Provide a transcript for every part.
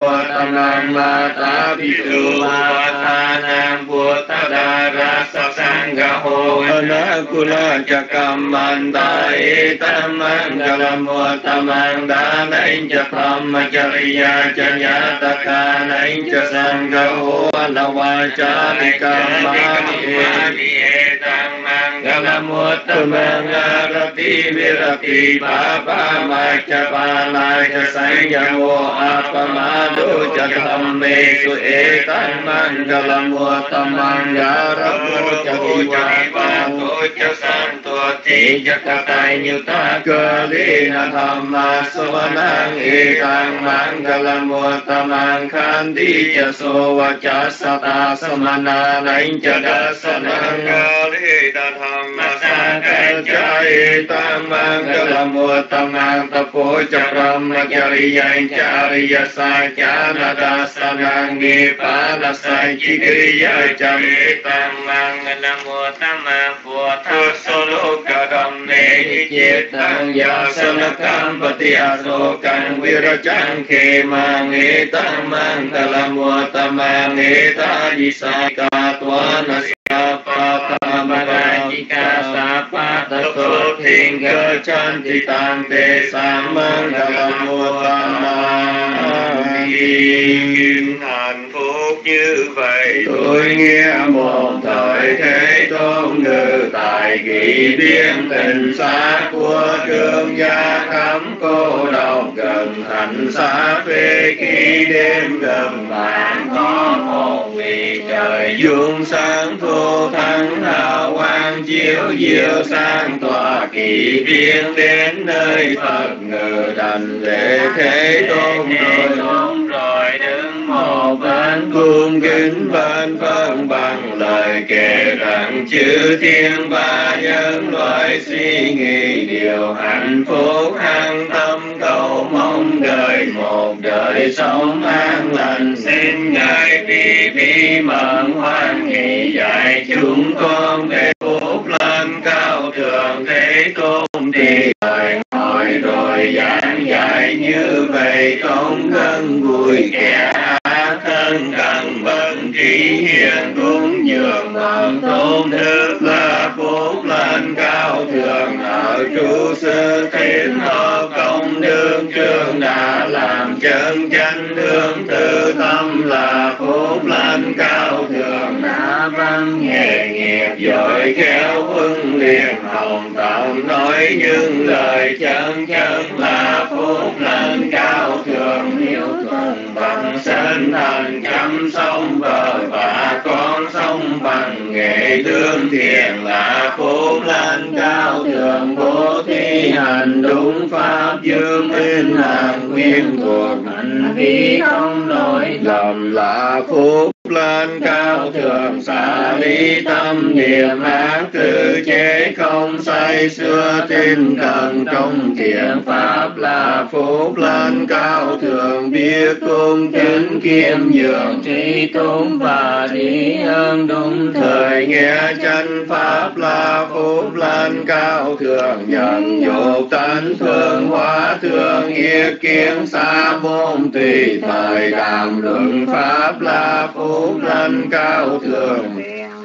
Tam Nam Ma Ta Pi Tu Ma Tha Nam Buddha Đà Ra Sa Sang Ga Ho Anakula Chakam Manta Tam Mangalam Tamang Da Nain Cha Tham Chariya Chanyata Ka Nain Cha Sangha Ho Anawacha Vikamani Tam Mangalam Tamang Arati Virati Papa Macha Pala Cha Sangha Ho Apamadu Cha Dhamme Su Etam Mangalam Tamang Arabu Cha Vivato Cha Santo Ti Jakatai Nyuta Kalina Dhamma Savanang Ekang Mangalam Tamang Khandi Cha Sovacha Sata Samana Nain Cha Dasanang Kalina Dhamma Sakajai Tam Mangalam Tamang Tapo Cha Brahma Chariya Chariya Sajana Dasanang Nipana Sajikriya Charitam Mangalam Tamang Puatha Soloka Dhamme Chitang Yasanakam Pati Asokan Virajang Khemang Etang Mangalam Tamang Eta Yisaka Tuana Siapa Tamarajika Sapa Tato Thingga Chanti Tang Te Samangalam Tamang hạnh phúc như vậy tôi nghe một thời thế tôn ngự tại kỷ biên tình xa của trương gia khắm cô độc gần thành xa phê khi đêm gần bạn có một vì trời dương sáng thu thắng hào quang chiếu diệu sang tòa kỷ biên đến nơi Phật ngự đành lễ thế tôn rồi đứng một bên cung kính bên phân bằng lời kể rằng chư thiên ba nhân loại suy nghĩ điều hạnh phúc an tâm cầu mong đời một đời sống an lành xin ngài vì mận hoan hỷ dạy chúng con để phúc lên cao thượng thế tôn thì lời hỏi rồi giảng dạy như vậy không gần vui kẻ thân cần bần trí hiền cúng dường mong tôn đức là phúc lên cao thượng ở trụ sư thiên họ công đương trương đã làm chân chánh hướng tư tâm là phúc lên cao thượng đã văn nghề nghiệp giỏi khéo huân liền hồng tận nói những lời chân là phúc lên cao thượng hiếu thuận bằng sinh thành chăm sông vợ và con sông bằng nghệ lương thiền là phúc lên cao thượng bố thí hành đúng pháp dương minh hàng nguyên thuộc hành vi không lỗi lầm là phúc lên cao thượng xả lý tâm niệm ác tự chế không say xưa tinh cần trong thiện pháp là phúc lên cao thượng biết cung kính kiêm nhường trí tốn và trí ơn đúng thời nghe chân pháp là phúc lên cao thượng nhận dục tánh thương hóa thương yết kiến xa môn tùy thời đàm luận pháp là phúc lên cao thượng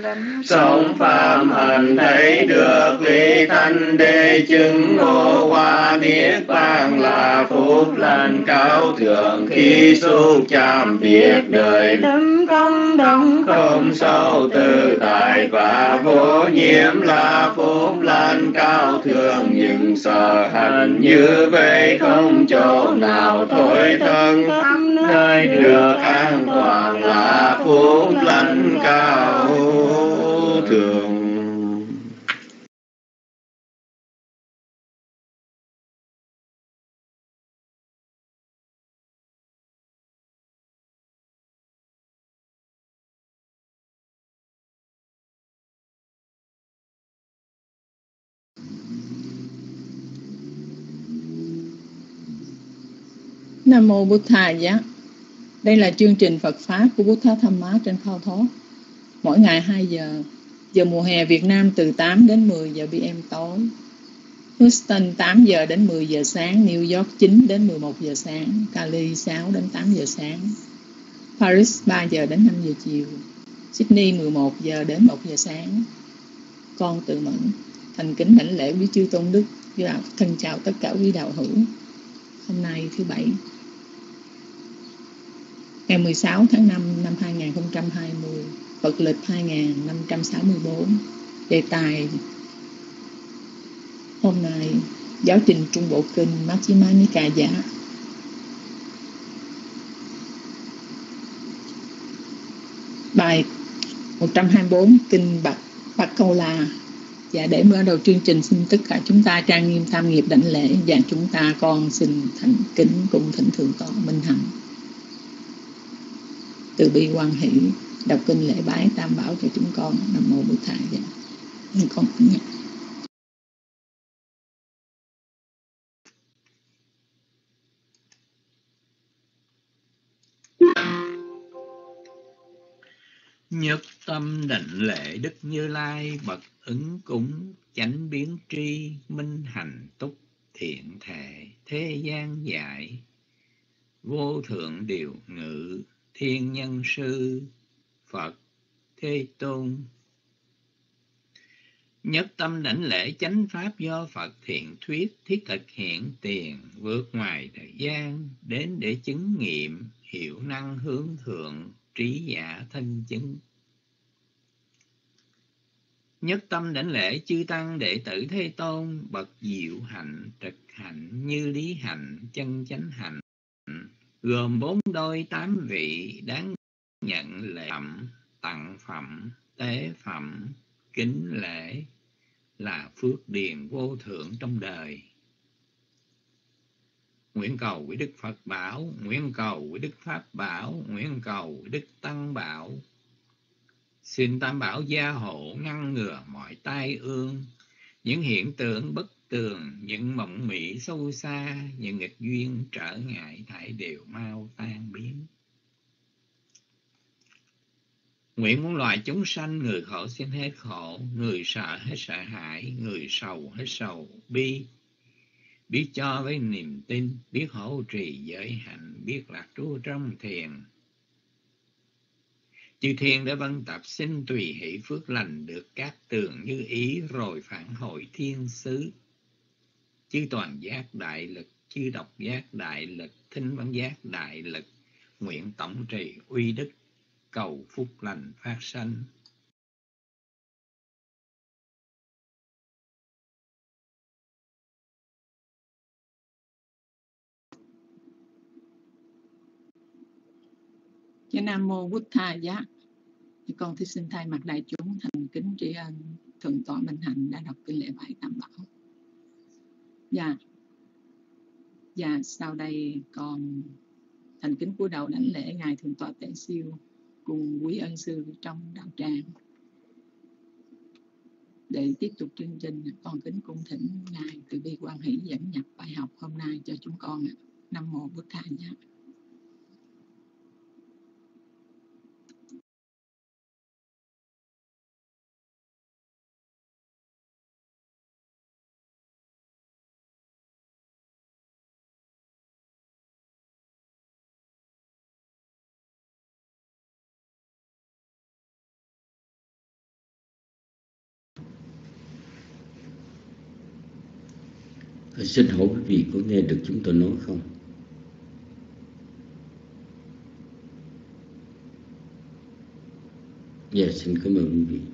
sống phạm hành thấy được lý thanh đế chứng ngộ hoa niết bàn là phúc lên cao thượng khi xúc chạm biệt đời đấng công đấng không sâu tự tại và vô nhiễm là phúc lên cao thượng nhưng sở hành như vậy không chỗ nào thôi thân nơi được an toàn là phúc lên cao thượng. Nam mô Bụt Thầy giá. Đây là chương trình Phật Pháp của Buddha Tham Má trên Khao Thoát. Mỗi ngày 2 giờ. Giờ mùa hè Việt Nam từ 8 đến 10 giờ PM tối. Houston 8 giờ đến 10 giờ sáng, New York 9 đến 11 giờ sáng, Cali 6 đến 8 giờ sáng, Paris 3 giờ đến 5 giờ chiều, Sydney 11 giờ đến 1 giờ sáng. Con Từ Mẫn thành kính đảnh lễ với chư tôn đức, và thân chào tất cả quý đạo hữu. Hôm nay thứ Bảy, ngày 16 tháng 5 năm 2020, Phật lịch 2564. Đề tài hôm nay giáo trình Trung Bộ Kinh Majjhima Nikaya. Bài 124 Kinh Bạc Câu La. Và để mở đầu chương trình, xin tất cả chúng ta trang nghiêm tam nghiệp đảnh lễ, và chúng ta con xin thành kính cùng thỉnh thượng tọa Minh Hạnh từ bi hoan hỷ đọc kinh lễ bái tam bảo cho chúng con. Nam mô Bổn Thầy. Dạ con nghe. Nhất tâm đảnh lễ Đức Như Lai bậc ứng cúng, chánh biến tri minh hành túc, thiện thể thế gian dạy, vô thượng điều ngự thiên nhân sư Phật Thế Tôn. Nhất tâm đảnh lễ chánh pháp do Phật thiện thuyết, thiết thực hiện tiền, vượt ngoài thời gian, đến để chứng nghiệm, hiệu năng hướng thượng, trí giả thân chứng. Nhất tâm đảnh lễ chư tăng đệ tử Thế Tôn, bậc diệu hạnh, trực hạnh, như lý hạnh, chân chánh hạnh, gồm 4 đôi 8 vị, đáng nhận lễ phẩm, tặng phẩm, tế phẩm, kính lễ, là phước điền vô thượng trong đời. Nguyện cầu với Đức Phật bảo, nguyện cầu với Đức Pháp bảo, nguyện cầu với Đức Tăng bảo. Xin Tam Bảo gia hộ ngăn ngừa mọi tai ương, những hiện tượng bất tường, những mộng mị sâu xa, những nghịch duyên trở ngại thảy đều mau tan biến. Nguyện muôn loài chúng sanh, người khổ xin hết khổ, người sợ hết sợ hãi, người sầu hết sầu bi, biết cho với niềm tin, biết hộ trì giới hạnh, biết lạc trú trong thiền. Chư thiên đã vân tập xin tùy hỷ phước lành, được các tường như ý rồi phản hồi thiên xứ. Chư toàn giác đại lực, chư độc giác đại lực, thính văn giác đại lực, nguyện tổng trì uy đức, cầu phúc lành phát sanh. Cho Nam mô Bụt Thầy giá. Con xin thay mặt đại chúng thành kính tri ân thượng tọa Minh Hạnh đã đọc kinh lễ bái tam bảo. Và sau đây con thành kính cúi đầu đảnh lễ ngài thượng tọa Tệ Siêu cùng quý ân sư trong đạo tràng. Để tiếp tục chương trình, con kính cung thỉnh ngài từ bi quan hỷ dẫn nhập bài học hôm nay cho chúng con. Nam mô Bụt Thầy giá. Xin hỏi quý vị có nghe được chúng tôi nói không? Dạ, xin cảm ơn quý vị.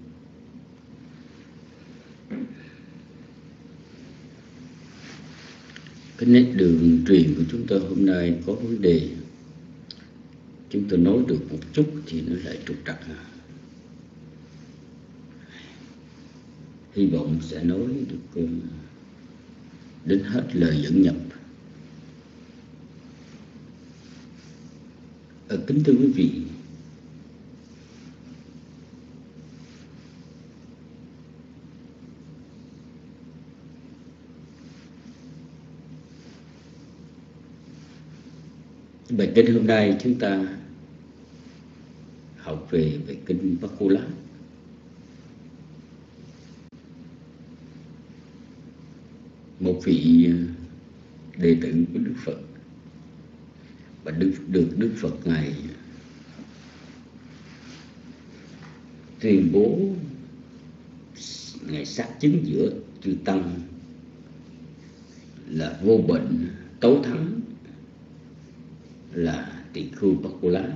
Cái nét đường truyền của chúng tôi hôm nay có vấn đề. Chúng tôi nói được một chút thì nó lại trục trặc. Hy vọng sẽ nói được đến hết lời dẫn nhập. Kính thưa quý vị, bài kinh hôm nay chúng ta học về bài kinh Bạc Câu La. một vị đệ tử của Đức Phật, và được Đức Phật tuyên bố Ngài xác chứng giữa chư tăng là vô bệnh tấu thắng, là Tỳ Khưu Bakulas.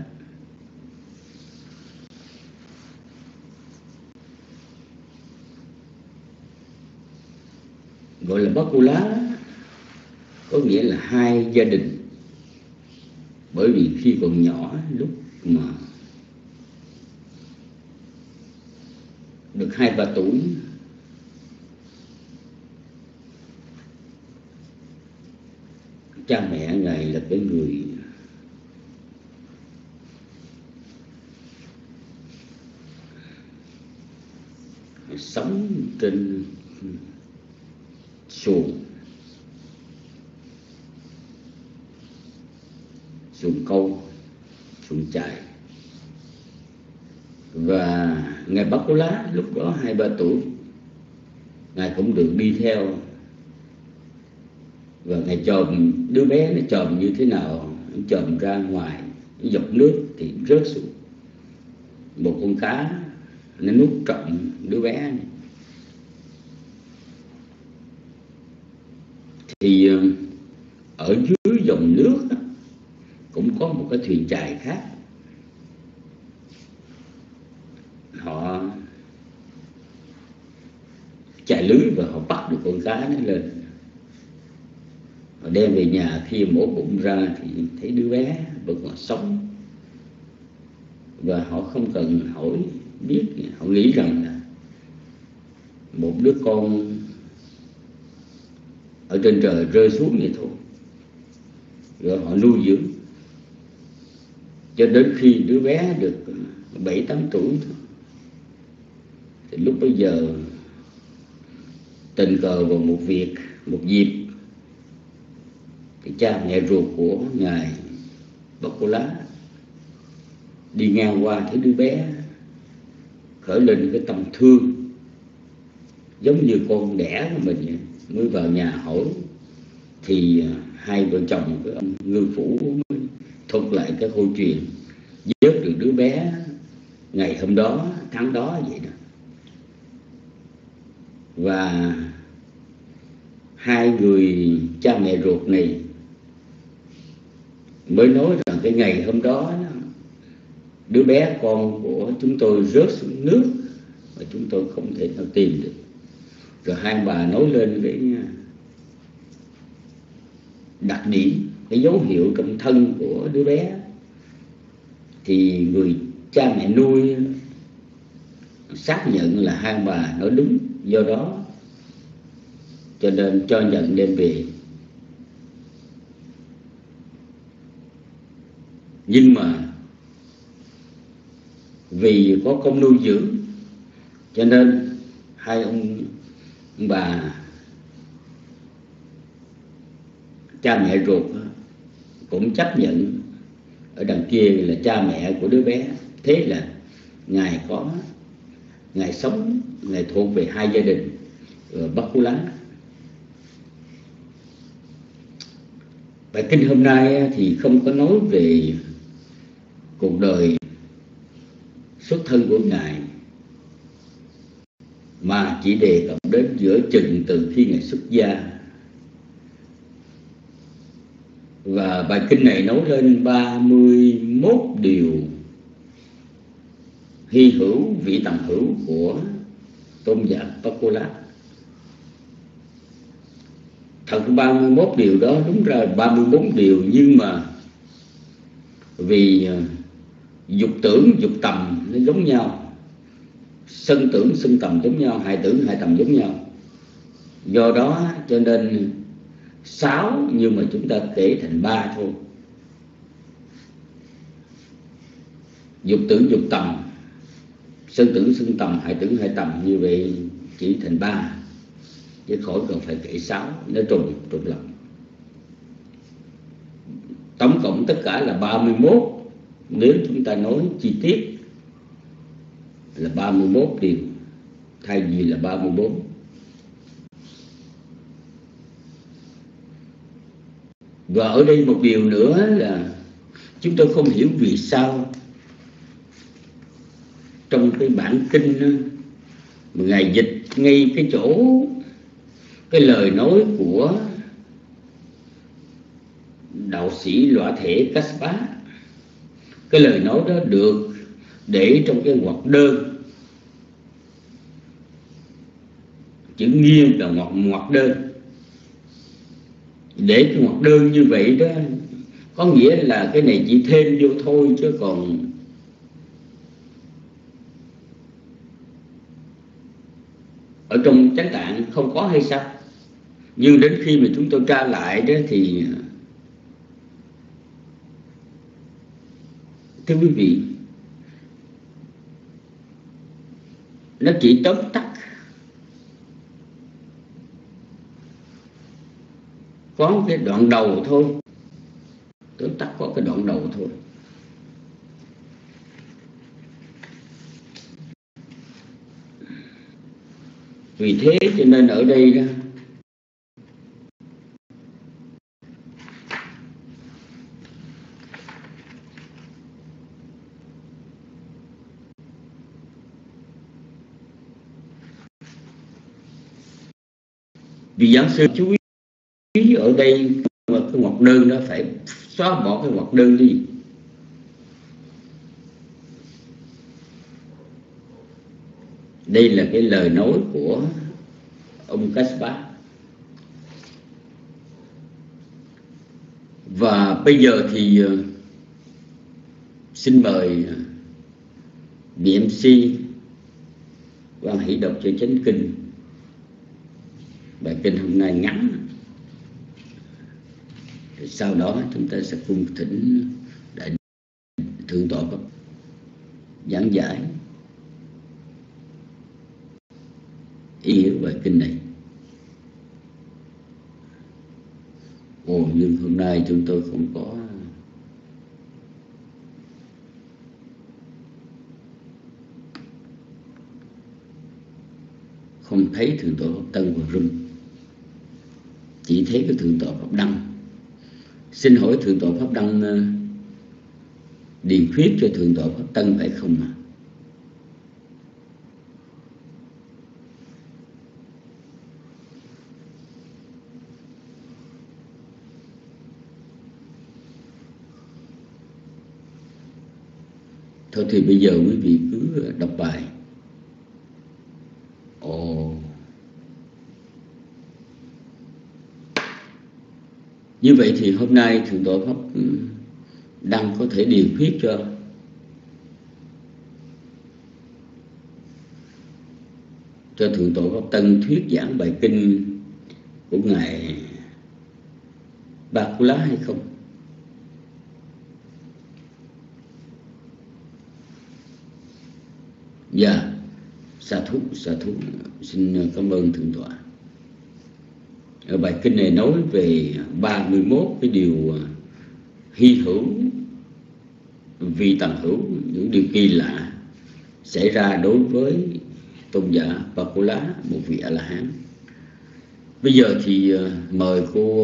Gọi là Bakulas có nghĩa là hai gia đình, bởi vì khi còn nhỏ, lúc mà được 2-3 tuổi, cha mẹ Ngài là cái người sống trên xuồng câu, xuồng chài. Và Ngài Bakulas lúc đó 2-3 tuổi, Ngài cũng được đi theo. Và Ngài chồm đứa bé, nó chồm như thế nào, nó chồm ra ngoài, nó dọc nước thì rớt xuống. Một con cá nó nuốt trọn đứa bé này. Thì ở dưới dòng nước cũng có một cái thuyền chài khác. Họ chài lưới và họ bắt được con cá nó lên. Họ đem về nhà, khi mổ bụng ra thì thấy đứa bé vẫn còn sống. Và họ không cần hỏi biết, họ nghĩ rằng là một đứa con ở trên trời rơi xuống vậy thôi. Rồi họ nuôi dưỡng cho đến khi đứa bé được 7-8 tuổi thôi. Thì lúc bấy giờ tình cờ vào một dịp, thì cha mẹ ruột của Ngài Bakulas đi ngang qua thấy đứa bé, khởi lên cái tâm thương giống như con đẻ của mình vậy. Mới vào nhà hỏi thì hai vợ chồng cái ông ngư phủ mới thuật lại cái câu chuyện vớt được đứa bé ngày hôm đó, tháng đó vậy đó. Và hai người cha mẹ ruột này mới nói rằng cái ngày hôm đó đứa bé con của chúng tôi rớt xuống nước và chúng tôi không thể nào tìm được. Rồi hai bà nói lên cái đặc điểm, cái dấu hiệu trong thân của đứa bé. Thì người cha mẹ nuôi xác nhận là hai bà nói đúng, do đó cho nên cho nhận đem về. Nhưng mà vì có công nuôi dưỡng cho nên hai ông bà cha mẹ ruột cũng chấp nhận ở đằng kia là cha mẹ của đứa bé. Thế là Ngài sống, Ngài thuộc về hai gia đình Bakulas. Bài kinh hôm nay thì không có nói về cuộc đời xuất thân của Ngài, mà chỉ đề cập đến giữa chừng từ khi Ngài xuất gia. Và bài kinh này nói lên 31 điều hy hữu, vị tầm hữu của tôn giả Bakulas. Thật 31 điều đó đúng ra 34 điều, nhưng mà vì dục tưởng, dục tầm nó giống nhau, sân tưởng, sân tầm giống nhau, hại tưởng, hại tầm giống nhau. Do đó cho nên 6 nhưng mà chúng ta kể thành 3 thôi. Dục tưởng, dục tầm, sân tưởng, sân tầm, hại tưởng, hại tầm, như vậy chỉ thành 3, chứ khỏi cần phải kể 6, nó trùng lặp. Tổng cộng tất cả là 31. Nếu chúng ta nói chi tiết là 31 điều thay vì là 34. Và ở đây một điều nữa là chúng tôi không hiểu vì sao trong cái bản kinh đó, mà Ngài dịch ngay cái chỗ cái lời nói của đạo sĩ Lõa Thể Kassapa, cái lời nói đó được để trong cái ngoặc đơn, chữ nghiêng là ngoặc đơn. Để cái ngoặc đơn như vậy đó có nghĩa là cái này chỉ thêm vô thôi, chứ còn ở trong Chánh Tạng không có hay sao? Nhưng đến khi mà chúng tôi tra lại đó thì thưa quý vị, nó chỉ tóm tắt có cái đoạn đầu thôi, tóm tắt có cái đoạn đầu thôi. Vì thế cho nên ở đây đó, vì giảng sư chú ý ở đây mà cái ngoặc đơn đó phải xóa bỏ cái ngoặc đơn đi. Đây là cái lời nói của ông Kassapa. Và bây giờ thì xin mời BMC Quang hãy đọc cho chánh kinh. Bài kinh hôm nay ngắn, sau đó chúng ta sẽ cung thỉnh Đại Thượng tọa Pháp giảng giải ý hiểu bài kinh này. Nhưng hôm nay chúng tôi không thấy Thượng tọa Pháp Tân vào room, chỉ thấy cái Thượng tọa Pháp Đăng. Xin hỏi Thượng tọa Pháp Đăng điền thuyết cho Thượng tọa Pháp Tân phải không ạ? Thôi thì bây giờ quý vị cứ đọc bài. Như vậy thì hôm nay Thượng tọa Pháp Đăng có thể điền thuyết cho Thượng tọa Pháp Tân thuyết giảng bài kinh của Ngài Bakula hay không? Dạ, sa thú, xin cảm ơn Thượng tọa. Ở bài kinh này nói về 31 cái điều hy hữu, vi tần hữu, những điều kỳ lạ xảy ra đối với tôn giả Bakula, một vị A-la-hán. Bây giờ thì mời cô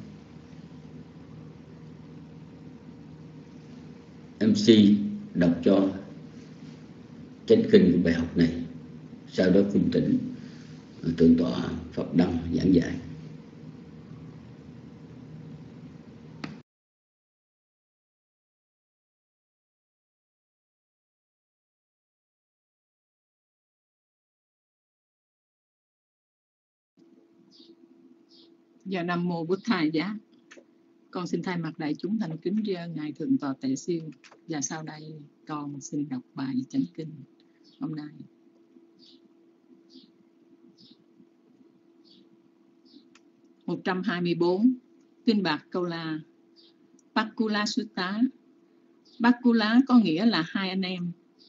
MC đọc cho chánh kinh của bài học này, sau đó cung thỉnh Thượng tọa Pháp Đăng giảng giải. Dạ, Nam Mô Bụt Thầy Giá. Con xin thay mặt đại chúng thành kính dâng Ngài Thượng tọa Tệ Siêu. Và sau đây con xin đọc bài chánh kinh hôm nay. Một 124. Kinh Bạc Câu La. Bakula Sutta. Bakula có nghĩa là hai anh em,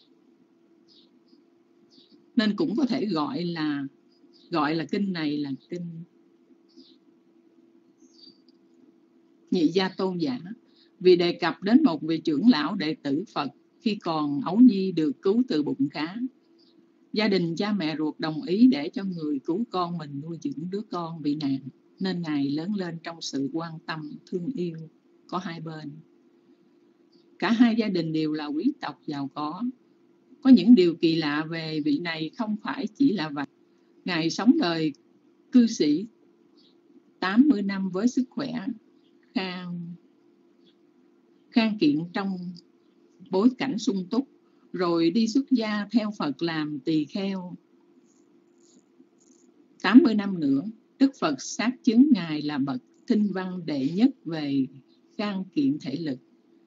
nên cũng có thể gọi là kinh này là kinh Nhị Gia Tôn Giả, vì đề cập đến một vị trưởng lão đệ tử Phật khi còn ấu nhi được cứu từ bụng cá. Gia đình cha mẹ ruột đồng ý để cho người cứu con mình nuôi dưỡng đứa con bị nạn. nên Ngài lớn lên trong sự quan tâm, thương yêu có hai bên. Cả hai gia đình đều là quý tộc giàu có. Có những điều kỳ lạ về vị này không phải chỉ là vậy. Ngài sống đời cư sĩ 80 năm với sức khỏe khang kiện trong bối cảnh sung túc, rồi đi xuất gia theo Phật làm tỳ kheo 80 năm nữa. Đức Phật xác chứng Ngài là bậc thinh văn đệ nhất về khang kiện thể lực.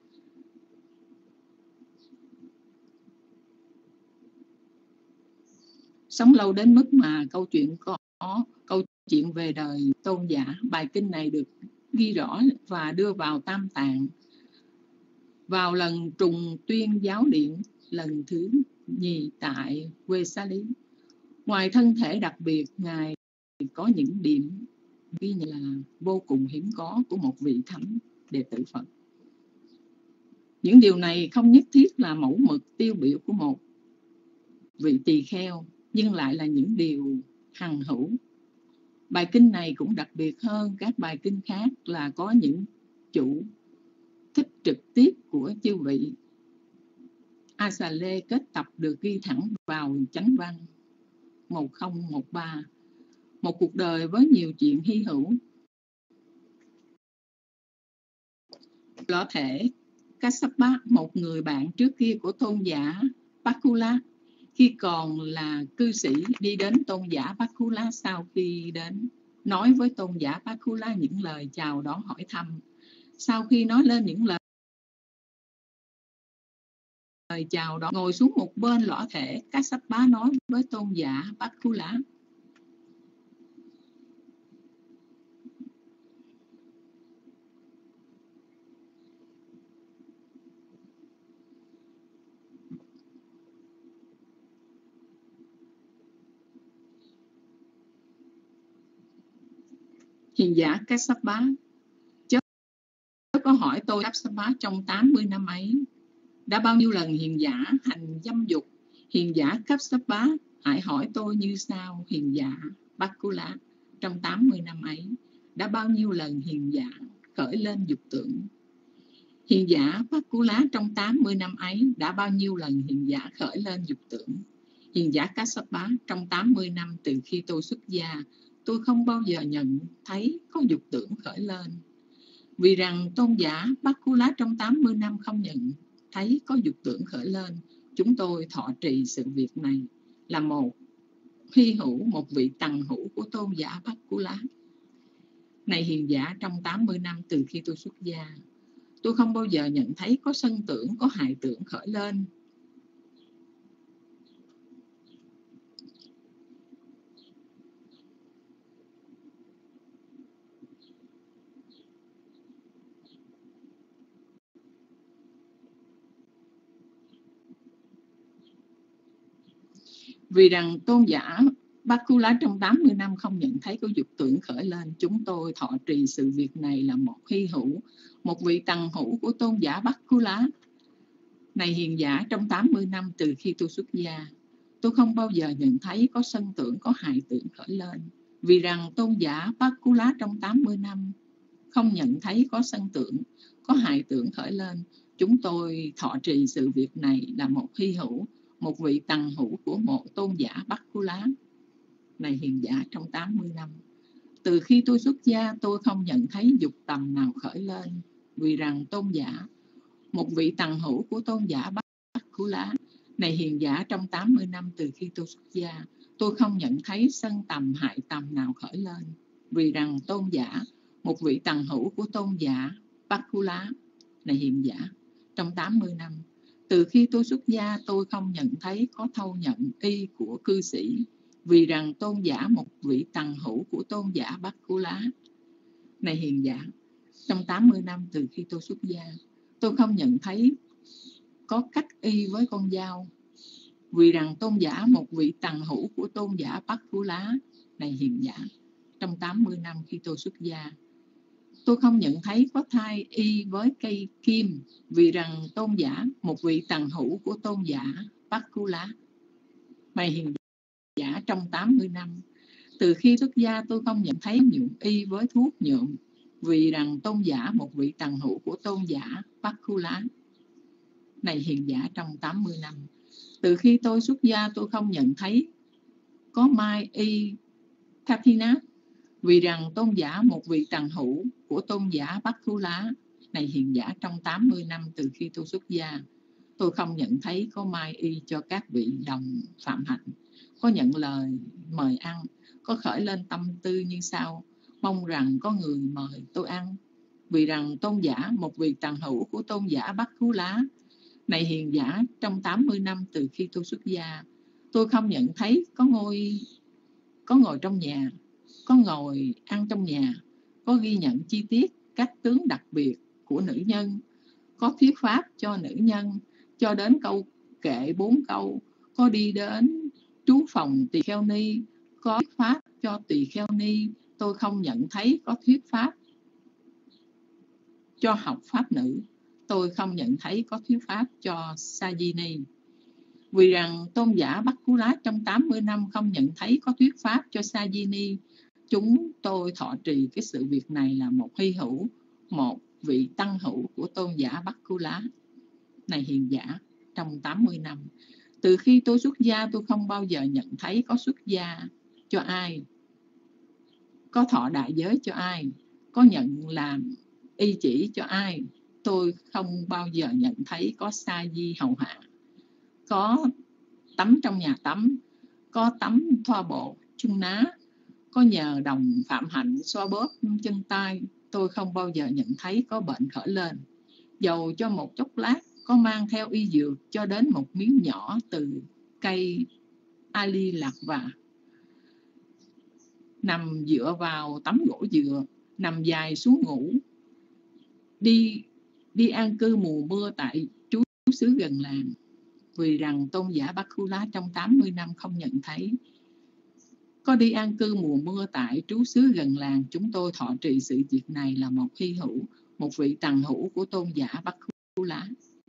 Sống lâu đến mức mà câu chuyện về đời tôn giả, bài kinh này được ghi rõ và đưa vào Tam Tạng vào lần trùng tuyên giáo điện lần thứ nhì tại Quê Xá Lý. Ngoài thân thể đặc biệt, Ngài có những điểm ghi nhận là vô cùng hiếm có của một vị thánh đệ tử Phật. Những điều này không nhất thiết là mẫu mực tiêu biểu của một vị tỳ kheo, nhưng lại là những điều hằng hữu. Bài kinh này cũng đặc biệt hơn các bài kinh khác là có những chủ thích trực tiếp của chư vị A Xà Lê kết tập được ghi thẳng vào chánh văn 1013. Một cuộc đời với nhiều chuyện hy hữu. Có thể Kassapa, một người bạn trước kia của tôn giả Pakula, khi còn là cư sĩ, đi đến tôn giả Pakula. Sau khi đến, nói với tôn giả Pakula những lời chào đón hỏi thăm. Sau khi nói lên những lời chào đón, ngồi xuống một bên lõa thể, Kassapa nói với tôn giả Pakula: hiền giả Kassapa, chớ có hỏi tôi Kassapa trong 80 năm ấy đã bao nhiêu lần hiền giả hành dâm dục. Hiền giả Kassapa, hãy hỏi tôi như sau: hiền giả Pakula, trong 80 năm ấy đã bao nhiêu lần hiền giả khởi lên dục tưởng? Hiền giả Pakula, trong 80 năm ấy đã bao nhiêu lần hiền giả khởi lên dục tưởng? Hiền giả Kassapa, trong 80 năm từ khi tôi xuất gia, tôi không bao giờ nhận thấy có dục tưởng khởi lên. Vì rằng tôn giả Pakula trong 80 năm không nhận thấy có dục tưởng khởi lên, chúng tôi thọ trì sự việc này là một hy hữu, một vị tầng hữu của tôn giả Pakula. Này hiền giả, trong 80 năm từ khi tôi xuất gia, tôi không bao giờ nhận thấy có sân tưởng, có hại tưởng khởi lên. Vì rằng tôn giả Pakula trong 80 năm không nhận thấy có dục tưởng khởi lên, chúng tôi thọ trì sự việc này là một hy hữu, một vị tầng hữu của tôn giả Pakula. Này hiền giả, trong 80 năm từ khi tôi xuất gia, tôi không bao giờ nhận thấy có sân tưởng, có hại tưởng khởi lên. Vì rằng tôn giả Pakula trong 80 năm không nhận thấy có sân tưởng, có hại tưởng khởi lên, chúng tôi thọ trì sự việc này là một hy hữu, một vị tầng hữu của một tôn giả Pakula. Này hiền giả, trong 80 năm từ khi tôi xuất gia, tôi không nhận thấy dục tầm nào khởi lên. Vì rằng tôn giả, một vị tầng hữu của tôn giả Pakula. Này hiền giả, trong 80 năm từ khi tôi xuất gia, tôi không nhận thấy sân tầm, hại tầm nào khởi lên. Vì rằng tôn giả, một vị tầng hữu của tôn giả Pakula. Này hiền giả, trong 80 năm từ khi tôi xuất gia, tôi không nhận thấy có thâu nhận y của cư sĩ. Vì rằng tôn giả, một vị tầng hữu của tôn giả Pakula. Này hiền giả, trong 80 năm từ khi tôi xuất gia, tôi không nhận thấy có cắt y với con dao. Vì rằng tôn giả, một vị tầng hữu của tôn giả Pakula. Này hiền giả, trong 80 năm khi tôi xuất gia, tôi không nhận thấy có thai y với cây kim. Vì rằng tôn giả, một vị tầng hữu của tôn giả Pakula. Này hiền giả, trong 80 năm Từ khi xuất gia tôi không nhận thấy nhuộm y với thuốc nhuộm, vì rằng tôn giả một vị tầng hữu của tôn giả Bakkula này hiền giả trong 80 năm. Từ khi tôi xuất gia tôi không nhận thấy có mai y Kathina, vì rằng tôn giả một vị tầng hữu của tôn giả Bakkula này hiền giả trong 80 năm từ khi tôi xuất gia. Tôi không nhận thấy có mai y cho các vị đồng phạm hạnh, có nhận lời mời ăn, có khởi lên tâm tư như sau: mong rằng có người mời tôi ăn. Vì rằng tôn giả một vị tầng hữu của tôn giả Bakkula này hiền giả trong 80 năm từ khi tôi xuất gia. Tôi không nhận thấy có ngồi trong nhà, có ngồi ăn trong nhà, có ghi nhận chi tiết các tướng đặc biệt của nữ nhân, có thuyết pháp cho nữ nhân cho đến câu kệ 4 câu, có đi đến trú phòng tỳ kheo ni, có thuyết pháp cho tỳ kheo ni. Tôi không nhận thấy có thuyết pháp cho học pháp nữ. Tôi không nhận thấy có thuyết pháp cho Sajini. Vì rằng tôn giả Bakkula trong 80 năm không nhận thấy có thuyết pháp cho Sajini, chúng tôi thọ trì cái sự việc này là một hy hữu, một vị tăng hữu của tôn giả Bakkula này hiền giả trong 80 năm. Từ khi tôi xuất gia tôi không bao giờ nhận thấy có xuất gia cho ai, có thọ đại giới cho ai, có nhận làm y chỉ cho ai. Tôi không bao giờ nhận thấy có sa di hầu hạ, có tắm trong nhà tắm, có tắm thoa bộ chung ná, có nhờ đồng phạm hạnh xoa bóp chân tay. Tôi không bao giờ nhận thấy có bệnh khởi lên, dầu cho một chốc lát có mang theo y dược cho đến một miếng nhỏ từ cây ali lạc và nằm dựa vào tấm gỗ dừa, nằm dài xuống ngủ, đi an cư mùa mưa tại trú xứ gần làng. Vì rằng tôn giả Bakkula trong 80 năm không nhận thấy có đi an cư mùa mưa tại trú xứ gần làng, chúng tôi thọ trì sự việc này là một hy hữu, một vị tầng hữu của tôn giả Bakkula.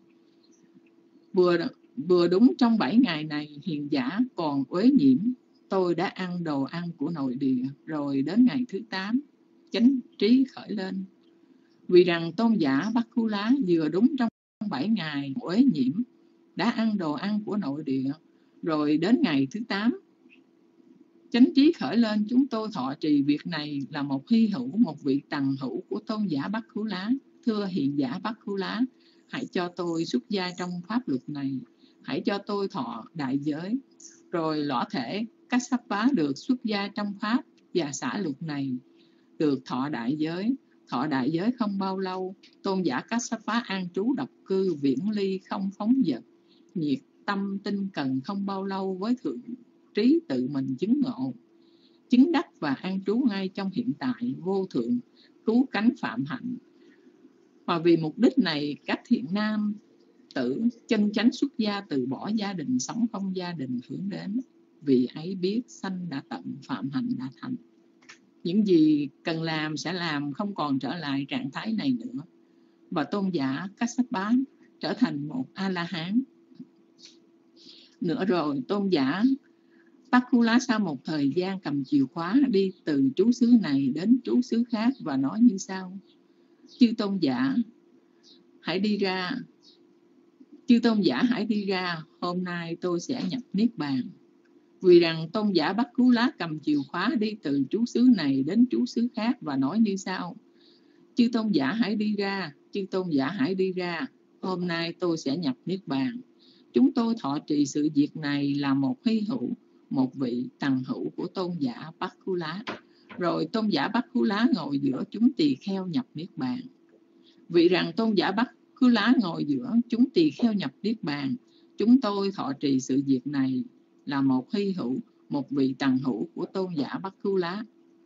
Vừa đúng trong 7 ngày này hiền giả còn uế nhiễm, tôi đã ăn đồ ăn của nội địa, rồi đến ngày thứ 8 chánh trí khởi lên. Vì rằng tôn giả Bakkula vừa đúng trong 7 ngày uế nhiễm, đã ăn đồ ăn của nội địa, rồi đến ngày thứ 8 chánh trí khởi lên, chúng tôi thọ trì việc này là một hy hữu, một vị tầng hữu của tôn giả Bakkula. Thưa hiền giả Bakkula, hãy cho tôi xuất gia trong pháp luật này, hãy cho tôi thọ đại giới. Rồi lõa thể Kassapa được xuất gia trong pháp và xã luật này, được thọ đại giới. Thọ đại giới không bao lâu, tôn giả Kassapa an trú độc cư, viễn ly không phóng dật, nhiệt tâm tinh cần không bao lâu với thượng trí tự mình chứng ngộ, chứng đắc và an trú ngay trong hiện tại vô thượng, cứu cánh phạm hạnh. Và vì mục đích này, các thiện nam tử chân chánh xuất gia, từ bỏ gia đình, sống không gia đình hướng đến. Vì ấy biết sanh đã tận, phạm hạnh đã thành. Những gì cần làm sẽ làm, không còn trở lại trạng thái này nữa. Và tôn giả Kassapa trở thành một A-la-hán. Nữa rồi, tôn giả Bakkula sau một thời gian cầm chìa khóa đi từ trú xứ này đến trú xứ khác và nói như sau: Chư tôn giả hãy đi ra, chư tôn giả hãy đi ra, hôm nay tôi sẽ nhập niết bàn. Vì rằng tôn giả Bakkula cầm chìa khóa đi từ trú xứ này đến trú xứ khác và nói như sau: Chư tôn giả hãy đi ra, chư tôn giả hãy đi ra, hôm nay tôi sẽ nhập niết bàn. Chúng tôi thọ trì sự việc này là một hy hữu, một vị tầng hữu của tôn giả Bakkula. Rồi tôn giả Bakkula ngồi giữa chúng tỳ kheo nhập niết bàn. Vì rằng tôn giả Bakkula ngồi giữa chúng tỳ kheo nhập niết bàn, chúng tôi thọ trì sự việc này là một hy hữu, một vị tầng hữu của tôn giả Bakkula.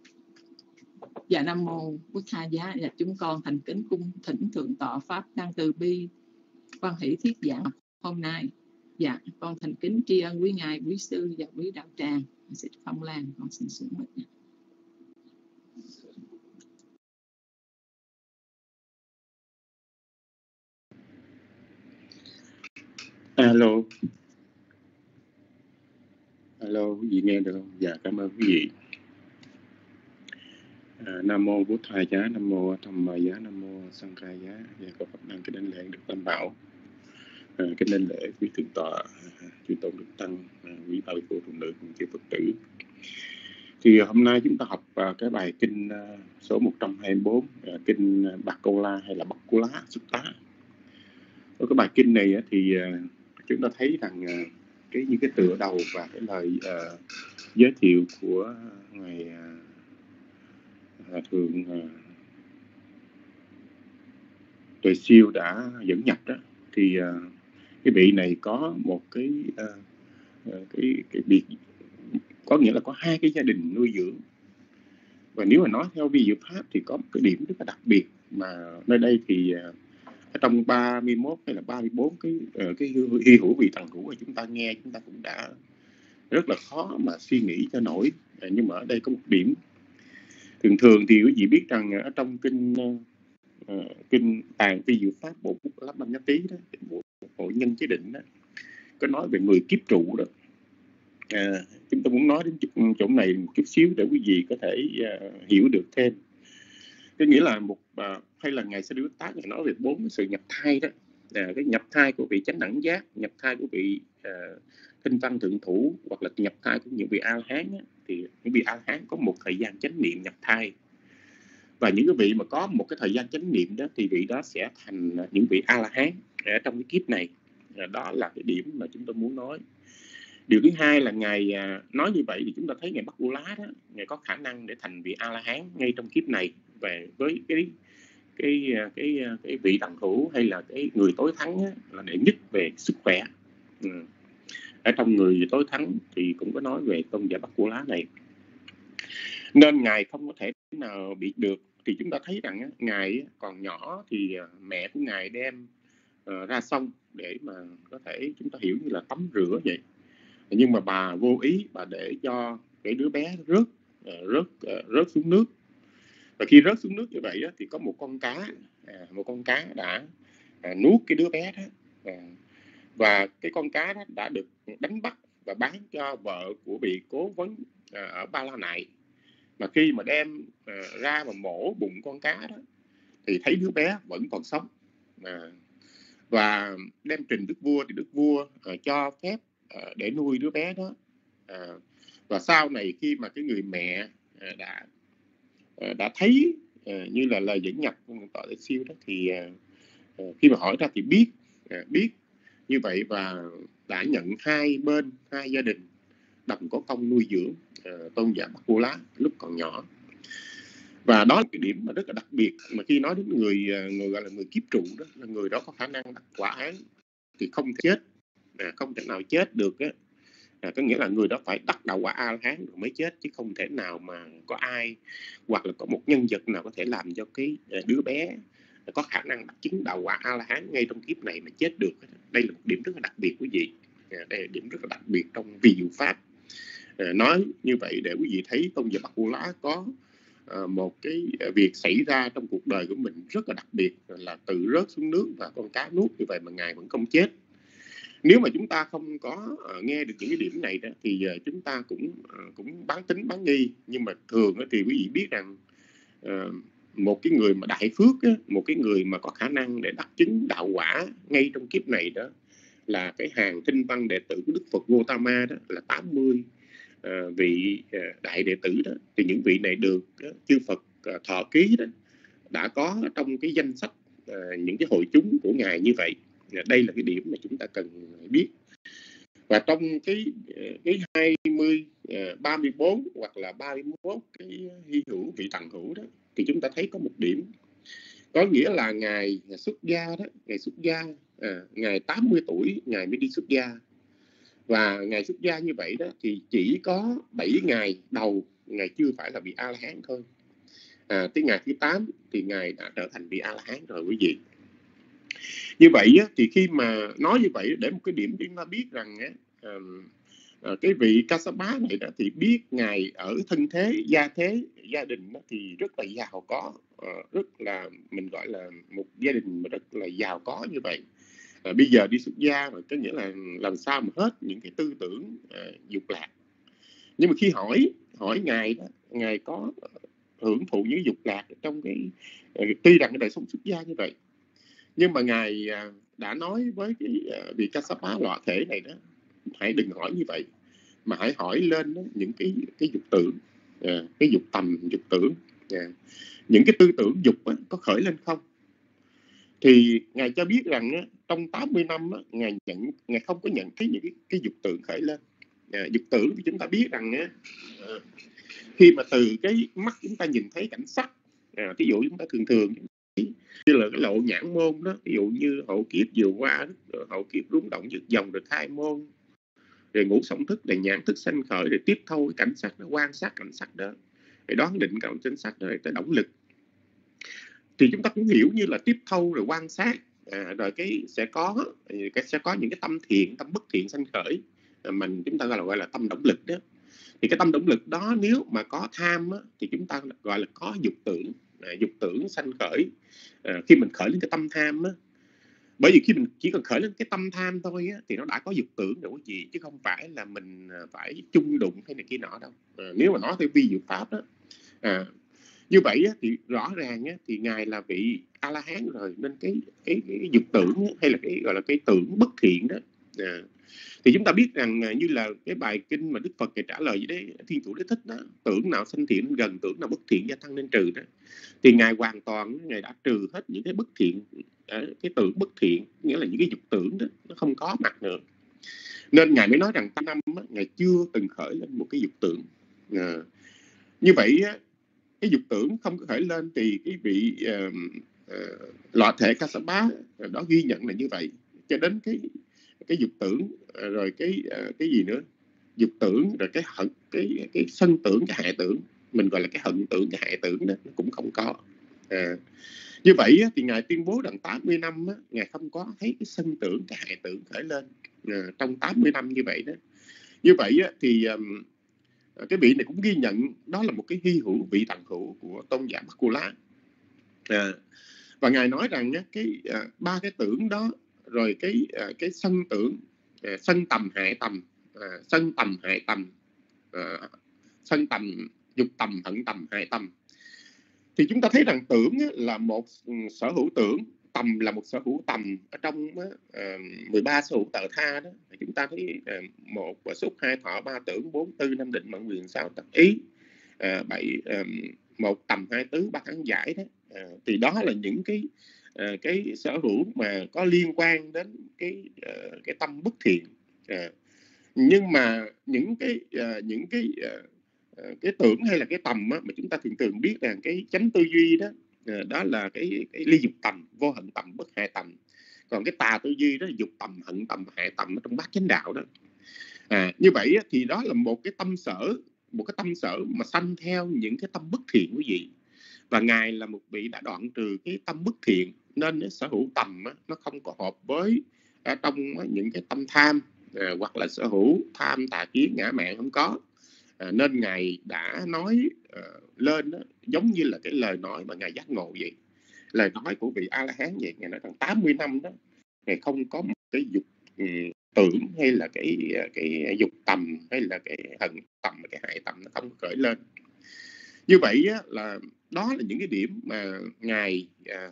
Dạ Nam Mô Bụt Tha Giá. Dạ chúng con thành kính cung thỉnh thượng tọa pháp đang từ bi quan hỷ thuyết giảng hôm nay. Dạ con thành kính tri ân quý ngài, quý sư và quý đạo tràng. Xin Phong Lan, con xin xuống mít. Alo, alo, quý vị nghe được không? Dạ cảm ơn quý vị. Nam mô Bụt Thầy Giá, Nam mô Tham Ma Giá, Nam mô Sang Khai Giá. Và có Pháp Đăng kính đảnh lễ Đức Tam Bảo, kính đảnh lễ quý thượng tọa, chư tôn đức tăng, quý bà cô phụ nữ cùng chư Phật tử. Thì hôm nay chúng ta học cái bài kinh số 124, kinh Bạc Câu La hay là Bắc Cô Lá Sutta. Ở cái bài kinh này thì chúng ta thấy rằng những cái tựa đầu và cái lời giới thiệu của ngài thượng Tuệ Siêu đã dẫn nhập đó, thì cái vị này có một cái việc, có nghĩa là có hai cái gia đình nuôi dưỡng. Và nếu mà nói theo vi diệu pháp thì có một cái điểm rất là đặc biệt mà nơi đây thì ở trong 31 hay là 34 cái hy hữu vị thần hữu của chúng ta nghe, chúng ta cũng đã rất là khó mà suy nghĩ cho nổi. Nhưng mà ở đây có một điểm. Thường thì quý vị biết rằng ở trong kinh tạng vi diệu pháp bộ Bút Láp Banh Nhát Tý đó, bộ nhân chế định đó, có nói về người kiếp trụ đó. Chúng ta muốn nói đến chỗ này một chút xíu để quý vị có thể hiểu được thêm. Cái nghĩa là hay là ngài Sa Đi Bát Tát ngài nói về 4 cái sự nhập thai đó. Cái nhập thai của vị chánh đẳng giác, nhập thai của vị tinh văn thượng thủ, hoặc là nhập thai của những vị A La Hán á, thì những vị A La Hán có một thời gian chánh niệm nhập thai. Và những cái vị mà có một cái thời gian chánh niệm đó thì vị đó sẽ thành những vị A La Hán ở trong cái kiếp này. Đó là cái điểm mà chúng tôi muốn nói. Điều thứ hai là ngài nói như vậy thì chúng ta thấy ngài Bắc Cô Lá đó, ngài có khả năng để thành vị A La Hán ngay trong kiếp này, về với cái vị tầng hữu hay là cái người tối thắng á, là đệ nhất về sức khỏe. Ở trong người tối thắng thì cũng có nói về tôn giả Bắc Cô Lá này, nên ngài không có thể nào bị được. Thì chúng ta thấy rằng á, ngài còn nhỏ thì mẹ của ngài đem ra sông để mà có thể chúng ta hiểu như là tắm rửa vậy. Nhưng mà bà vô ý, bà để cho cái đứa bé rớt xuống nước. Và khi rớt xuống nước như vậy đó, thì có một con cá đã nuốt cái đứa bé đó. Và cái con cá đó đã được đánh bắt và bán cho vợ của vị cố vấn ở Ba La Nại. Mà khi mà đem ra mà mổ bụng con cá đó thì thấy đứa bé vẫn còn sống. Và đem trình đức vua thì đức vua cho phép để nuôi đứa bé đó. Và sau này khi mà cái người mẹ đã thấy như là lời dẫn nhập của Tọa Tuệ Siêu đó, thì khi mà hỏi ra thì biết như vậy, và đã nhận hai gia đình đồng có công nuôi dưỡng tôn giả Bắc Cô Lá lúc còn nhỏ. Và đó là cái điểm mà rất là đặc biệt, mà khi nói đến người gọi là người kiếp trụ đó, là người đó có khả năng đặt quả án thì không thể chết, không thể nào chết được á. Có nghĩa là người đó phải đắc đạo quả A La Hán rồi mới chết, chứ không thể nào mà có ai hoặc là có một nhân vật nào có thể làm cho cái đứa bé có khả năng đắc chứng đạo quả A La Hán ngay trong kiếp này mà chết được. Đây là một điểm rất là đặc biệt quý vị. Đây là điểm rất là đặc biệt trong vi diệu pháp. Nói như vậy để quý vị thấy tôn giả Bắc Cô Lá có một cái việc xảy ra trong cuộc đời của mình rất là đặc biệt, là tự rớt xuống nước và con cá nuốt như vậy mà ngài vẫn không chết. Nếu mà chúng ta không có nghe được những cái điểm này đó, thì chúng ta cũng bán tính bán nghi. Nhưng mà thường thì quý vị biết rằng một cái người mà đại phước á, một cái người mà có khả năng để đắc chứng đạo quả ngay trong kiếp này đó, là cái hàng tinh văn đệ tử của Đức Phật Gautama đó, là 80 vị đại đệ tử đó. Thì những vị này được chư Phật thọ ký đó, đã có trong cái danh sách những cái hội chúng của ngài như vậy. Đây là cái điểm mà chúng ta cần biết. Và trong cái 34 hoặc là 31 cái hy hữu vị tầng hữu đó, thì chúng ta thấy có một điểm, có nghĩa là ngài xuất gia đó, ngài 80 tuổi ngài mới đi xuất gia. Và ngài xuất gia như vậy đó thì chỉ có 7 ngày đầu ngài chưa phải là vị A La Hán thôi. Tới ngày thứ 8 thì ngài đã trở thành vị A La Hán rồi quý vị. Như vậy á, thì khi mà nói như vậy, để một cái điểm chúng ta biết rằng cái vị Kassapa này đó, thì biết ngài ở thân thế, gia đình đó, thì rất là giàu có, rất là mình gọi là một gia đình mà rất là giàu có như vậy. Bây giờ đi xuất gia mà có nghĩa là làm sao mà hết những cái tư tưởng dục lạc. Nhưng mà khi hỏi ngài đó, ngài có hưởng thụ những dục lạc trong cái tuy rằng cái đời sống xuất gia như vậy, nhưng mà ngài đã nói với cái vị Kassapa loại thể này đó, hãy đừng hỏi như vậy, mà hãy hỏi lên đó, những cái dục tưởng, cái dục tầm, dục tưởng, những cái tư tưởng dục có khởi lên không. Thì ngài cho biết rằng trong 80 năm ngài không có nhận thấy những cái dục tưởng khởi lên. Dục tưởng thì chúng ta biết rằng khi mà từ cái mắt chúng ta nhìn thấy cảnh sắc, ví dụ chúng ta thường như là cái lộ nhãn môn đó, ví dụ như hậu kiếp vừa qua, hậu kiếp rung động dứt dòng được khai môn, rồi ngũ song thức, để nhãn thức sanh khởi, để tiếp thâu cái cảnh sắc đó, quan sát cảnh sắc đó, để đoán định cảnh trên sắc đó, tới động lực. Thì chúng ta cũng hiểu như là tiếp thâu rồi quan sát, rồi sẽ có những cái tâm thiện, tâm bất thiện sanh khởi, chúng ta gọi là tâm động lực đó. Thì cái tâm động lực đó nếu mà có tham thì chúng ta gọi là có dục tưởng sanh khởi. Khi mình khởi lên cái tâm tham bởi vì khi mình chỉ cần khởi lên cái tâm tham thôi thì nó đã có dục tưởng rồi, cái gì chứ không phải là mình phải chung đụng hay này kia nọ đâu. Nếu mà nói theo vi diệu pháp đó, như vậy thì rõ ràng thì ngài là vị A La Hán rồi, nên cái dục tưởng hay là cái gọi là cái tưởng bất thiện đó, thì chúng ta biết rằng như là cái bài kinh mà Đức Phật ngài trả lời với đấy Thiên Thủ Đế Thích đó, tưởng nào sanh thiện nên gần, tưởng nào bất thiện gia tăng nên trừ đó, thì ngài hoàn toàn ngài đã trừ hết những cái bất thiện, cái tưởng bất thiện, nghĩa là những cái dục tưởng đó nó không có mặt nữa. Nên ngài mới nói rằng 8 năm ngài chưa từng khởi lên một cái dục tưởng. Như vậy cái dục tưởng không có khởi lên thì cái vị loại thể Kassapa đó ghi nhận là như vậy. Cho đến cái dục tưởng, rồi cái gì nữa, dục tưởng, rồi cái hận, cái sân tưởng, cái hại tưởng, mình gọi là cái hận tưởng, cái hại tưởng đó, nó cũng không có. Như vậy thì ngài tuyên bố rằng 80 năm ngài không có thấy cái sân tưởng, cái hại tưởng khởi lên trong 80 năm như vậy đó. Như vậy thì cái vị này cũng ghi nhận đó là một cái hy hữu, vị tận hữu của tôn giả Bakulla. Và ngài nói rằng ba cái tưởng đó, rồi cái sân tưởng, sân tầm hại tầm, sân tầm hại tầm, sân tầm, dục tầm, hận tầm, hại tầm, thì chúng ta thấy rằng tưởng là một sở hữu tưởng, tầm là một sở hữu tầm. Ở trong 13 sở hữu tờ tha đó, chúng ta thấy 1 và xúc, 2 thọ, 3 tưởng, 4 tư, 5 định, mẫn quyền, 6 tập ý, 7 1 tầm, 2 tứ, 3 kháng giải đó. Thì đó là những cái sở hữu mà có liên quan đến cái tâm bất thiện. Nhưng mà những cái tưởng hay là cái tầm mà chúng ta thường biết rằng cái chánh tư duy đó, đó là cái ly dục tầm, vô hận tầm, bất hại tầm. Còn cái tà tư duy đó là dục tầm, hận tầm, hại tầm ở trong bát chánh đạo đó. Như vậy thì đó là một cái tâm sở mà sanh theo những cái tâm bất thiện quý vị. Và ngài là một vị đã đoạn trừ cái tâm bất thiện, nên cái sở hữu tầm nó không có hợp với trong những cái tâm tham, hoặc là sở hữu tham, tà kiến, ngã mạn không có. Nên ngài đã nói lên đó, giống như là cái lời nói mà ngài giác ngộ vậy, lời nói của vị A La Hán vậy. Ngài nói rằng 80 năm đó ngài không có một cái dục tưởng hay là cái dục tầm hay là cái hận tầm, cái hại tầm nó không khởi lên. Như vậy là đó là những cái điểm mà ngài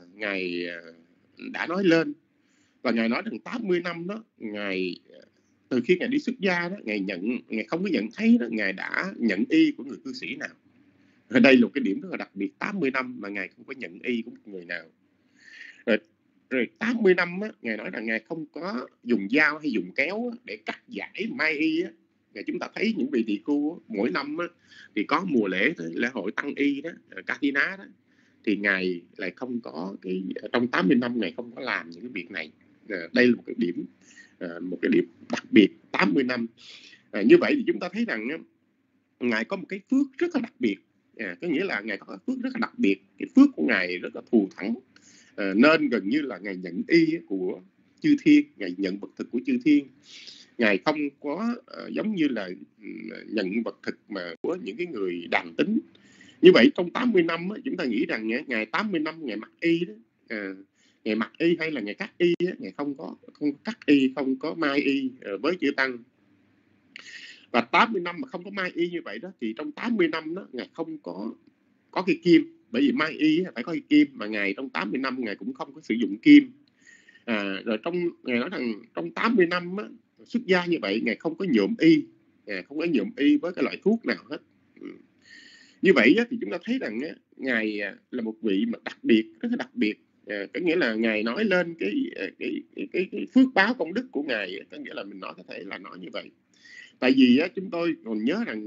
đã nói lên. Và ngài nói rằng 80 năm đó, ngài từ khi ngài đi xuất gia đó, ngài không có nhận thấy đó, ngài đã nhận y của người cư sĩ nào. Ở đây là một cái điểm rất là đặc biệt, 80 năm mà ngài không có nhận y của một người nào. Rồi 80 năm ngài nói rằng ngài không có dùng dao hay dùng kéo để cắt giải mai y. Chúng ta thấy những vị tỳ khu mỗi năm thì có mùa lễ hội tăng y đó, Katina đó, thì ngài lại không có trong 80 năm ngài không có làm những cái việc này. Đây là một cái điểm đặc biệt 80 năm. Như vậy thì chúng ta thấy rằng ngài có một cái phước rất là đặc biệt. Có nghĩa là ngài có phước rất là đặc biệt, cái phước của ngài rất là thù thắng, nên gần như là ngài nhận y của chư thiên, ngài nhận vật thực của chư thiên. Ngài không có giống như là nhận vật thực mà của những cái người đàn tính. Như vậy trong 80 năm chúng ta nghĩ rằng ngài 80 năm ngài mặc y đó, ngài mặc y hay là ngài cắt y, ngài không cắt y, không có mai y với chư tăng. Và 80 năm mà không có mai y như vậy đó, thì trong 80 năm đó ngài không có có cây kim, bởi vì mai y phải có cây kim, mà ngài trong 80 năm ngài cũng không có sử dụng kim. Rồi ngài nói rằng trong 80 năm á, xuất gia như vậy ngài không có nhuộm y, không có nhuộm y với cái loại thuốc nào hết. Như vậy á, thì chúng ta thấy rằng á, ngài là một vị mà đặc biệt, rất là đặc biệt. Có nghĩa là ngài nói lên cái phước báo công đức của ngài, có nghĩa là mình nói có thể là nói như vậy. Tại vì á, chúng tôi còn nhớ rằng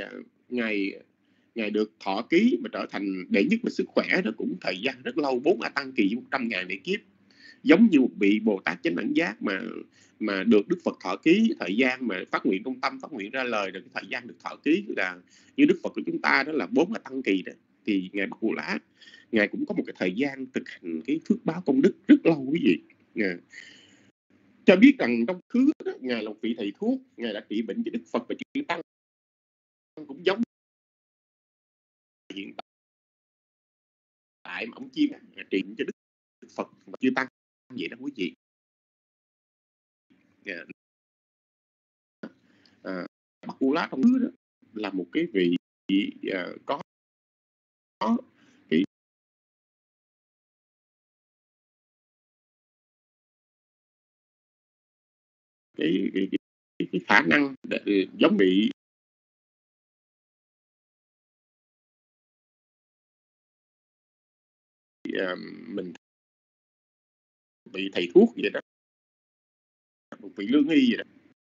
ngài được thọ ký mà trở thành đệ nhất về sức khỏe, đó cũng thời gian rất lâu, 4 A Tăng kỳ 100.000 đại kiếp, giống như một vị Bồ Tát chánh đẳng giác mà được Đức Phật thọ ký. Thời gian mà phát nguyện trong tâm, phát nguyện ra lời, rồi cái thời gian được thọ ký là như Đức Phật của chúng ta đó là 4 A Tăng kỳ đó. Thì ngài Bắc Cù Lá, ngài cũng có một cái thời gian thực hành cái phước báo công đức rất lâu, quý vị. Cho biết rằng trong khứ đó, ngài là một vị thầy thuốc, ngài đã trị bệnh cho Đức Phật và chư tăng, cũng giống hiện tại mà ông Chiêm trị cho Đức Phật và chư tăng vậy đó, quý vị. Bắc Cù Lá trong khứ đó là một cái vị có cái khả năng để, giống bị mình bị thầy thuốc vậy đó, một vị lương y vậy đó.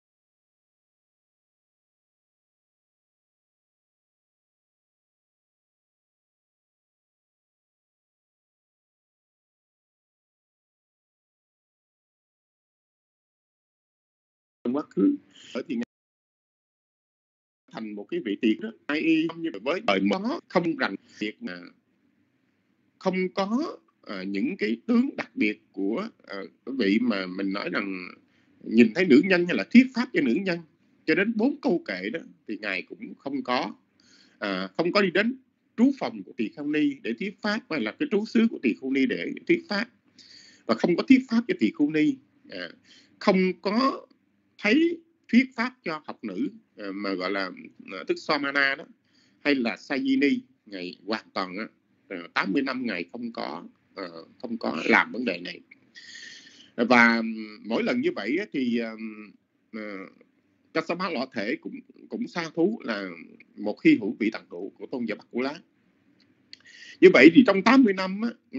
Trong quá khứ thì thành một cái vị tiền đó, ai y như với đời đó, không rằng việc mà không có những cái tướng đặc biệt của vị mà mình nói rằng nhìn thấy nữ nhân hay là thuyết pháp cho nữ nhân, cho đến 4 câu kệ đó thì ngài cũng không có đi đến trú phòng của Tỳ Kheo Ni để thuyết pháp, hay là cái trú xứ của Tỳ Kheo Ni để thuyết pháp, và không có thuyết pháp cho Tỳ Kheo Ni, không có thấy thuyết pháp cho học nữ mà gọi là tức Somana đó, hay là Sayini. Ngài hoàn toàn 80 năm ngài không có làm vấn đề này. Và mỗi lần như vậy thì Kassapa Lọ Thể cũng sa thú là một hy hữu vị tặng hữu của tôn giả Bắc Cù Lá. Như vậy thì trong 80 năm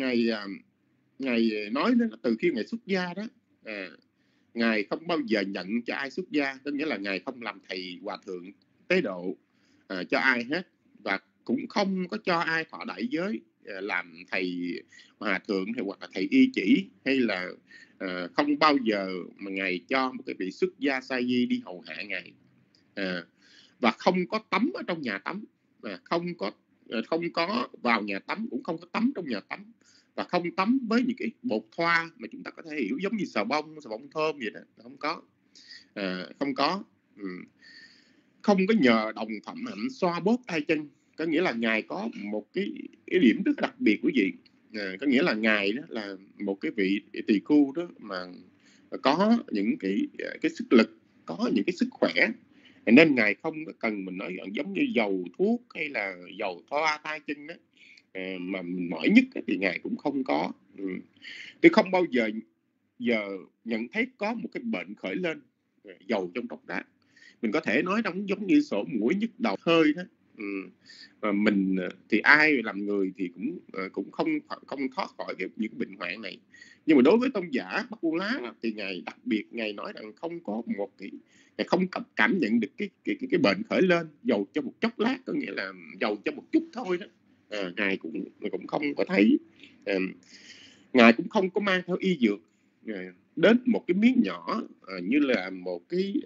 ngài nói từ khi ngài xuất gia đó, ngài không bao giờ nhận cho ai xuất gia, có nghĩa là ngài không làm thầy hòa thượng tế độ cho ai hết, và cũng không có cho ai thọ đại giới làm thầy hòa thượng hay hoặc là thầy y chỉ, hay là không bao giờ mà ngài cho một cái vị xuất gia sa di đi hầu hạ ngài, và không có tắm ở trong nhà tắm, không có vào nhà tắm, cũng không có tắm trong nhà tắm, và không tắm với những cái bột thoa mà chúng ta có thể hiểu giống như xà bông thơm vậy đó, không có không có nhờ đồng phẩm hạnh xoa bóp tay chân. Có nghĩa là ngài có một cái điểm rất đặc biệt quý vị. Có nghĩa là ngài đó là một cái vị tỳ khưu đó mà có những cái sức lực, có những cái sức khỏe, nên ngài không cần mình nói giống như dầu thuốc hay là dầu thoa tay chân đó, mà mình mỏi nhất thì ngài cũng không có. Tôi không bao giờ nhận thấy có một cái bệnh khởi lên dầu trong tóc đá. Mình có thể nói giống như sổ mũi nhức đầu hơi đó. Và mình thì ai làm người thì cũng không thoát khỏi những bệnh hoạn này. Nhưng mà đối với tôn giả Bắc Cù Lá thì ngài đặc biệt, ngài nói rằng không có một cái, ngài không cảm nhận được cái bệnh khởi lên dầu cho một chốc lát, có nghĩa là dầu cho một chút thôi đó. Ngài cũng không có thấy, ngài cũng không có mang theo y dược đến một cái miếng nhỏ như là một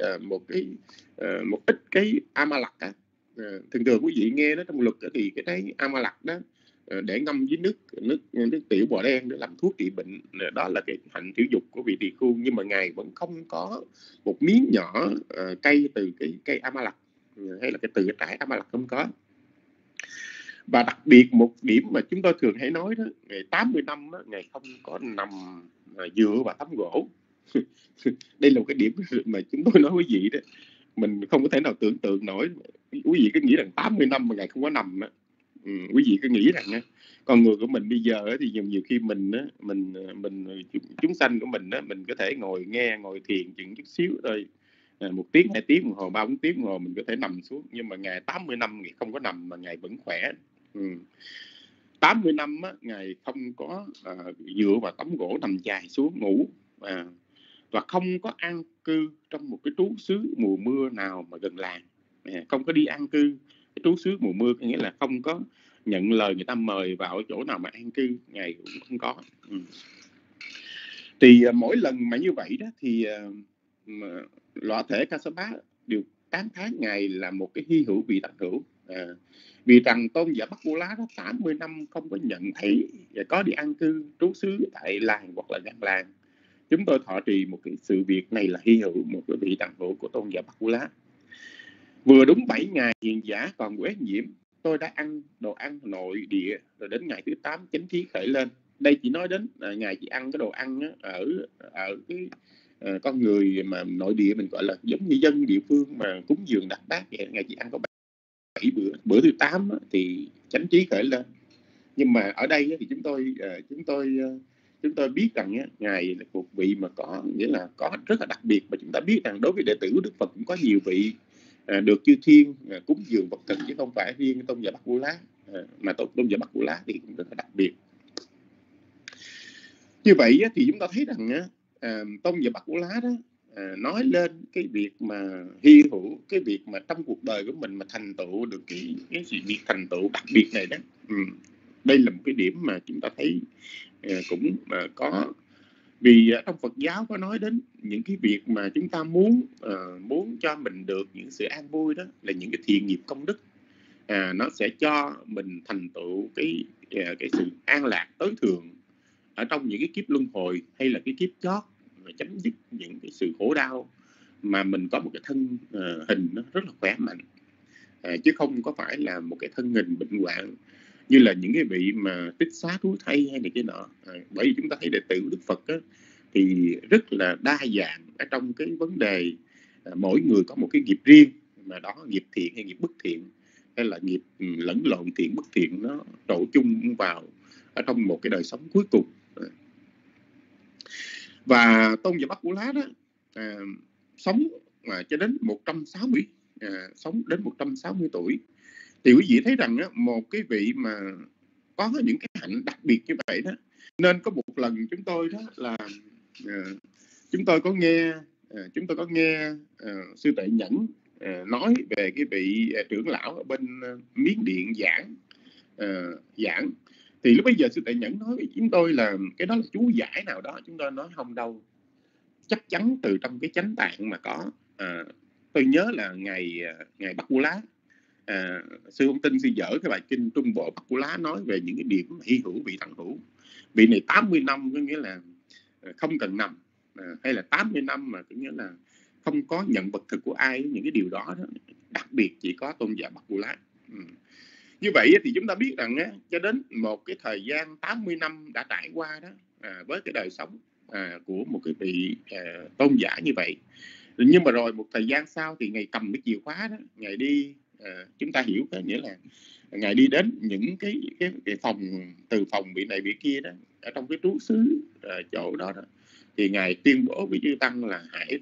ít cái Amalak. Thường thường quý vị nghe nó trong luật thì cái đấy Amalak đó để ngâm với nước tiểu bò đen để làm thuốc trị bệnh, đó là cái hạnh tiểu dục của vị tỳ khưu. Nhưng mà ngài vẫn không có một miếng nhỏ cây từ cái cây Amalak, hay là từ cái trái Amalak, không có. Và đặc biệt một điểm mà chúng tôi thường hay nói đó, ngày 80 năm đó, ngài không có nằm dựa vào tấm gỗ. Đây là một cái điểm mà chúng tôi nói quý vị đó, mình không có thể nào tưởng tượng nổi. Quý vị cứ nghĩ rằng 80 năm mà ngài không có nằm đó. Quý vị cứ nghĩ rằng á, con người của mình bây giờ á, thì nhiều khi mình á, chúng sanh của mình á, mình có thể ngồi thiền chừng chút xíu thôi, 1 tiếng 2 tiếng đồng hồ 3 4 tiếng đồng hồ mình có thể nằm xuống, nhưng mà Ngài 80 năm Ngài không có nằm mà Ngài vẫn khỏe. 80 năm á, Ngài không có dựa vào tấm gỗ nằm dài xuống ngủ, và không có an cư trong một cái trú xứ mùa mưa nào mà gần làng, không có đi an cư cái trú xứ mùa mưa, có nghĩa là không có nhận lời người ta mời vào ở chỗ nào mà an cư, Ngài cũng không có. Thì mỗi lần mà như vậy đó thì lõa thể Kassapa đều tán thán Ngài là một cái hy hữu vị tận hữu, vì rằng tôn giả Bắc Bô Lá đó 80 năm không có nhận thấy và có đi an cư trú xứ tại làng hoặc là gần làng. Chúng tôi thọ trì một cái sự việc này là hy hữu, một cái vị tận hữu của tôn giả Bắc Bô Lá. Vừa đúng 7 ngày hiền giả còn uế nhiễm, tôi đã ăn đồ ăn nội địa, rồi đến ngày thứ 8 chánh khí khởi lên. Đây chỉ nói đến Ngài chỉ ăn cái đồ ăn ở cái con người mà nội địa mình gọi là giống như dân địa phương mà cúng dường đặt bát vậy. Ngài chỉ ăn có 7 bữa. Bữa thứ 8 thì chánh trí khởi lên. Nhưng mà ở đây thì chúng tôi biết rằng Ngài là một vị mà có nghĩa là có rất là đặc biệt, mà chúng ta biết rằng đối với đệ tử của Đức Phật cũng có nhiều vị được chư thiên cúng dường vật thực, chứ không phải riêng tôn giả Bắc Bô Lá, mà tôn giả Bắc Bô Lá thì cũng rất là đặc biệt. Như vậy thì chúng ta thấy rằng tôn giả Bắc Bô Lá đó nói lên cái việc mà hy hữu, cái việc mà trong cuộc đời của mình mà thành tựu được cái sự việc thành tựu đặc biệt này đó. Đây là một cái điểm mà chúng ta thấy cũng có, vì trong Phật giáo có nói đến những cái việc mà chúng ta muốn cho mình được những sự an vui, đó là những cái thiện nghiệp công đức, nó sẽ cho mình thành tựu cái sự an lạc tối thượng ở trong những cái kiếp luân hồi hay là cái kiếp chót, chấm dứt những cái sự khổ đau, mà mình có một cái thân hình nó rất là khỏe mạnh, chứ không có phải là một cái thân hình bệnh hoạn như là những cái vị mà tích xá thú thay hay này cái nọ. Bởi vì chúng ta thấy đệ tử Đức Phật á, thì rất là đa dạng ở trong cái vấn đề mỗi người có một cái nghiệp riêng, mà đó nghiệp thiện hay nghiệp bất thiện, hay là nghiệp lẫn lộn thiện bất thiện, nó trộn chung vào ở trong một cái đời sống cuối cùng. Và tôn giả Bắc Bô Lá đó sống cho đến 160 sống đến 160 tuổi. Thì quý vị thấy rằng một cái vị mà có những cái hạnh đặc biệt như vậy đó, nên có một lần chúng tôi đó là chúng tôi có nghe sư Tệ Nhẫn nói về cái vị trưởng lão ở bên Miến Điện giảng. Thì lúc bây giờ sư Tệ Nhẫn nói với chúng tôi là cái đó là chú giải nào đó. Chúng tôi nói không đâu, chắc chắn từ trong cái chánh tạng mà có. Tôi nhớ là ngày Bắc Bô Lá, sư ông Tinh sư dở cái bài kinh Trung Bộ Bắc Bô Lá nói về những cái điểm hy hữu vị tận hữu. Vị này 80 năm có nghĩa là không cần nằm, hay là 80 năm mà có nghĩa là không có nhận vật thực của ai. Những cái điều đó đặc biệt chỉ có tôn giả Bắc Bô Lá. Như vậy thì chúng ta biết rằng cho đến một cái thời gian 80 năm đã trải qua đó, với cái đời sống của một cái vị tôn giả như vậy. Nhưng mà rồi một thời gian sau thì Ngài cầm cái chìa khóa đó, Ngài đi, chúng ta hiểu cái nghĩa là Ngài đi đến những cái phòng, từ phòng vị này vị kia đó, ở trong cái trú xứ chỗ đó, thì Ngài tuyên bố với chư tăng là hãy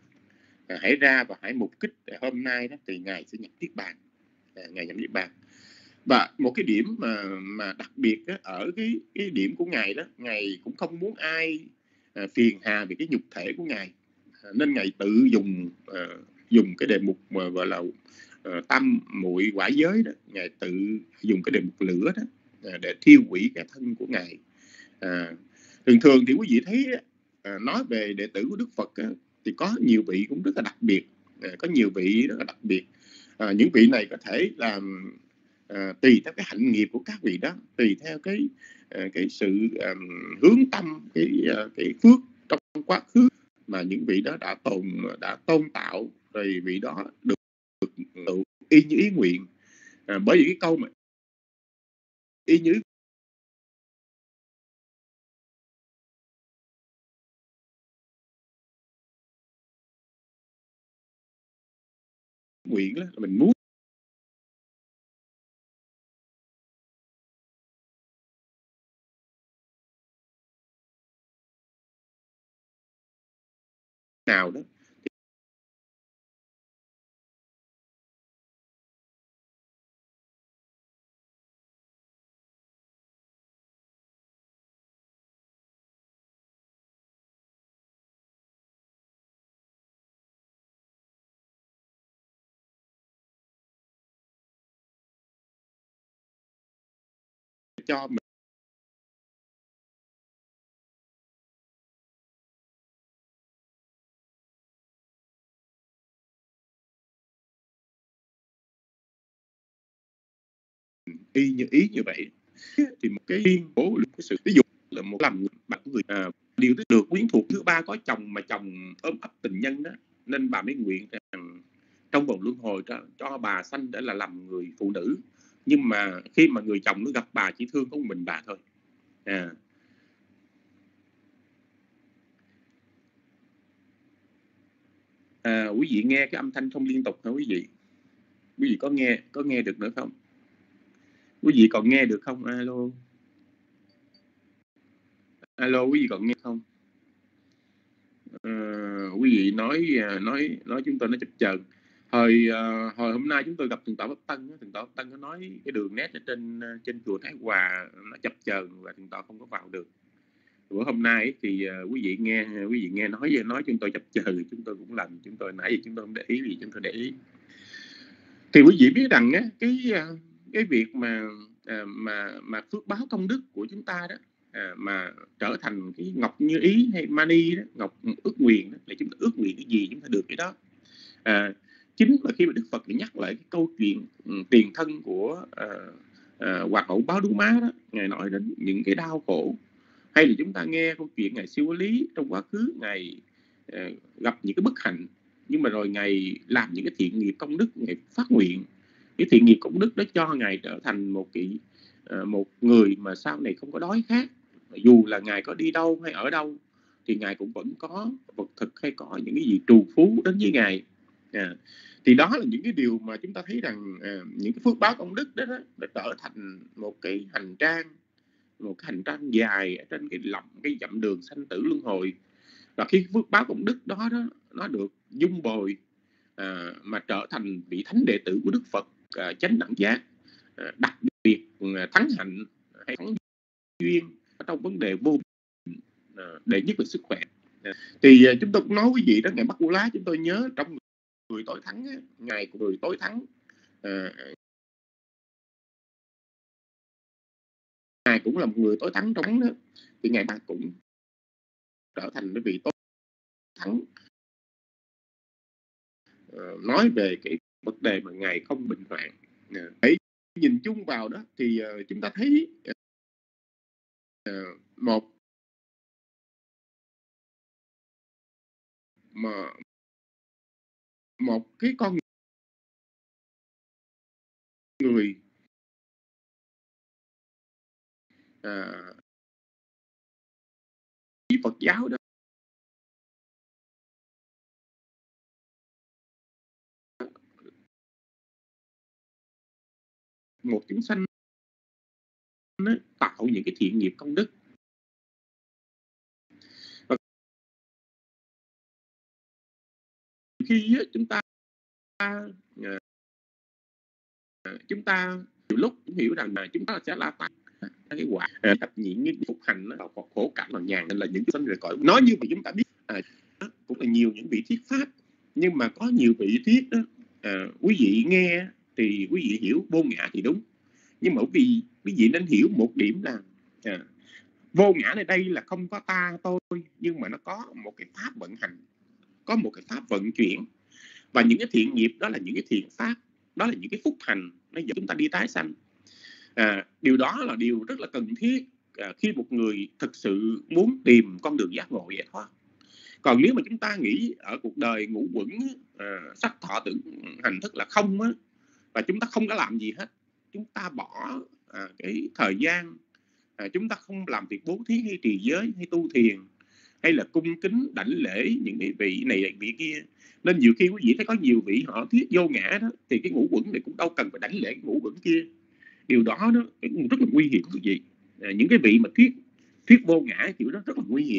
ra và hãy mục kích hôm nay đó, thì Ngài sẽ nhập niết bàn. Ngài nhập niết bàn. Và một cái điểm mà đặc biệt đó, ở cái điểm của Ngài đó, Ngài cũng không muốn ai phiền hà về cái nhục thể của Ngài, nên Ngài tự dùng cái đề mục mà gọi là tam muội quả giới đó. Ngài tự dùng cái đề mục lửa đó để thiêu hủy cái thân của Ngài. Thường thì quý vị thấy nói về đệ tử của Đức Phật thì có nhiều vị cũng rất là đặc biệt, có nhiều vị rất là đặc biệt. Những vị này có thể làm tùy theo cái hạnh nghiệp của các vị đó, tùy theo cái sự hướng tâm, cái phước trong quá khứ mà những vị đó đã tôn tạo, rồi vị đó được y như ý nguyện. Bởi vì cái câu mà y như nguyện là mình muốn nào đó cho mình ý như vậy. Thì một cái tuyên bố cái sự ví dụ là một làm bạn người điều được quyến thuộc thứ ba có chồng mà chồng ôm ấp tình nhân đó, nên bà mới nguyện rằng trong vòng luân hồi cho bà sanh để là làm người phụ nữ, nhưng mà khi mà người chồng nó gặp bà chỉ thương có một mình bà thôi. Quý vị nghe cái âm thanh không liên tục hả quý vị? Quý vị có nghe được nữa không? Quý vị còn nghe được không? Alo, quý vị còn nghe không? Quý vị nói chúng tôi nó chập chờn. Hồi hôm nay chúng tôi gặp thượng tọa Pháp Tân, thượng tọa Pháp Tân có nói cái đường nét ở trên chùa Thái Hòa nó chập chờn và thượng tọa không có vào được. Bữa hôm nay thì quý vị nghe nói chúng tôi chập chờn, chúng tôi cũng làm, chúng tôi nãy giờ chúng tôi không để ý gì, chúng tôi để ý. Thì quý vị biết rằng á, cái việc mà phước báo công đức của chúng ta đó, mà trở thành cái ngọc như ý hay mani đó, ngọc ước nguyện đó, là chúng ta ước nguyện cái gì chúng ta được cái đó. Chính là khi mà Đức Phật nhắc lại cái câu chuyện tiền thân của Hòa Hậu Báo Đú Má đó, Ngài nói đến những cái đau khổ, hay là chúng ta nghe câu chuyện Ngài Siêu Lý trong quá khứ Ngài gặp những cái bất hạnh, nhưng mà rồi Ngài làm những cái thiện nghiệp công đức, Ngài phát nguyện cái thiện nghiệp công đức đó cho Ngài trở thành một người mà sau này không có đói khát. Dù là Ngài có đi đâu hay ở đâu thì Ngài cũng vẫn có vật thực hay có những cái gì trù phú đến với Ngài. Thì đó là những cái điều mà chúng ta thấy rằng những cái phước báo công đức đó đã trở thành một cái hành trang dài ở trên cái dặm đường sanh tử luân hồi. Và khi phước báo công đức đó nó được dung bồi mà trở thành vị thánh đệ tử của Đức Phật chánh đẳng giác, đặc biệt thắng hạnh hay thắng duyên trong vấn đề vô đệ nhất là sức khỏe. Thì chúng tôi cũng nói quý vị đó, Ngài Bắc Cú Lá chúng tôi nhớ trong người tối thắng, Ngài của người tối thắng, Ngài cũng là một người tối thắng trong đó, thì Ngài bạn cũng trở thành cái vị tối thắng, nói về cái vấn đề mà Ngài không bệnh hoạn. Để nhìn chung vào đó thì chúng ta thấy một cái con người Phật giáo đó, một chúng sanh nó tạo những cái thiện nghiệp công đức. Và khi chúng ta nhiều lúc cũng hiểu rằng là chúng ta sẽ la tặng cái quả tập nhịn những phúc hành nó còn khổ cảnh bằng nhàn, nên là những sanh rời cõi. Nói như vậy chúng ta biết cũng là nhiều những vị thuyết pháp, nhưng mà có nhiều vị thuyết đó, quý vị nghe thì quý vị hiểu vô ngã thì đúng, nhưng mà quý vị nên hiểu một điểm là vô ngã này đây là không có ta tôi, nhưng mà nó có một cái pháp vận hành, có một cái pháp vận chuyển, và những cái thiện nghiệp đó là những cái thiện pháp, đó là những cái phúc hành nó dẫn chúng ta đi tái sanh. Điều đó là điều rất là cần thiết khi một người thực sự muốn tìm con đường giác ngộ giải thoát. Còn nếu mà chúng ta nghĩ ở cuộc đời ngũ quẩn sắc thọ tưởng hành thức là không á, và chúng ta không có làm gì hết, chúng ta bỏ cái thời gian, chúng ta không làm việc bố thí hay trì giới hay tu thiền hay là cung kính đảnh lễ những cái vị này vị kia, nên nhiều khi quý vị thấy có nhiều vị họ thuyết vô ngã đó, thì cái ngũ quẩn này cũng đâu cần phải đảnh lễ cái ngũ quẩn kia. Điều đó rất là nguy hiểm quý vị. Những cái vị mà thuyết vô ngã kiểu đó rất là nguy hiểm.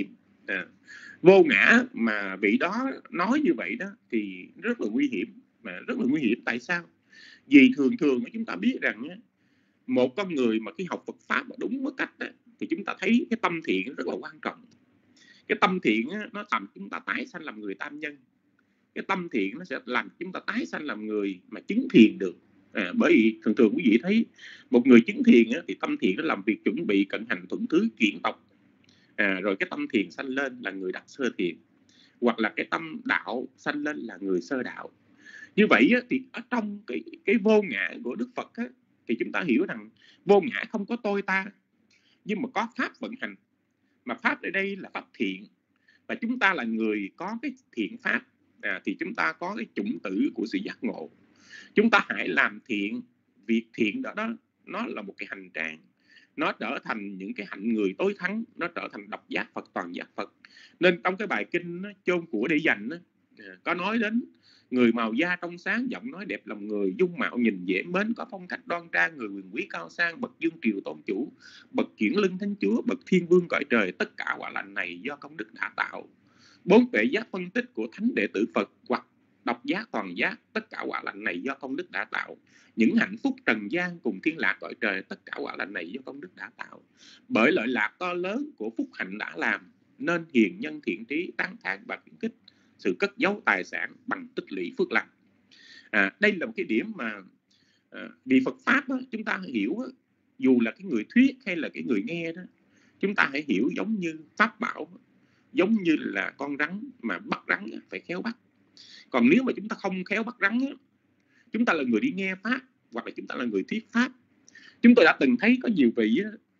Vô ngã mà vị đó nói như vậy đó thì rất là nguy hiểm. Mà rất là nguy hiểm tại sao? Vì thường thường chúng ta biết rằng một con người mà khi học Phật Pháp mà đúng với cách đó, thì chúng ta thấy cái tâm thiện rất là quan trọng. Cái tâm thiện nó làm chúng ta tái sanh làm người tam nhân. Cái tâm thiện nó sẽ làm chúng ta tái sanh làm người mà chứng thiền được. Bởi vì thường thường quý vị thấy một người chứng thiền thì tâm thiện nó làm việc chuẩn bị cận hành thuận thứ chuyển tộc. Rồi cái tâm thiền sanh lên là người đắc sơ thiền, hoặc là cái tâm đạo sanh lên là người sơ đạo. Như vậy thì ở trong cái vô ngã của Đức Phật thì chúng ta hiểu rằng vô ngã không có tôi ta, nhưng mà có pháp vận hành. Mà pháp ở đây là pháp thiện, và chúng ta là người có cái thiện pháp thì chúng ta có cái chủng tử của sự giác ngộ. Chúng ta hãy làm thiện. Việc thiện đó nó là một cái hành trang, nó trở thành những cái hạnh người tối thắng, nó trở thành độc giác Phật toàn giác Phật. Nên trong cái bài kinh chôn của để dành có nói đến người màu da trong sáng, giọng nói đẹp lòng người, dung mạo nhìn dễ mến, có phong cách đoan trang, người quyền quý cao sang, bậc dương triều tôn chủ, bậc kiển lưng thánh chúa, bậc thiên vương cõi trời. Tất cả quả lành này do công đức đã tạo. Bốn tuệ giác phân tích của thánh đệ tử Phật hoặc độc giác toàn giác, tất cả quả lành này do công đức đã tạo. Những hạnh phúc trần gian cùng thiên lạc cõi trời, tất cả quả lành này do công đức đã tạo. Bởi lợi lạc to lớn của phúc hạnh đã làm, nên hiền nhân thiện trí tán thán và khuyến khích sự cất giấu tài sản bằng tích lũy phước lành. Đây là một cái điểm mà vì Phật Pháp chúng ta hiểu, dù là cái người thuyết hay là cái người nghe đó, chúng ta hãy hiểu giống như Pháp bảo, giống như là con rắn mà bắt rắn phải khéo bắt. Còn nếu mà chúng ta không khéo bắt rắn, chúng ta là người đi nghe Pháp hoặc là chúng ta là người thuyết Pháp. Chúng tôi đã từng thấy có nhiều vị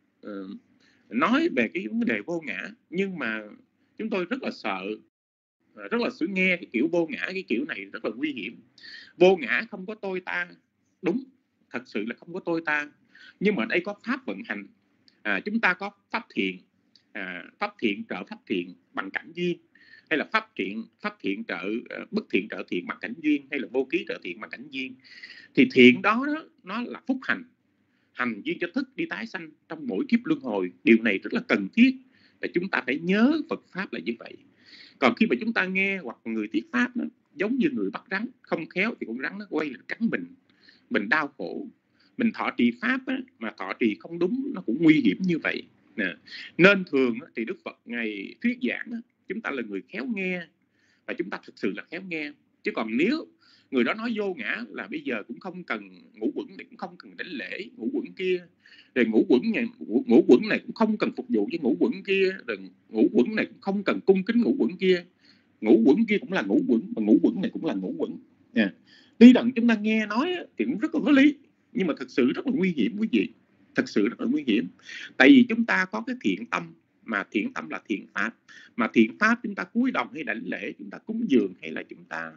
nói về cái vấn đề vô ngã, nhưng mà chúng tôi rất là sợ nghe cái kiểu vô ngã, cái kiểu này rất là nguy hiểm. Vô ngã không có tôi ta, đúng, thật sự là không có tôi ta, nhưng mà đây có pháp vận hành. Chúng ta có pháp thiện, pháp thiện trợ pháp thiện bằng cảnh duyên, hay là pháp thiện trợ bất thiện trợ thiện bằng cảnh duyên, hay là vô ký trợ thiện bằng cảnh duyên. Thì thiện đó nó là phúc hành duyên cho thức đi tái sanh trong mỗi kiếp luân hồi. Điều này rất là cần thiết và chúng ta phải nhớ Phật Pháp là như vậy. Còn khi mà chúng ta nghe hoặc người thuyết Pháp giống như người bắt rắn, không khéo thì con rắn nó quay lại cắn mình đau khổ. Mình thọ trì Pháp mà thọ trì không đúng nó cũng nguy hiểm như vậy. Nên thường thì Đức Phật ngày thuyết giảng chúng ta là người khéo nghe, và chúng ta thực sự là khéo nghe. Chứ còn nếu người đó nói vô ngã là bây giờ cũng không cần ngũ quẩn này, cũng không cần đánh lễ ngũ quẩn kia, rồi ngũ quẩn này cũng không cần phục vụ với ngũ quẩn kia, rồi ngũ quẩn này cũng không cần cung kính ngũ quẩn kia. Ngũ quẩn kia cũng là ngũ quẩn, và ngũ quẩn này cũng là ngũ quẩn. Tuy rằng chúng ta nghe nói thì cũng rất là có lý, nhưng mà thực sự rất là nguy hiểm quý vị. Thật sự rất là nguy hiểm. Tại vì chúng ta có cái thiện tâm, mà thiện tâm là thiện pháp. Mà thiện pháp chúng ta cúi đầu hay đảnh lễ, chúng ta cúng dường hay là chúng ta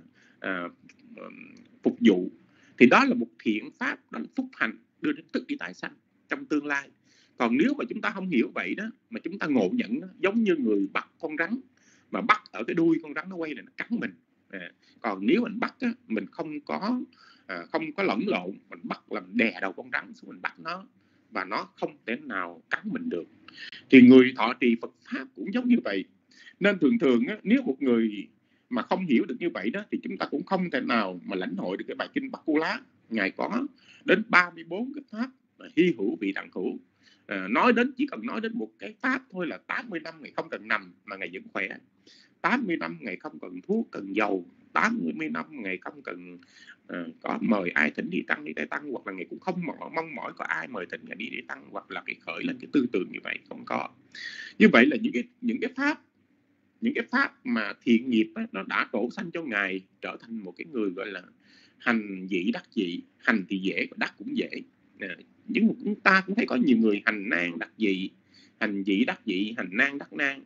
phục vụ, thì đó là một thiện pháp, đó là phúc hành đưa đến thức đi tái sanh trong tương lai. Còn nếu mà chúng ta không hiểu vậy đó, mà chúng ta ngộ nhận giống như người bắt con rắn, mà bắt ở cái đuôi con rắn nó quay lại nó cắn mình. Còn nếu mình bắt mình không có lẫn lộn, mình bắt làm đè đầu con rắn xuống, mình bắt nó và nó không thể nào cắn mình được. Thì người thọ trì Phật Pháp cũng giống như vậy. Nên thường thường nếu một người mà không hiểu được như vậy đó, thì chúng ta cũng không thể nào mà lãnh hội được cái bài kinh Bắc Cu Lá. Ngài có đến 34 cái pháp hy hữu vị đẳng hữu. Chỉ cần nói đến một cái pháp thôi là 80 năm Ngài không cần nằm mà Ngài vẫn khỏe. 80 năm Ngài không cần thuốc, cần dầu. 80 năm Ngài không cần có mời ai thỉnh đi tăng, đi Tây Tăng, hoặc là Ngài cũng không mong mỏi có ai mời thỉnh Ngài đi để tăng, hoặc là cái khởi lên cái tư tưởng như vậy, không có. Như vậy là những cái pháp mà thiện nghiệp nó đã trổ sanh cho Ngài trở thành một cái người gọi là hành dĩ đắc dị. Hành thì dễ, đắc cũng dễ. Nhưng mà chúng ta cũng thấy có nhiều người hành nan đắc dị, hành dĩ đắc dị, hành nan đắc nan.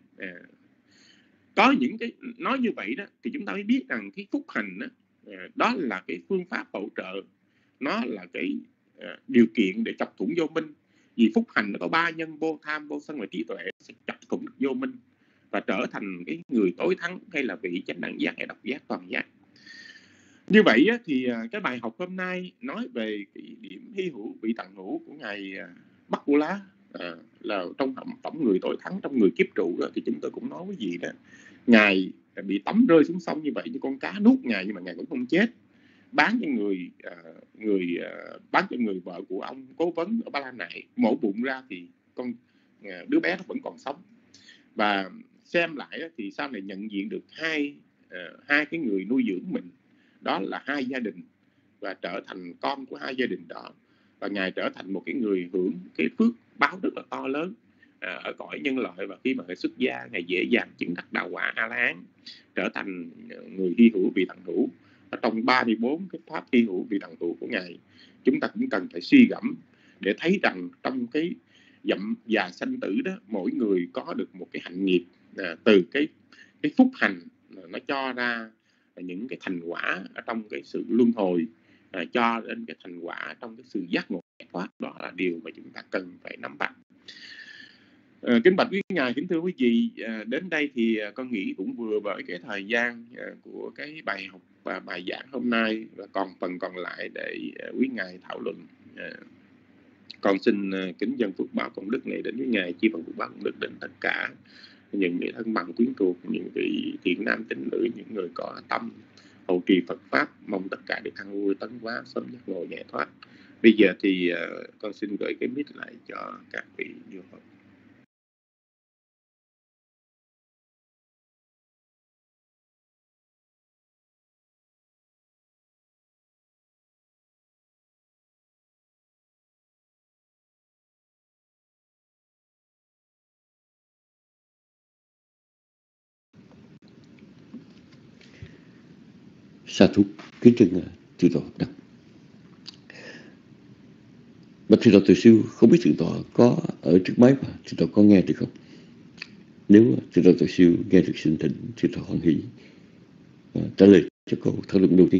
Có những cái nói như vậy đó thì chúng ta mới biết rằng cái phúc hành đó là cái phương pháp hỗ trợ, nó là cái điều kiện để chọc thủng vô minh. Vì phúc hành nó có 3 nhân: vô tham, vô sân và trí tuệ, sẽ chọc thủng được vô minh và trở thành cái người tối thắng, hay là vị chánh đẳng giác hay độc giác toàn giác. Như vậy thì cái bài học hôm nay nói về cái điểm hy hữu vị tận hữu của Ngài Bắc Cu Lá là trong tổng người tội thắng trong người kiếp trụ đó, thì chúng tôi cũng nói với gì đó, ngài bị tắm rơi xuống sông như vậy như con cá nuốt ngài, nhưng mà ngài cũng không chết, bán cho bán cho người vợ của ông cố vấn ở Ba La Nại, mổ bụng ra thì đứa bé nó vẫn còn sống. Và xem lại đó, thì sau này nhận diện được hai cái người nuôi dưỡng mình, đó là hai gia đình, và trở thành con của hai gia đình đó, và ngài trở thành một cái người hưởng cái phước báo rất là to lớn ở cõi nhân loại. Và khi mà ngài xuất gia, ngài dễ dàng chứng đắc đạo quả A La Hán, trở thành người hy hữu vị tận hữu. Ở trong 34 cái pháp hy hữu vị tận hữu của ngài, chúng ta cũng cần phải suy gẫm để thấy rằng trong cái dặm già sanh tử đó, mỗi người có được một cái hạnh nghiệp từ cái phúc hành nó cho ra những cái thành quả ở trong cái sự luân hồi, cho đến cái thành quả trong cái sự giác ngộ giải thoát. Đó là điều mà chúng ta cần phải nắm bắt. Kính bạch quý ngài, kính thưa quý vị, đến đây thì con nghĩ cũng vừa với cái thời gian của cái bài học và bài giảng hôm nay, và còn phần còn lại để quý ngài thảo luận. Con xin kính dâng phước báo công đức này đến quý ngài, chi phần phước báo công đức đến tất cả những người thân bằng quyến thuộc, những vị thiện nam tín nữ, những người có tâm hậu trì Phật pháp, mong tất cả được thăng vui tấn hóa, sớm giác ngộ giải thoát. Bây giờ thì con xin gửi cái mic lại cho các vị như vậy. Sa thú kính trân thượng tọa Đắc. Bạch thượng tọa Từ Siêu, không biết thượng tọa có ở trước máy mà thượng tọa có nghe được không? Nếu thượng tọa Từ Siêu nghe được, xin thỉnh thượng tọa hoan hỷ trả lời cho câu thảo luận đầu tiên.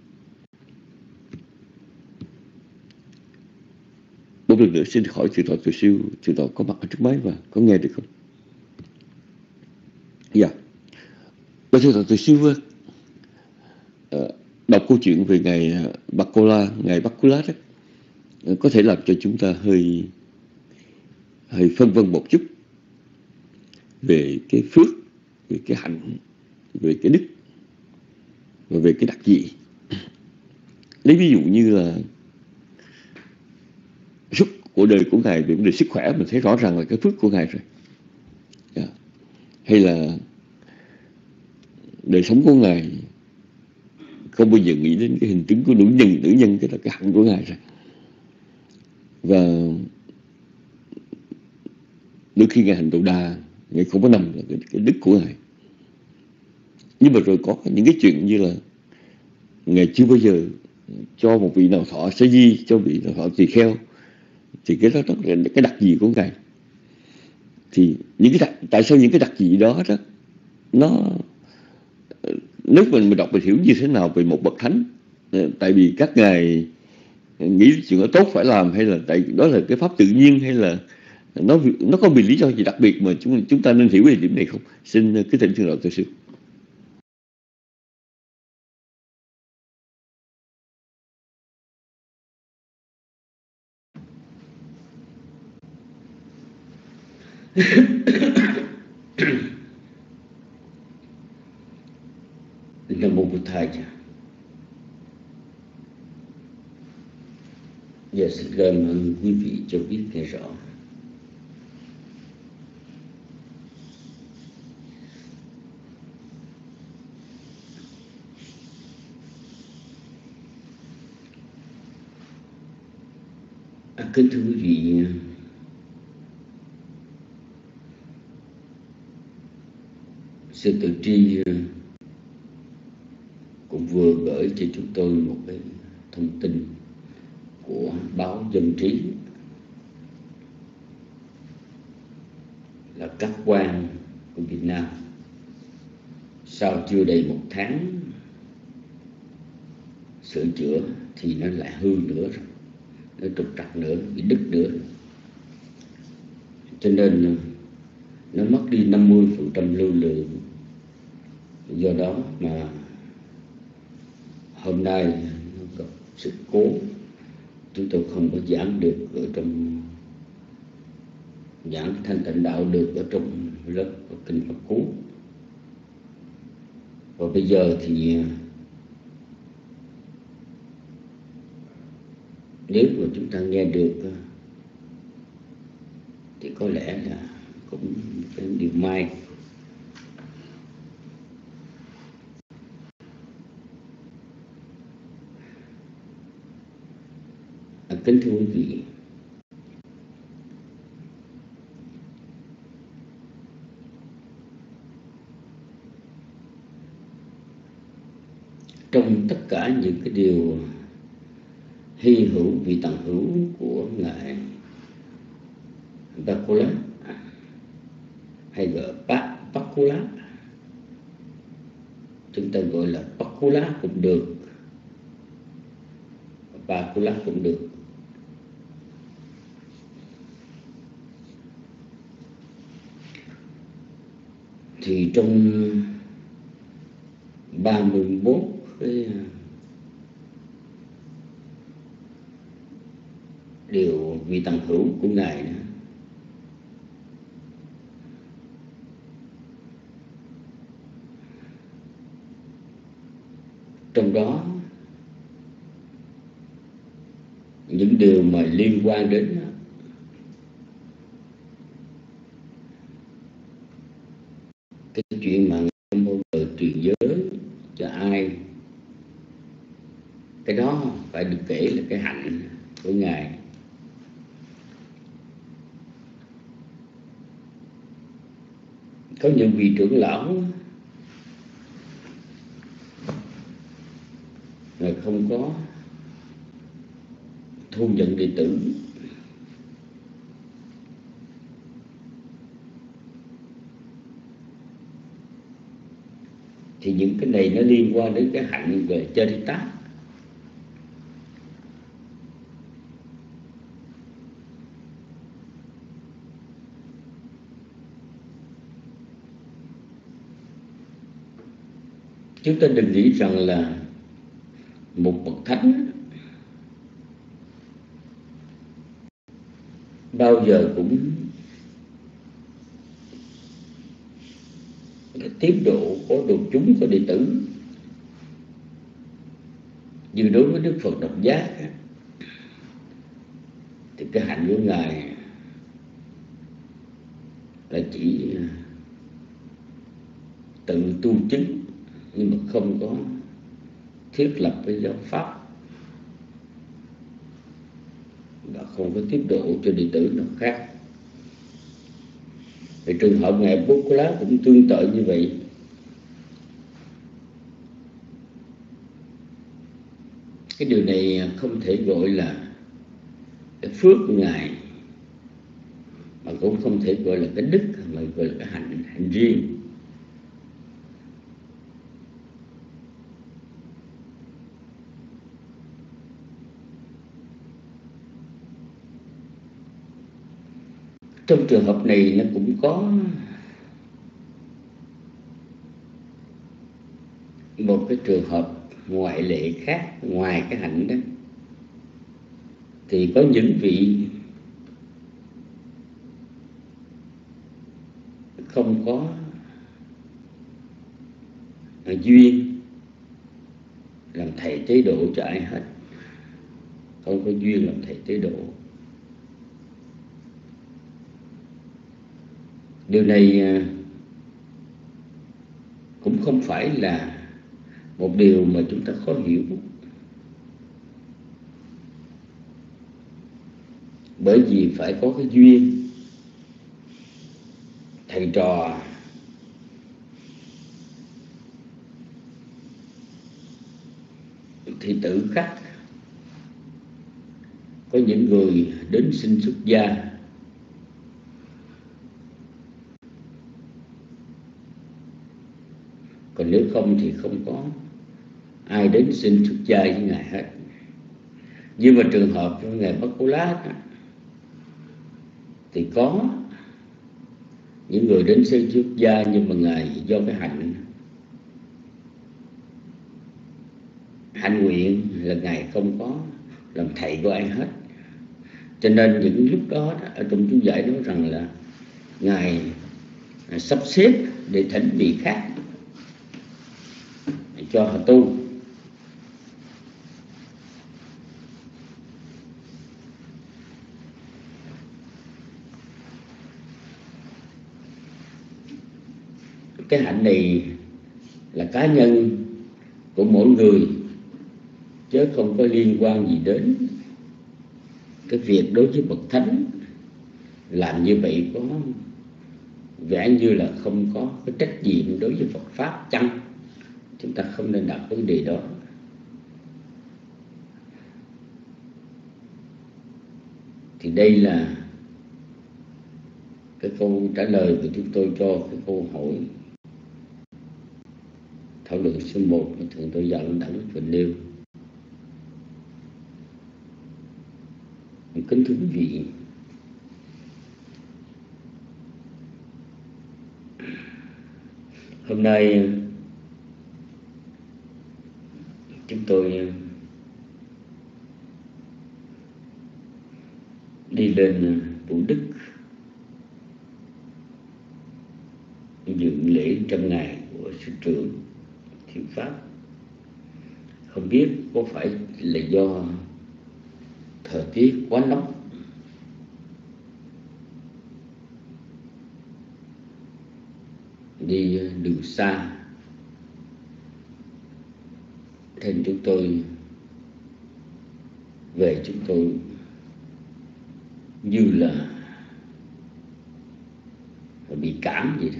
Một lần nữa xin hỏi thượng tọa Từ Siêu, thượng tọa có mặt ở trước máy và có nghe được không? Dạ. Bạch thượng tọa Từ Siêu đọc câu chuyện về ngài Bakula đó, có thể làm cho chúng ta hơi phân vân một chút về cái phước, về cái hạnh, về cái đức và về cái đặc dị. Lấy ví dụ như là suốt cuộc đời của ngài về vấn đề sức khỏe, mình thấy rõ ràng là cái phước của ngài rồi. Hay là đời sống của ngài không bao giờ nghĩ đến cái hình tướng của nữ nhân, cái là cái hạnh của ngài rồi. Và đôi khi ngài hành Đầu Đà, ngài không có nằm là cái đức của ngài. Nhưng mà rồi có những cái chuyện như là ngài chưa bao giờ cho một vị nào thọ sa di, cho vị nào thọ tỳ kheo, thì cái đó là cái đặc dị của ngài. Thì tại sao những cái đặc dị đó nó nếu mình đọc mình hiểu như thế nào về một bậc thánh? Tại vì các ngài nghĩ chuyện đó tốt phải làm, hay là tại đó là cái pháp tự nhiên, hay là nó có vì lý do gì đặc biệt mà chúng ta nên hiểu về điểm này không? Xin cứ thỉnh thượng tọa Từ Siêu. Nam mô Bụt Thầy. Giờ xin cảm ơn quý vị cho biết nghe rõ. Kính thưa quý vị, sư Tự Tri cũng vừa gửi cho chúng tôi một cái thông tin của báo Dân Trí là các quan của Việt Nam sau chưa đầy 1 tháng sửa chữa thì nó lại hư nữa rồi, nó trục trặc nữa, bị đứt nữa, cho nên nó mất đi 50% lưu lượng. Do đó mà hôm nay nó gặp sự cố, chúng tôi không có giảng được ở trong giảng thanh tịnh đạo được ở trong lớp kinh Pháp Cú. Và bây giờ thì nếu mà chúng ta nghe được thì có lẽ là cũng cái điều may. Kính thưa quý vị, trong tất cả những cái điều hy hữu vị tận hữu của ngài Bakula hay gọi Bakula, chúng ta gọi là Bakula cũng được, Bakula cũng được. Thì trong 31 cái điều vị tận hữu của ngài nữa, trong đó những điều mà liên quan đến cái chuyện mà không bao giờ truyền giới cho ai, cái đó phải được kể là cái hạnh của ngài. Có những vị trưởng lão mà không có thu nhận đệ tử, thì những cái này nó liên quan đến cái hạnh về charita. Chúng ta đừng nghĩ rằng là một bậc thánh bao giờ cũng tiếp độ có độ chúng có đệ tử. Như đối với Đức Phật Độc Giác thì cái hạnh của ngài là chỉ tự tu chứng, nhưng mà không có thiết lập cái giáo pháp và không có tiếp độ cho đệ tử nào khác. Thì trường hợp ngài Bakula cũng tương tự như vậy. Cái điều này không thể gọi là cái phước của ngài, mà cũng không thể gọi là cái đức, mà gọi là cái hạnh riêng. Trong trường hợp này nó cũng có một cái trường hợp ngoại lệ khác ngoài cái hạnh đó. Thì có những vị không có duyên làm thầy tế độ cho ai hết, không có duyên làm thầy tế độ. Điều này cũng không phải là một điều mà chúng ta khó hiểu, bởi vì phải có cái duyên. Thầy trò thì tự khắc. Có những người đến xin xuất gia, còn nếu không thì không có ai đến xin xuất gia với ngài hết. Nhưng mà trường hợp của ngài Bakula thì có những người đến xin xuất gia, nhưng mà ngài do cái hạnh nguyện là ngài không có làm thầy của ai hết. Cho nên những lúc đó ở trong chú giải nói rằng là Ngài sắp xếp để thỉnh vị khác để cho họ tu. Cái hạnh này là cá nhân của mỗi người, chứ không có liên quan gì đến cái việc đối với bậc thánh. Làm như vậy có vẻ như là không có cái trách nhiệm đối với Phật pháp chăng? Chúng ta không nên đặt vấn đề đó. Thì đây là cái câu trả lời của chúng tôi cho cái câu hỏi thảo luận số 1 mà Thượng tọa Dẫn Đẳng Vịnh nêu. Kính thưa quý vị, hôm nay chúng tôi đi lên Vũ Đức dự lễ 100 ngày của sư trưởng Thiện Pháp. Không biết có phải là do thời tiết quá nóng, đi đường xa, nên chúng tôi về, chúng tôi như là bị cảm vậy đó.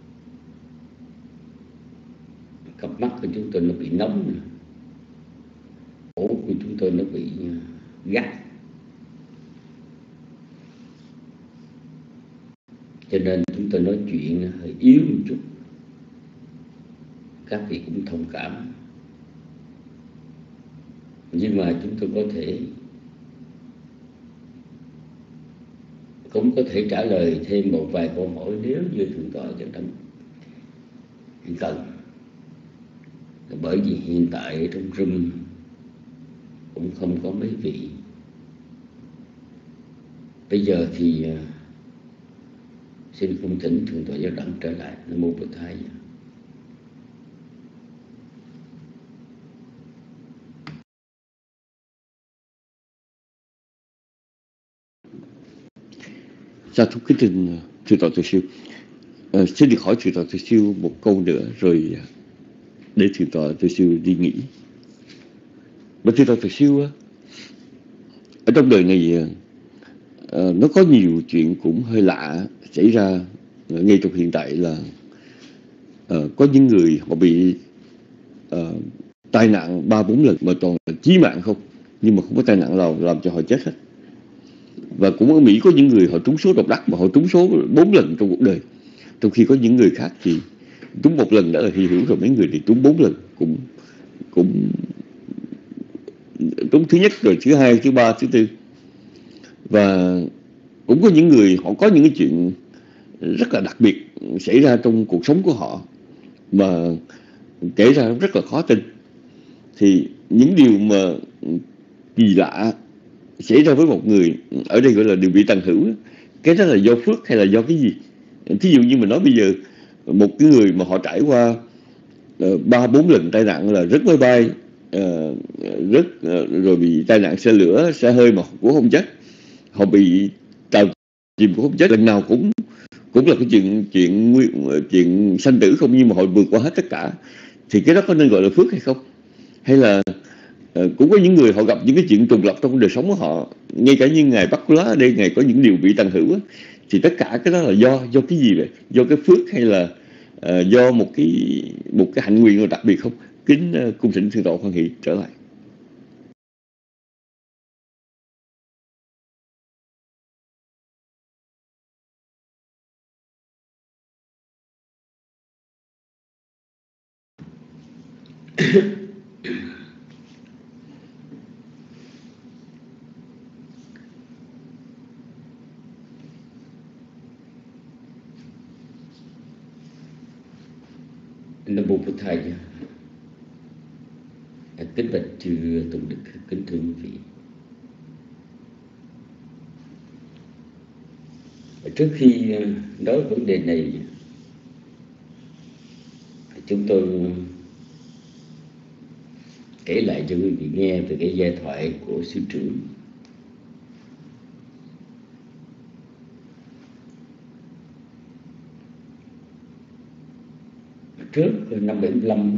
Cặp mắt của chúng tôi nó bị nóng, cổ của chúng tôi nó bị gắt, cho nên chúng tôi nói chuyện hơi yếu một chút. Các vị cũng thông cảm, nhưng mà chúng tôi cũng có thể trả lời thêm một vài câu hỏi nếu như Thượng tọa Dẫn Đẳng cần. Bởi vì hiện tại trong room cũng không có mấy vị. Bây giờ thì xin cung thỉnh Thượng tọa Dẫn Đẳng trở lại. Nam mô Bổn Thầy. Sa thúc kính trình Thượng tọa Từ Siêu. Xin được hỏi Thượng tọa Từ Siêu một câu nữa rồi để Thượng tọa Từ Siêu đi nghỉ. Bởi Thượng tọa Từ Siêu ở trong đời này nó có nhiều chuyện cũng hơi lạ xảy ra ngay trong hiện tại. Là có những người họ bị tai nạn 3-4 lần mà toàn là chí mạng không, nhưng mà không có tai nạn nào làm cho họ chết hết. Và cũng ở Mỹ có những người họ trúng số độc đắc mà họ trúng số 4 lần trong cuộc đời, trong khi có những người khác thì trúng 1 lần đã là hy hữu rồi. Mấy người thì trúng 4 lần, cũng trúng thứ nhất rồi thứ hai, thứ ba, thứ tư. Và cũng có những người họ có những cái chuyện rất là đặc biệt xảy ra trong cuộc sống của họ mà kể ra rất là khó tin. Thì những điều mà kỳ lạ xảy ra với một người, ở đây gọi là điều bị tần hữu, cái đó là do phước hay là do cái gì? Thí dụ như mình nói bây giờ một cái người mà họ trải qua 3-4 lần tai nạn, là rớt máy bay, rồi bị tai nạn xe lửa, xe hơi mà cũng không chết, họ bị tàu chìm cũng không chết, lần nào cũng là cái chuyện sanh tử không, nhưng mà họ vượt qua hết tất cả. Thì cái đó có nên gọi là phước hay không? Hay là cũng có những người họ gặp những cái chuyện trùng lập trong đời sống của họ, ngay cả như ngài Bắc Lá ở đây, ngài có những điều bị tần hữu thì tất cả cái đó là do cái gì vậy? Do cái phước hay là do một cái hạnh nguyện đặc biệt không? Kính cung thỉnh Thượng tọa Hoan Hỷ trở lại. Nam mô Bổn Thầy. Kính bạch chư tôn đức, kính thưa quý vị. Trước khi nói vấn đề này, chúng tôi kể lại cho quý vị nghe về cái giai thoại của sư trưởng. Trước năm 75,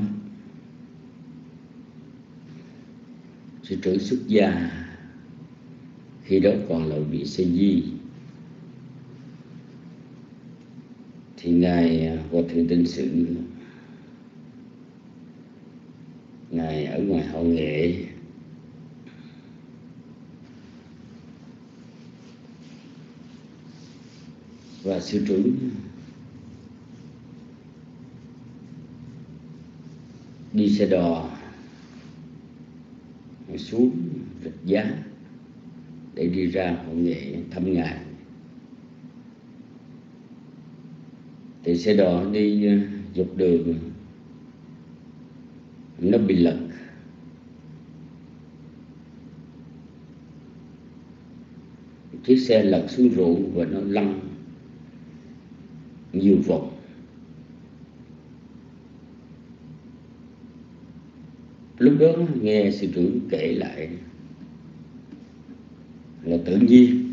sư trưởng xuất gia, khi đó còn là vị sa di, thì ngài Hòa thượng Tịnh Sự, ngài ở ngoài Họ Nghệ, và sư trưởng đi xe đò xuống Rạch Giá để đi ra Họ Nghệ thăm ngài. Thì xe đò đi dọc đường nó bị lật, chiếc xe lật xuống ruộng và nó lăn nhiều vòng. Lúc đó nghe sư trưởng kể lại là tự nhiên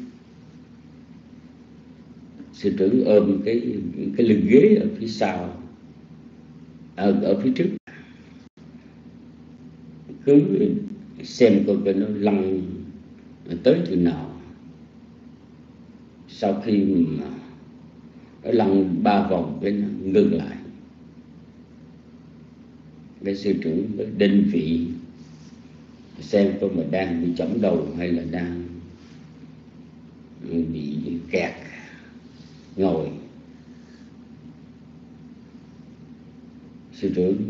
sư trưởng ôm cái lưng ghế ở phía sau, ở phía trước, cứ xem coi cái nó lăn tới chừng nào. Sau khi mà nó lăn 3 vòng cái nó ngưng lại, cái sư trưởng mới định vị xem coi mà đang bị chỏng đầu hay là đang bị kẹt ngồi. Sư trưởng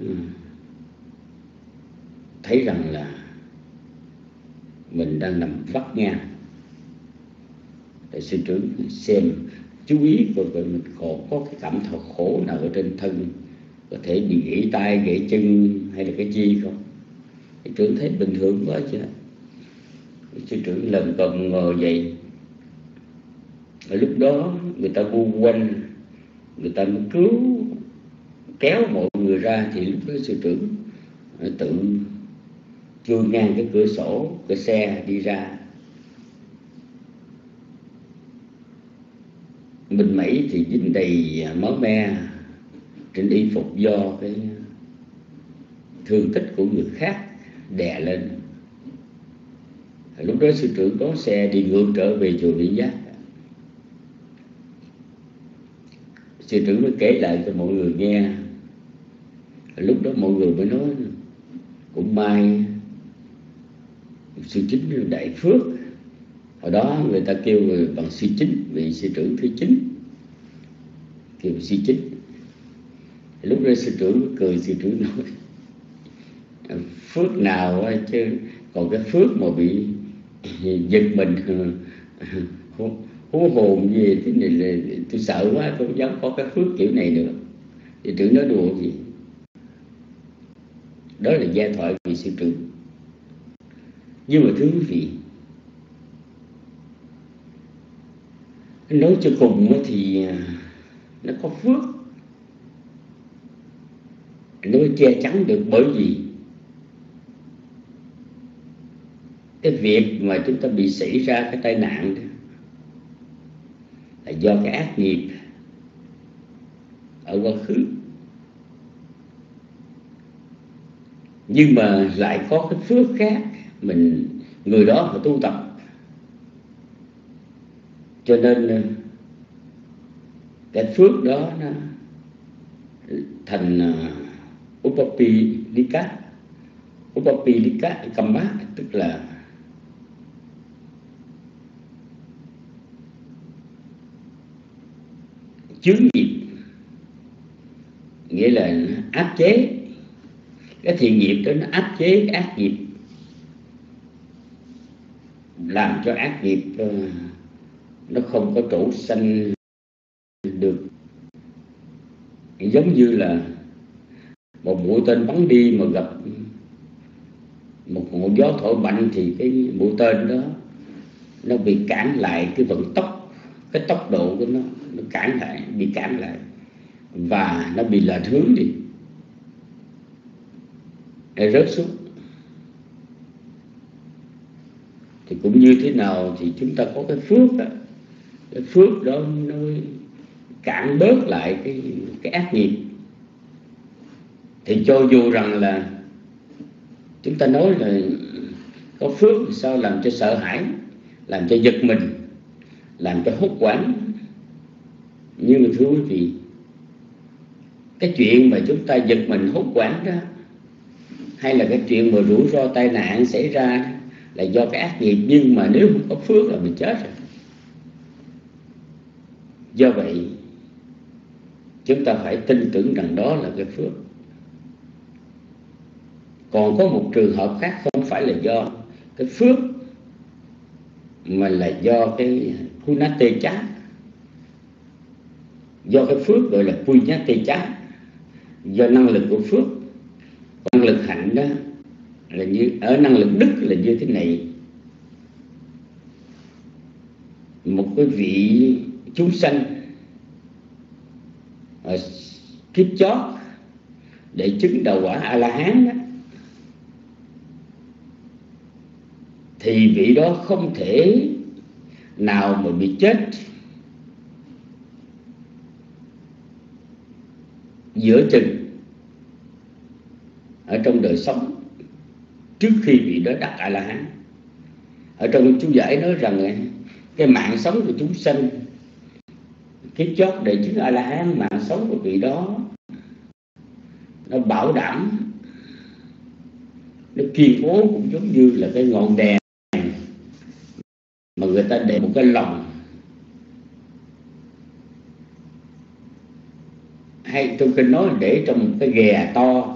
thấy rằng là mình đang nằm vắt ngang. Để sư trưởng xem, chú ý coi mình có cái cảm thọ khổ nào ở trên thân, có thể bị gãy tay, gãy chân hay là cái chi không. Sư trưởng thấy bình thường quá chứ. Sư trưởng lần cầm ngồi dậy. Ở lúc đó người ta bu quanh, người ta mới cứu kéo mọi người ra, thì lúc đó sư trưởng tự chui ngang cái cửa sổ cái xe đi ra. Mình Mẩy thì dính đầy máu me trên y phục do cái thương tích của người khác đè lên. Lúc đó sư trưởng có xe đi ngược trở về chùa Vĩ Giác. Sư trưởng mới kể lại cho mọi người nghe. Lúc đó mọi người mới nói cũng may sư Chính đại phước. Hồi đó người ta kêu bằng sư Chính, vì sư trưởng thứ 9 kêu sư Chính. Lúc đó sư trưởng cười, sư trưởng nói phước nào chứ, còn cái phước mà bị giật mình hú hồn gì thế này là tôi sợ quá, tôi không dám có cái phước kiểu này nữa. Sư trưởng nói đùa gì. Đó là giai thoại vì sư trưởng. Nhưng mà thưa quý vị, nói cho cùng thì nó có phước, nó che chắn được. Bởi vì cái việc mà chúng ta bị xảy ra cái tai nạn đó là do cái ác nghiệp ở quá khứ, nhưng mà lại có cái phước khác, người đó phải tu tập, cho nên cái phước đó nó thành Upapilika Kamma, tức là chướng nghiệp, nghĩa là nó áp chế cái thiện nghiệp đó, nó áp chế cái ác nghiệp, làm cho ác nghiệp nó không có chỗ sanh được. Giống như là một mũi tên bắn đi mà gặp một ngọn gió thổi mạnh thì cái mũi tên đó nó bị cản lại cái vận tốc cái tốc độ của nó cản lại, bị cản lại, và nó bị lệch hướng đi, để rớt xuống. Thì cũng như thế nào thì chúng ta có cái phước đó, cái phước đó nó cản bớt lại cái ác nghiệp. Thì cho dù rằng là chúng ta nói là có phước thì sao làm cho sợ hãi, làm cho giật mình, làm cho hốt hoảng. Nhưng mà thưa quý vị, cái chuyện mà chúng ta giật mình hốt hoảng đó, hay là cái chuyện mà rủi ro tai nạn xảy ra đó, là do cái ác nghiệp. Nhưng mà nếu không có phước là mình chết rồi. Do vậy chúng ta phải tin tưởng rằng đó là cái phước. Còn có một trường hợp khác, không phải là do cái phước, mà là do cái punate chá. Do cái phước gọi là punyate chá, do năng lực của phước. Năng lực hạnh đó là như, ở năng lực đức là như thế này. Một cái vị chúng sanh ở kiếp chót để chứng đạo quả A-la-hán đó, thì vị đó không thể nào mà bị chết giữa chừng ở trong đời sống trước khi vị đó đắc A-la-hán. Ở trong chú giải nói rằng cái mạng sống của chúng sanh kiếp chót để chứng A-la-hán, mạng sống của vị đó nó bảo đảm, nó kiên cố, cũng giống như là cái ngọn đèn mà người ta để một cái lồng, hay trong kinh nói để trong một cái ghè to,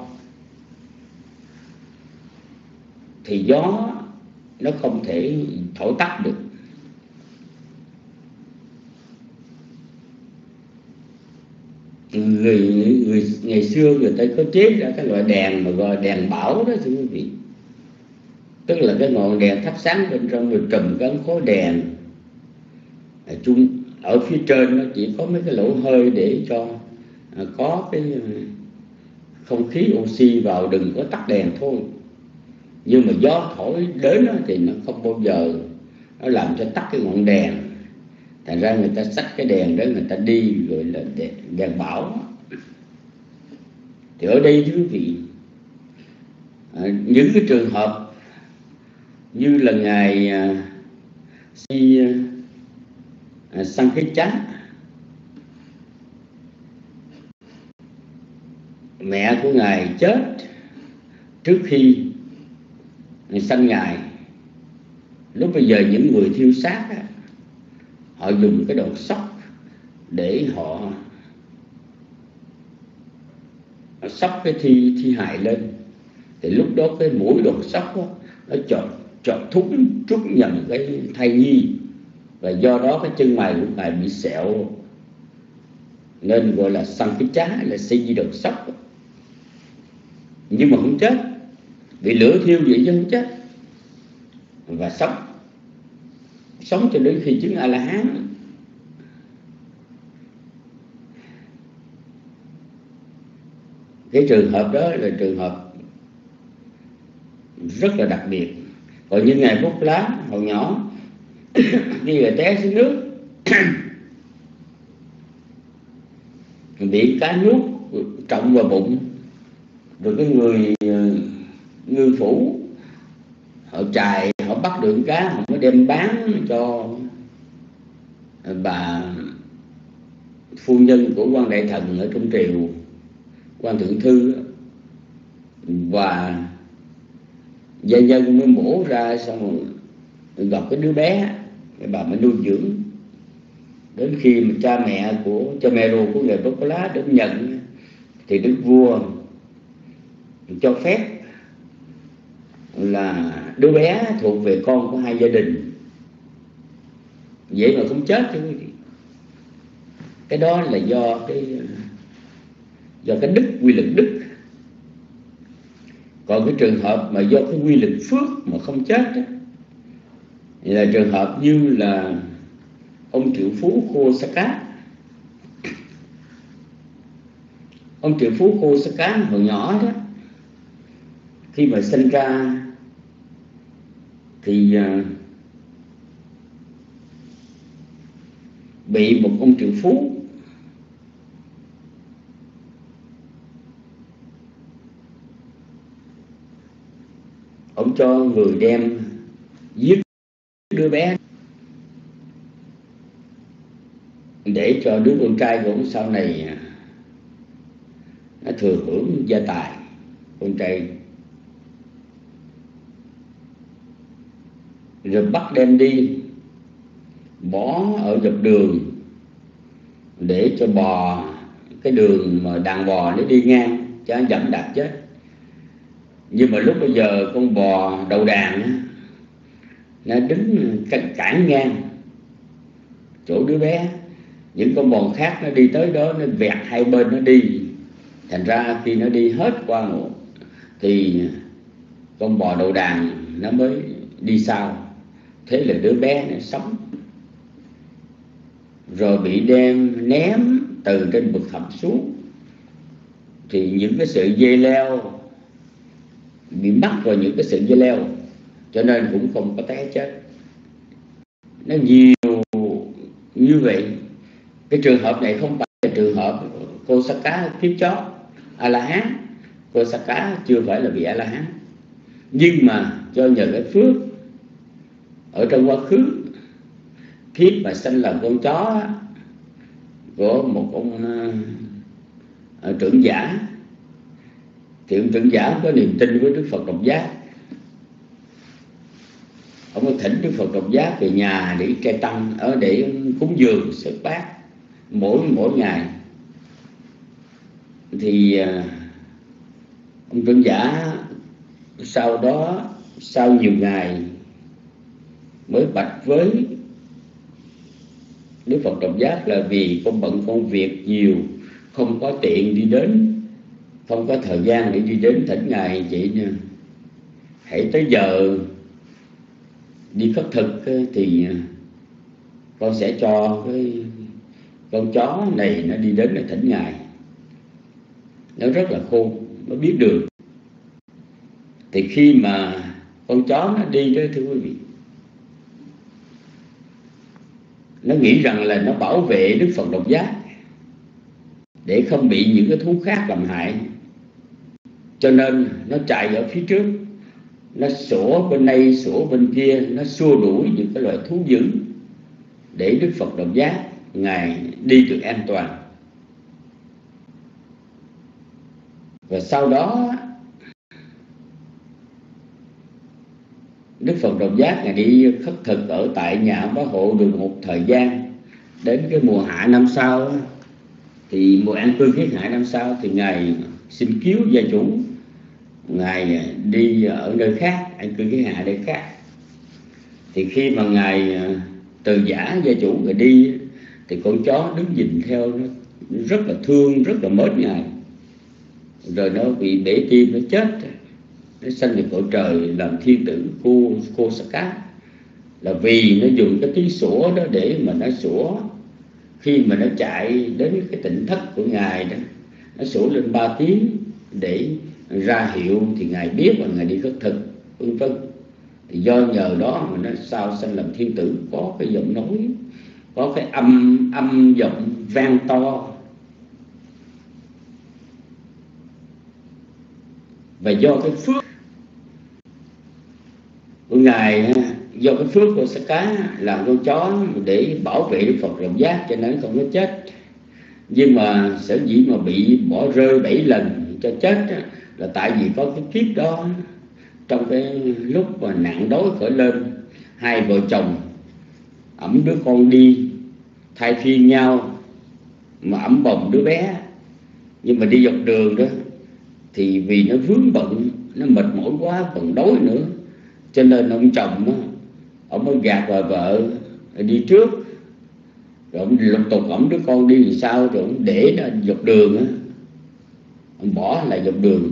thì gió nó không thể thổi tắt được. Người ngày xưa người ta có chế ra cái loại đèn mà gọi đèn bảo đó thưa quý vị. Tức là cái ngọn đèn thắp sáng bên trong rồi trùm cái ống khói đèn. Ở phía trên nó chỉ có mấy cái lỗ hơi để cho có cái không khí oxy vào, đừng có tắt đèn thôi. Nhưng mà gió thổi đến thì nó không bao giờ nó làm cho tắt cái ngọn đèn. Thành ra người ta xách cái đèn đó người ta đi, gọi là đèn bảo. Thì ở đây quý vị, những cái trường hợp như là ngài Sankhichá, mẹ của ngài chết trước khi sanh ngài. Lúc bây giờ những người thiêu xác á, họ dùng cái đòn sóc để họ sóc cái thi hài lên. Thì lúc đó cái mũi đòn sóc đó, nó chọt thúng trút nhầm cái thai nhi, và do đó cái chân mày của ngài bị sẹo, nên gọi là Sankhichá, là xây di đòn sóc. Nhưng mà không chết, bị lửa thiêu vậy chứ không chết, và sống cho đến khi chứng A-la-hán. Cái trường hợp đó là trường hợp rất là đặc biệt. Còn như ngài Bốc Lá hồi nhỏ khi là té xuống nước bị cá nuốt trọng vào bụng, rồi cái người ngư phủ họ trài, họ bắt được cá, họ mới đem bán cho bà phu nhân của quan đại thần ở trong triều, quan thượng thư, và gia nhân mới mổ ra, xong rồi gặp cái đứa bé, cái bà mới nuôi dưỡng. Đến khi mà cha mẹ của người Bốc Lá đến nhận, thì đức vua cho phép là đứa bé thuộc về con của hai gia đình, vậy mà không chết chứ quý vị. Cái đó là do cái đức, quy lực đức. Còn cái trường hợp mà do cái quy lực phước mà không chết đó, thì là trường hợp như là ông triệu phú Khosaka. Ông triệu phú Khosaka hồi nhỏ đó, khi mà sinh ra thì bị một ông triệu phú ông cho người đem giết đứa bé để cho đứa con trai của ông sau này nó thừa hưởng gia tài. Con trai rồi bắt đem đi bỏ ở dọc đường để cho bò, cái đường mà đàn bò nó đi ngang cho nó dẫm đạp chết. Nhưng mà lúc bây giờ con bò đầu đàn nó đứng cản ngang chỗ đứa bé, những con bò khác nó đi tới đó nó vẹt hai bên nó đi, thành ra khi nó đi hết qua một thì con bò đầu đàn nó mới đi sau. Thế là đứa bé nó sống, rồi bị đem ném từ trên vực thẳm xuống. Thì những cái sợi dây leo bị mắc vào những cái sợi dây leo, cho nên cũng không có té chết. Nó nhiều như vậy. Cái trường hợp này không phải là trường hợp Khosaka kiếp chót A-la-hán. Khosaka chưa phải là vị A-la-hán, nhưng mà do nhờ cái phước ở trong quá khứ, kiếp mà sinh làm con chó của một ông trưởng giả, thì ông trưởng giả có niềm tin với Đức Phật Độc Giác. Ông có thỉnh Đức Phật Độc Giác về nhà để trai tăng, ở để cúng dường sự bát mỗi ngày. Thì ông trưởng giả sau đó, sau nhiều ngày mới bạch với Đức Phật Độc Giác là vì con bận công việc nhiều, không có tiện đi đến, không có thời gian để đi đến thỉnh Ngài. Vậy nè, hãy tới giờ đi khất thực thì con sẽ cho cái con chó này nó đi đến để thỉnh Ngài. Nó rất là khôn, nó biết đường. Thì khi mà con chó nó đi đó, thưa quý vị, nó nghĩ rằng là nó bảo vệ Đức Phật Độc Giác để không bị những cái thú khác làm hại, cho nên nó chạy ở phía trước, nó sủa bên đây sủa bên kia, nó xua đuổi những cái loài thú dữ để Đức Phật Độc Giác Ngài đi được an toàn. Và sau đó Đức Phật Độc Giác Ngài đi khất thực ở tại nhà Bá Hộ được một thời gian. Đến cái mùa hạ năm sau, thì mùa an cư kiết hạ năm sau, thì Ngài xin cứu gia chủ, Ngài đi ở nơi khác, an cư kiết hạ nơi khác. Thì khi mà Ngài từ giả gia chủ Ngài đi, thì con chó đứng nhìn theo, nó rất là thương, rất là mến Ngài. Rồi nó bị bể tim, nó chết, nó sanh về cõi trời làm thiên tử Khosaka, là vì nó dùng cái tiếng sủa đó để mà nó sủa. Khi mà nó chạy đến cái tịnh thất của Ngài đó, nó sủa lên 3 tiếng để ra hiệu thì Ngài biết là Ngài đi khất thực, vân vân. Thì do nhờ đó mà nó sao sanh làm thiên tử, có cái giọng nói, có cái âm giọng vang to. Và do cái phước của Ngài, do cái phước của Saka làm con chó để bảo vệ Đức Phật Độc Giác, cho nên không có chết. Nhưng mà sở dĩ mà bị bỏ rơi 7 lần cho chết là tại vì có cái kiếp đó, trong cái lúc mà nạn đói khởi lên, hai vợ chồng ẵm đứa con đi thay phiên nhau mà ẵm bồng đứa bé. Nhưng mà đi dọc đường đó thì vì nó vướng bận, nó mệt mỏi quá, còn đói nữa, cho nên ông chồng đó, ông mới gạt vào vợ đi trước, rồi ông lục tục ẵm đứa con đi thì sao, rồi ông để nó dọc đường đó, ông bỏ lại dọc đường.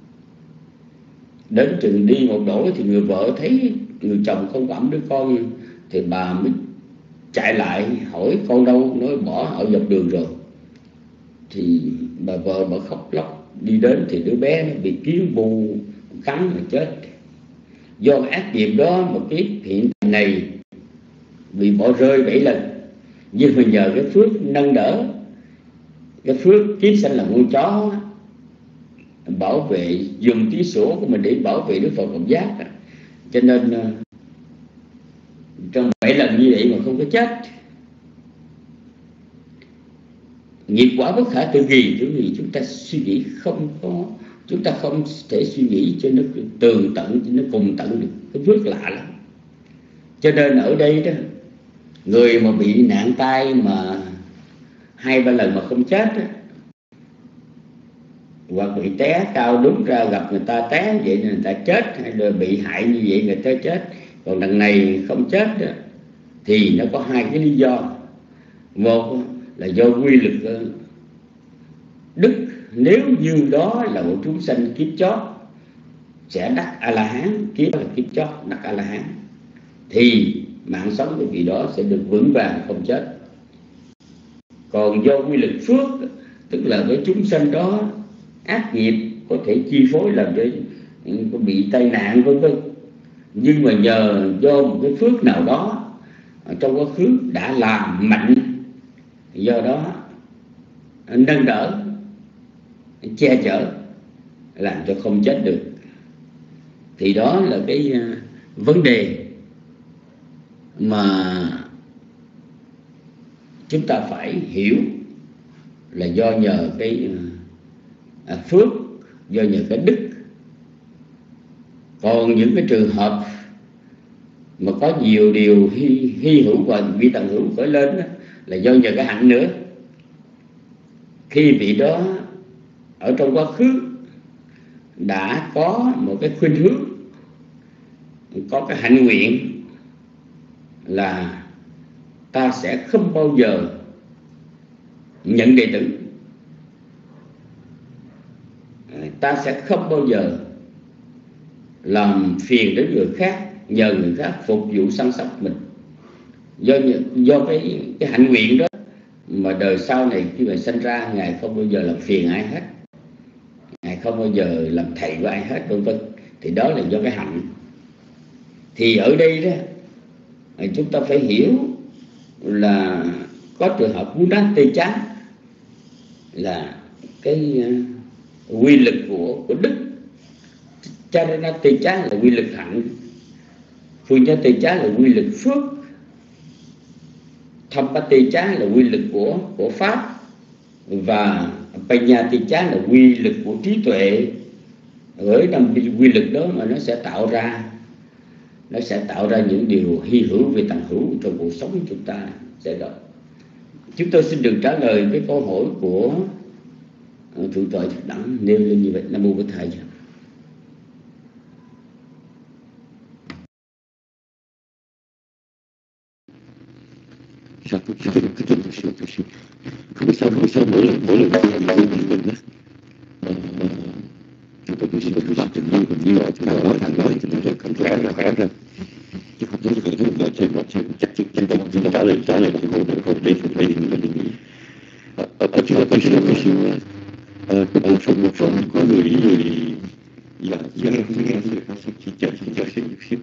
Đến chừng đi một đổi thì người vợ thấy người chồng không ẵm đứa con, thì bà mới chạy lại hỏi con đâu, nói bỏ ở dọc đường rồi. Thì bà vợ bà khóc lóc đi đến thì đứa bé nó bị kiến bu cắn mà chết. Do ác nghiệp đó một kiếp hiện này bị bỏ rơi 7 lần, nhưng mà nhờ cái phước nâng đỡ, cái phước kiếp sanh là con chó bảo vệ, dùng tí sổ của mình để bảo vệ Đức Phật Cộng Giác, cho nên trong 7 lần như vậy mà không có chết. Nghiệp quả bất khả tư nghị, vì chúng ta suy nghĩ không có, chúng ta không thể suy nghĩ cho nó tường tận, cho nó cùng tận được. Cái phước lạ lắm. Cho nên ở đây đó, người mà bị nạn tai mà 2-3 lần mà không chết đó, hoặc bị té cao đúng ra gặp người ta té vậy nên người ta chết, hay là bị hại như vậy người ta chết. Còn lần này không chết đó, thì nó có 2 cái lý do. Một là do quy lực đức, nếu như đó là một chúng sanh kiếp chót sẽ đắc A-la-hán, kiếp là kiếp chót đắc A-la-hán, thì mạng sống của vị đó sẽ được vững vàng không chết. Còn do quy lực phước, tức là cái chúng sanh đó ác nghiệp có thể chi phối làm cho bị tai nạn vân vân, nhưng mà nhờ do một cái phước nào đó trong quá khứ đã làm mạnh, do đó nâng đỡ, che chở, làm cho không chết được. Thì đó là cái vấn đề mà chúng ta phải hiểu, là do nhờ cái phước, do nhờ cái đức. Còn những cái trường hợp mà có nhiều điều hy hữu và vi tận hữu khởi lên đó, là do nhờ cái hạnh nữa. Khi vị đó ở trong quá khứ đã có một cái khuynh hướng, có cái hạnh nguyện là ta sẽ không bao giờ nhận đệ tử, ta sẽ không bao giờ làm phiền đến người khác, nhờ người khác phục vụ săn sóc mình. Do cái hạnh nguyện đó mà đời sau này khi mà sinh ra, Ngài không bao giờ làm phiền ai hết, Ngài không bao giờ làm thầy của ai hết, vân vân. Thì đó là do cái hạnh. Thì ở đây đó chúng ta phải hiểu là có trường hợp Vú Đát Tê Chá là cái quy lực của đức, Charana Tê Chá là quy lực hạnh, Phương Chá Tê Chá là quy lực phước, Thâm Bát Tê Chá là quy lực của pháp, và Panya Tê Chá là quy lực của trí tuệ. Với năm quy lực đó mà nó sẽ tạo ra những điều hy hữu về tận hữu trong cuộc sống của chúng ta sẽ đó. Chúng tôi xin được trả lời cái câu hỏi của Thượng tọa Thích Đẳng nêu lên như vậy. Nam mô Bổn Thầy. Không biết sao mỗi lần mình đó, chúng tôi xin được làm tình như là chúng ta nói thì mình không khỏe ra, chứ không thấy cái là trên chắc chúng ta trả lời cái câu này không đây mình nghĩ ở chỗ tôi xin một phần có người là nghe xin chờ xin.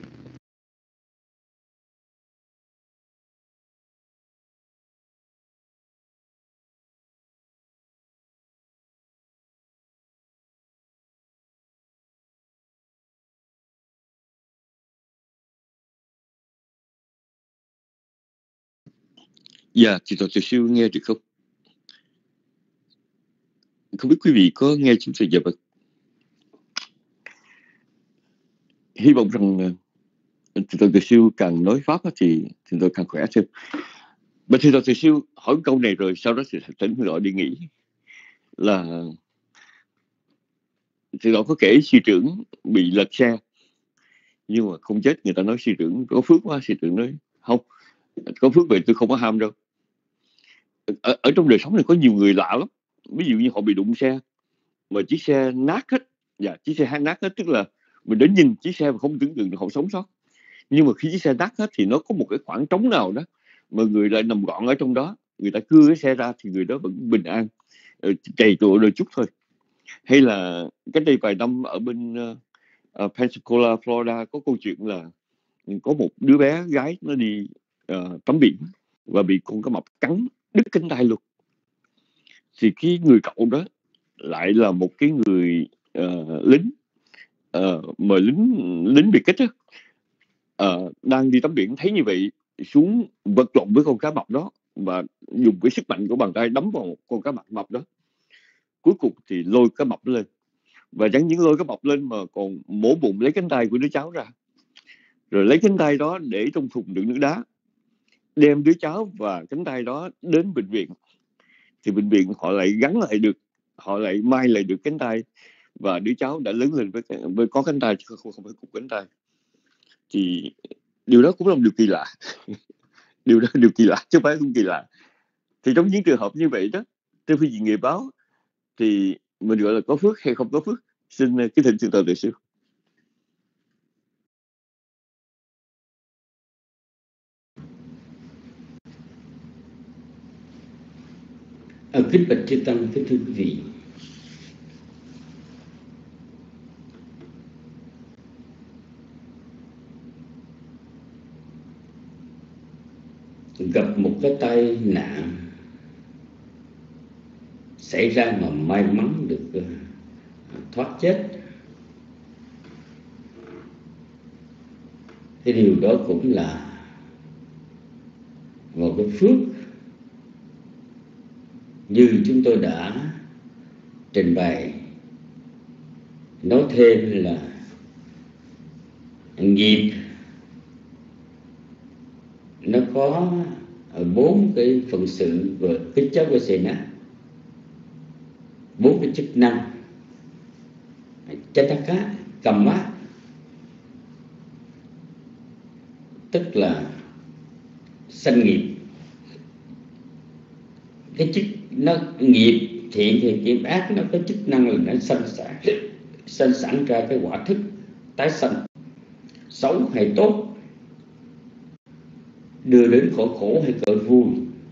Dạ, chị Toàn Tiểu Siêu nghe được không? Không biết quý vị có nghe chúng tôi giờ vật. Hy vọng rằng chị Toàn Tiểu Siêu càng nói Pháp thì tôi càng khỏe thêm. Mà chị Toàn Tiểu Siêu hỏi câu này rồi, sau đó thì tỉnh gọi đi nghỉ. Là chị Toàn có kể sư trưởng bị lật xe, nhưng mà không chết. Người ta nói sư trưởng có phước quá, sư trưởng nói không, có phước vậy tôi không có ham đâu. Ở trong đời sống này có nhiều người lạ lắm. Ví dụ như họ bị đụng xe mà chiếc xe nát hết. Dạ, chiếc xe nát hết tức là mình đến nhìn chiếc xe mà không tưởng tượng được họ sống sót. Nhưng mà khi chiếc xe nát hết thì nó có một cái khoảng trống nào đó mà người lại nằm gọn ở trong đó, người ta cưa cái xe ra thì người đó vẫn bình an, trầy trụa đôi chút thôi. Hay là cách đây vài năm ở bên Pensacola, Florida, có câu chuyện là có một đứa bé gái nó đi tắm biển và bị con cá mập cắn đứt cánh tay luôn. Thì cái người cậu đó lại là một cái người lính, mà lính biệt kích á, đang đi tắm biển, thấy như vậy xuống vật lộn với con cá mập đó và dùng cái sức mạnh của bàn tay đấm vào con cá mập đó. Cuối cùng thì lôi cá mập lên, và chẳng những lôi cá mập lên mà còn mổ bụng lấy cánh tay của đứa cháu ra, rồi lấy cánh tay đó để trong thùng đựng nước đá, đem đứa cháu và cánh tay đó đến bệnh viện. Thì bệnh viện họ lại gắn lại được, họ lại may lại được cánh tay, và đứa cháu đã lớn lên với có cánh tay chứ không phải cục cánh tay. Thì điều đó cũng là một điều kỳ lạ. Điều đó là điều kỳ lạ chứ không phải không kỳ lạ. Thì trong những trường hợp như vậy đó, trên phương diện nghiệp báo thì mình gọi là có phước hay không có phước. Xin kính thỉnh sư tuệ sư. Kính bạch chư tăng, kính thưa quý vị, gặp một cái tai nạn xảy ra mà may mắn được thoát chết, cái điều đó cũng là một cái phước. Như chúng tôi đã trình bày, nói thêm là nghiệp nó có 4 cái phận sự và cái chất của Sena, 4 cái chức năng: Chataka, Kamma, tức là sanh nghiệp. Cái chức nó nghiệp thiện thì nghiệp ác nó có chức năng là nó sanh sản ra cái quả thức tái sanh, xấu hay tốt, đưa đến khổ khổ hay cỡ vui.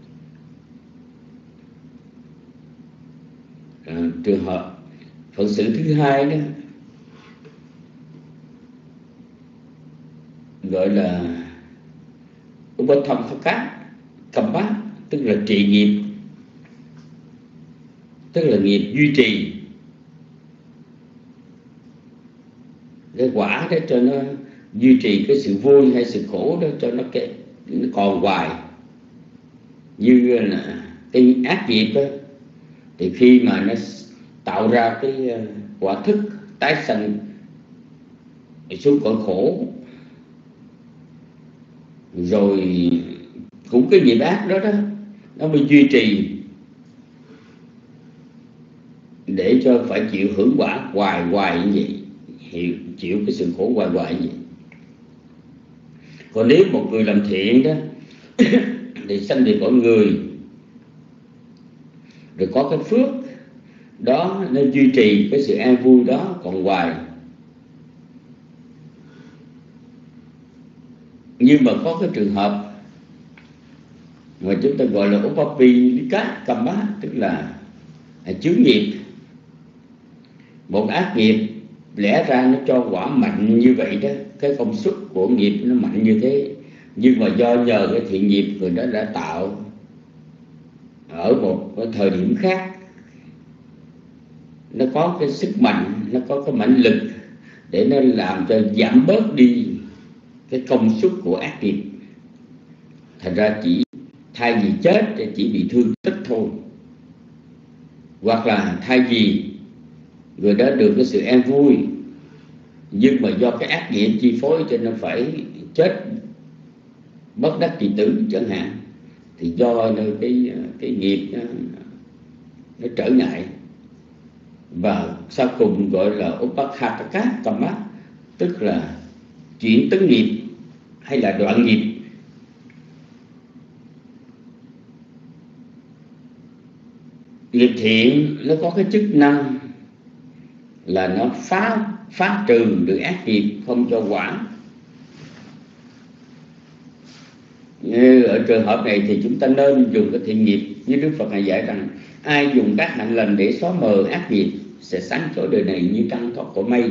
Trường hợp phận sự thứ hai đó gọi là Upatham Kamma, tức là trị nghiệp, tức là nghiệp duy trì cái quả đó cho nó duy trì cái sự vui hay sự khổ đó cho nó còn hoài. Như là cái ác nghiệp đó, thì khi mà nó tạo ra cái quả thức tái sanh xuống cõi khổ, rồi cũng cái nghiệp ác đó nó mới duy trì để cho phải chịu hưởng quả hoài như vậy, chịu cái sự khổ hoài như vậy. Còn nếu một người làm thiện đó thì sanh về cõi người, rồi có cái phước đó nó duy trì cái sự an vui đó còn hoài. Nhưng mà có cái trường hợp mà chúng ta gọi là Upapilika Kamma, tức là chướng nghiệp. Một ác nghiệp lẽ ra nó cho quả mạnh như vậy đó, cái công suất của nghiệp nó mạnh như thế, nhưng mà do nhờ cái thiện nghiệp người đó đã tạo ở một cái thời điểm khác, nó có cái sức mạnh, nó có cái mãnh lực để nó làm cho giảm bớt đi cái công suất của ác nghiệp. Thành ra chỉ thay vì chết thì chỉ bị thương tích thôi, hoặc là thay vì người đó được cái sự an vui, nhưng mà do cái ác nghiệp chi phối cho nên phải chết bất đắc kỳ tử chẳng hạn, thì do cái nghiệp nó trở ngại. Và sau cùng gọi là Upakhataka Kamma, tức là chuyển tấn nghiệp hay là đoạn nghiệp. Nghiệp thiện nó có cái chức năng là nó phá trừ được ác nghiệp, không cho quả. Như ở trường hợp này thì chúng ta nên dùng cái thiện nghiệp, như Đức Phật này dạy rằng ai dùng các hạnh lành để xóa mờ ác nghiệp sẽ sáng chói đời này như trăng thoát khỏi mây.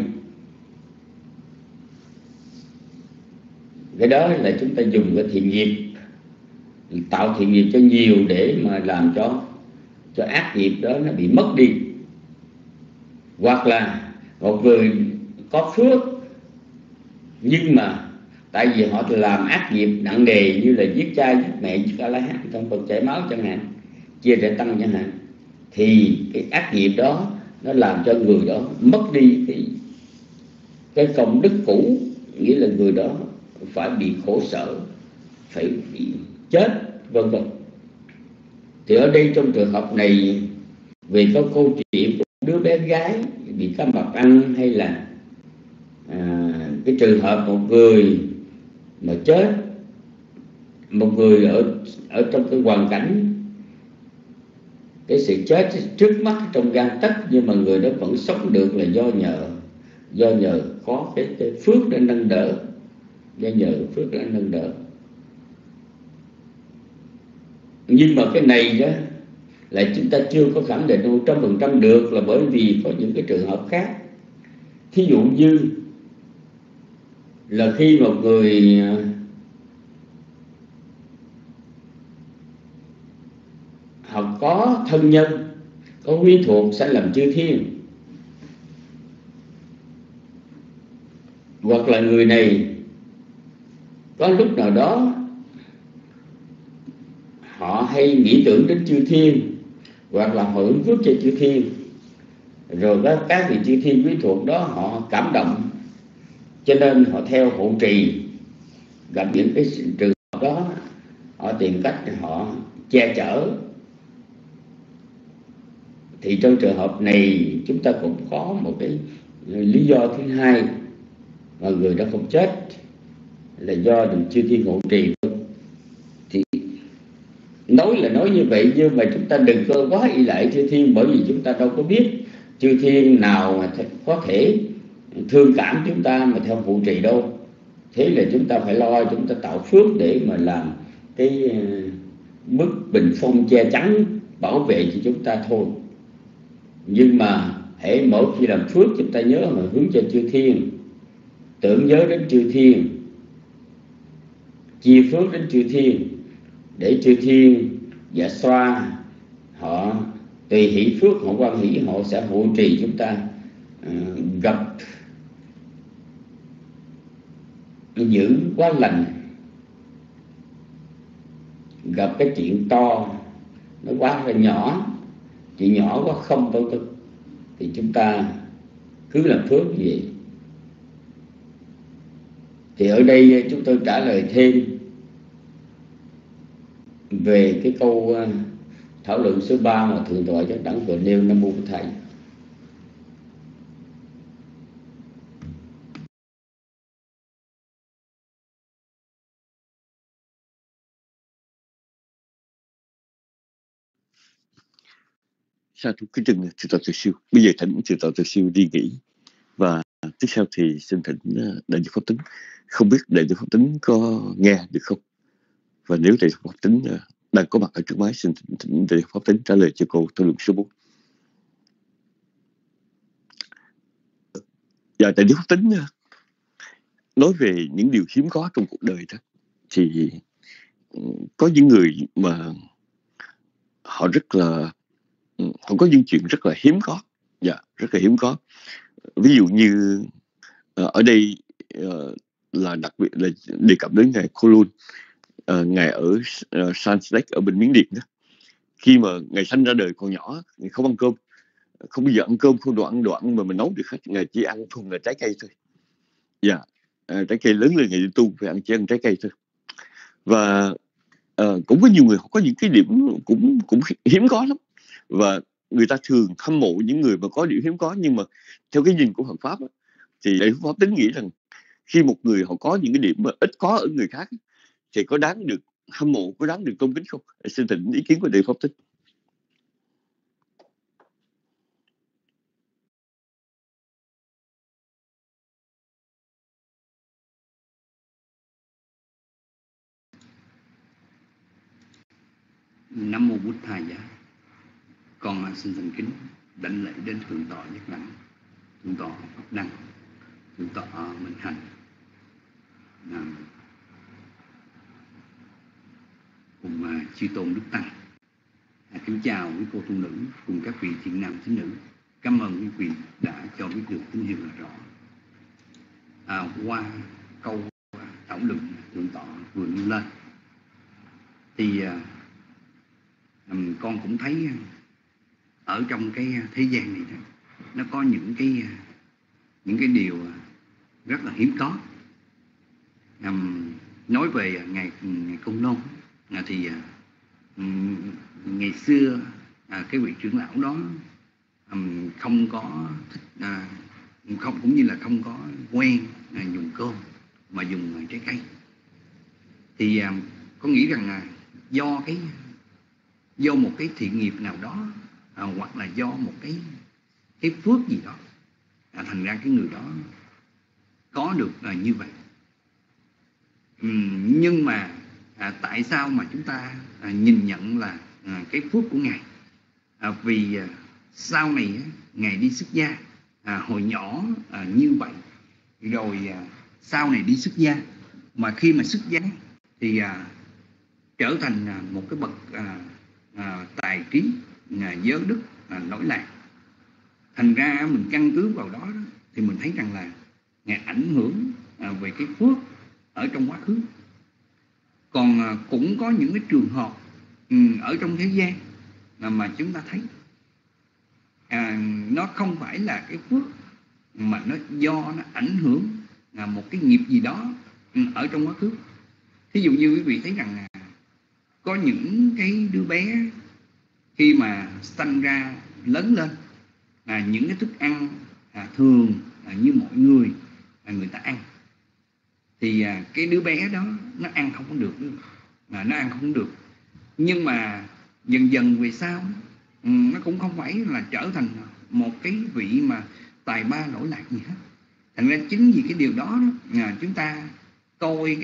Cái đó là chúng ta dùng cái thiện nghiệp, tạo thiện nghiệp cho nhiều để mà làm cho ác nghiệp đó nó bị mất đi. Hoặc là một người có phước nhưng mà tại vì họ làm ác nghiệp nặng nề như là giết cha giết mẹ giết A-la-hán trong phần chảy máu chẳng hạn, chia rẽ tăng chẳng hạn, thì cái ác nghiệp đó nó làm cho người đó mất đi cái công đức cũ, nghĩa là người đó phải bị khổ sở, phải bị chết, vân vân. Thì ở đây trong trường hợp này, về có câu chuyện của đứa bé gái bị cá mập ăn, hay là cái trường hợp một người mà chết, một người ở trong cái hoàn cảnh cái sự chết trước mắt trong gang tấc, nhưng mà người đó vẫn sống được là do nhờ có cái phước để nâng đỡ, do nhờ phước để nâng đỡ. Nhưng mà cái này đó là chúng ta chưa có khẳng định 100% được, là bởi vì có những cái trường hợp khác. Thí dụ như là khi một người họ có thân nhân, có quyến thuộc sẽ làm chư thiên, hoặc là người này có lúc nào đó họ hay nghĩ tưởng đến chư thiên, hoặc là họ ứng phước cho chư thiên, rồi các vị chư thiên quyến thuộc đó họ cảm động, cho nên họ theo hộ trì. Gặp những cái trường hợp đó, họ tìm cách họ che chở. Thì trong trường hợp này chúng ta cũng có một cái lý do thứ hai mà người đó không chết là do được chư thiên hộ trì. Thì nói là nói như vậy, nhưng mà chúng ta đừng có quá ỷ lại chư thiên, bởi vì chúng ta đâu có biết chư thiên nào mà có thể thương cảm chúng ta mà theo hộ trì đâu. Thế là chúng ta phải lo chúng ta tạo phước để mà làm cái bức bình phong che chắn bảo vệ cho chúng ta thôi. Nhưng mà hễ mỗi khi làm phước chúng ta nhớ mà hướng cho chư thiên, tưởng nhớ đến chư thiên, chia phước đến chư thiên, để chư thiên dạ xoa họ tùy hỷ phước, họ quan hỷ, họ sẽ hộ trì chúng ta gặp giữ quá lành, gặp cái chuyện to nó quá là nhỏ, chuyện nhỏ quá không đâu tức, thì chúng ta cứ làm phước như vậy. Thì ở đây chúng tôi trả lời thêm về cái câu thảo luận số 3 mà Thượng tọa Giác Đẳng vừa nêu. Nam mô Bổn Thầy. Sa thú kính trình Sư Tọa Từ Siêu. Bây giờ thỉnh Sư Tọa Từ Siêu đi nghỉ, và tiếp theo thì xin thỉnh Đại Đức Pháp Tính. Không biết Đại Đức Pháp Tính có nghe được không? Và nếu Đại Đức Pháp Tính đang có mặt ở trước máy, xin thỉnh Đại Đức Pháp Tính trả lời cho cô thảo luận số 4. Và Đại Đức Pháp Tính nói về những điều hiếm có trong cuộc đời đó, thì có những người mà họ rất là họ có những chuyện rất là hiếm có, rất là hiếm có. Ví dụ như ở đây là đặc biệt là đề cập đến ngài Kowloon, ngài ở Sanslek ở bên Miến Điện đó. Khi mà ngài sanh ra đời còn nhỏ, ngài không ăn cơm, không bao giờ ăn cơm, không đồ ăn mà mình nấu được hết, ngài chỉ ăn thuần là trái cây thôi. Trái cây, lớn lên ngài đi tu phải chỉ ăn trái cây thôi. Và cũng có nhiều người họ có những cái điểm cũng hiếm có lắm, và người ta thường hâm mộ những người mà có điểm hiếm có. Nhưng mà theo cái nhìn của Phật pháp đó, thì Đại Pháp Tính nghĩ rằng khi một người họ có những cái điểm mà ít có ở người khác thì có đáng được hâm mộ, có đáng được tôn kính không? Xin thỉnh ý kiến của Đại Pháp Tính. Nam mô Bụt Thầy Giá. Con xin thành kính đảnh lễ đến thượng tọa Giác Đẳng, thượng tọa Pháp Đăng, thượng tọa Minh Hạnh, cùng chư tôn đức tăng. Kính chào quý cô tu nữ cùng các vị thiện nam tín nữ. Cảm ơn quý vị đã cho biết được tín hiệu là rõ. Qua câu thảo luận thượng tọa vừa nêu lên thì con cũng thấy ở trong cái thế gian này đó, nó có những cái điều rất là hiếm có. Nói về ngài Công Nôn thì ngày xưa cái vị trưởng lão đó không có thích, không cũng như là không có quen dùng cơm mà dùng trái cây. Thì có nghĩ rằng là do một cái thiện nghiệp nào đó hoặc là do một cái phước gì đó thành ra cái người đó có được như vậy. Nhưng mà tại sao mà chúng ta nhìn nhận là cái phước của ngài? Vì sau này ngài đi xuất gia hồi nhỏ như vậy, rồi sau này đi xuất gia, mà khi mà xuất gia thì trở thành một cái bậc tài trí, giới đức, lỗi lạc. Thành ra mình căn cứ vào đó thì mình thấy rằng là ngài ảnh hưởng về cái phước ở trong quá khứ. Còn cũng có những cái trường hợp ở trong thế gian mà chúng ta thấy nó không phải là cái phước, mà nó do nó ảnh hưởng một cái nghiệp gì đó ở trong quá khứ. Thí dụ như quý vị thấy rằng có những cái đứa bé khi mà sinh ra lớn lên, những cái thức ăn thường như mọi người người ta ăn, thì cái đứa bé đó nó ăn không có được, nó ăn không được. Nhưng mà dần dần về sau nó cũng không phải là trở thành một cái vị mà tài ba lỗi lạc gì hết. Thành ra chính vì cái điều đó chúng ta coi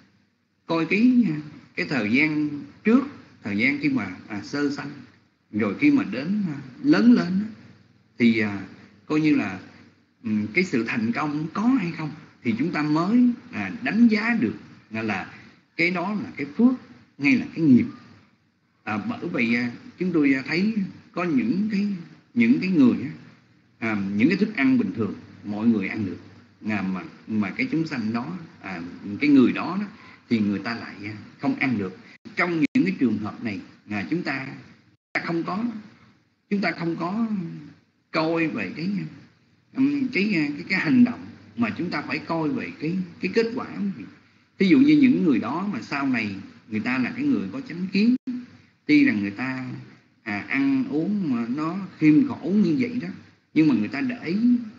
cái thời gian trước, thời gian khi mà sơ sanh, rồi khi mà đến lớn lên thì coi như là cái sự thành công có hay không, thì chúng ta mới đánh giá được là cái đó là cái phước hay là cái nghiệp. Bởi vậy chúng tôi thấy có những cái người những cái thức ăn bình thường mọi người ăn được, mà cái chúng sanh đó, cái người đó thì người ta lại không ăn được. Trong những cái trường hợp này chúng ta không có coi về cái hành động, mà chúng ta phải coi về cái kết quả. Ví dụ như những người đó mà sau này người ta là cái người có chánh kiến, tuy rằng người ta ăn uống mà nó khiêm khổ như vậy đó, nhưng mà người ta để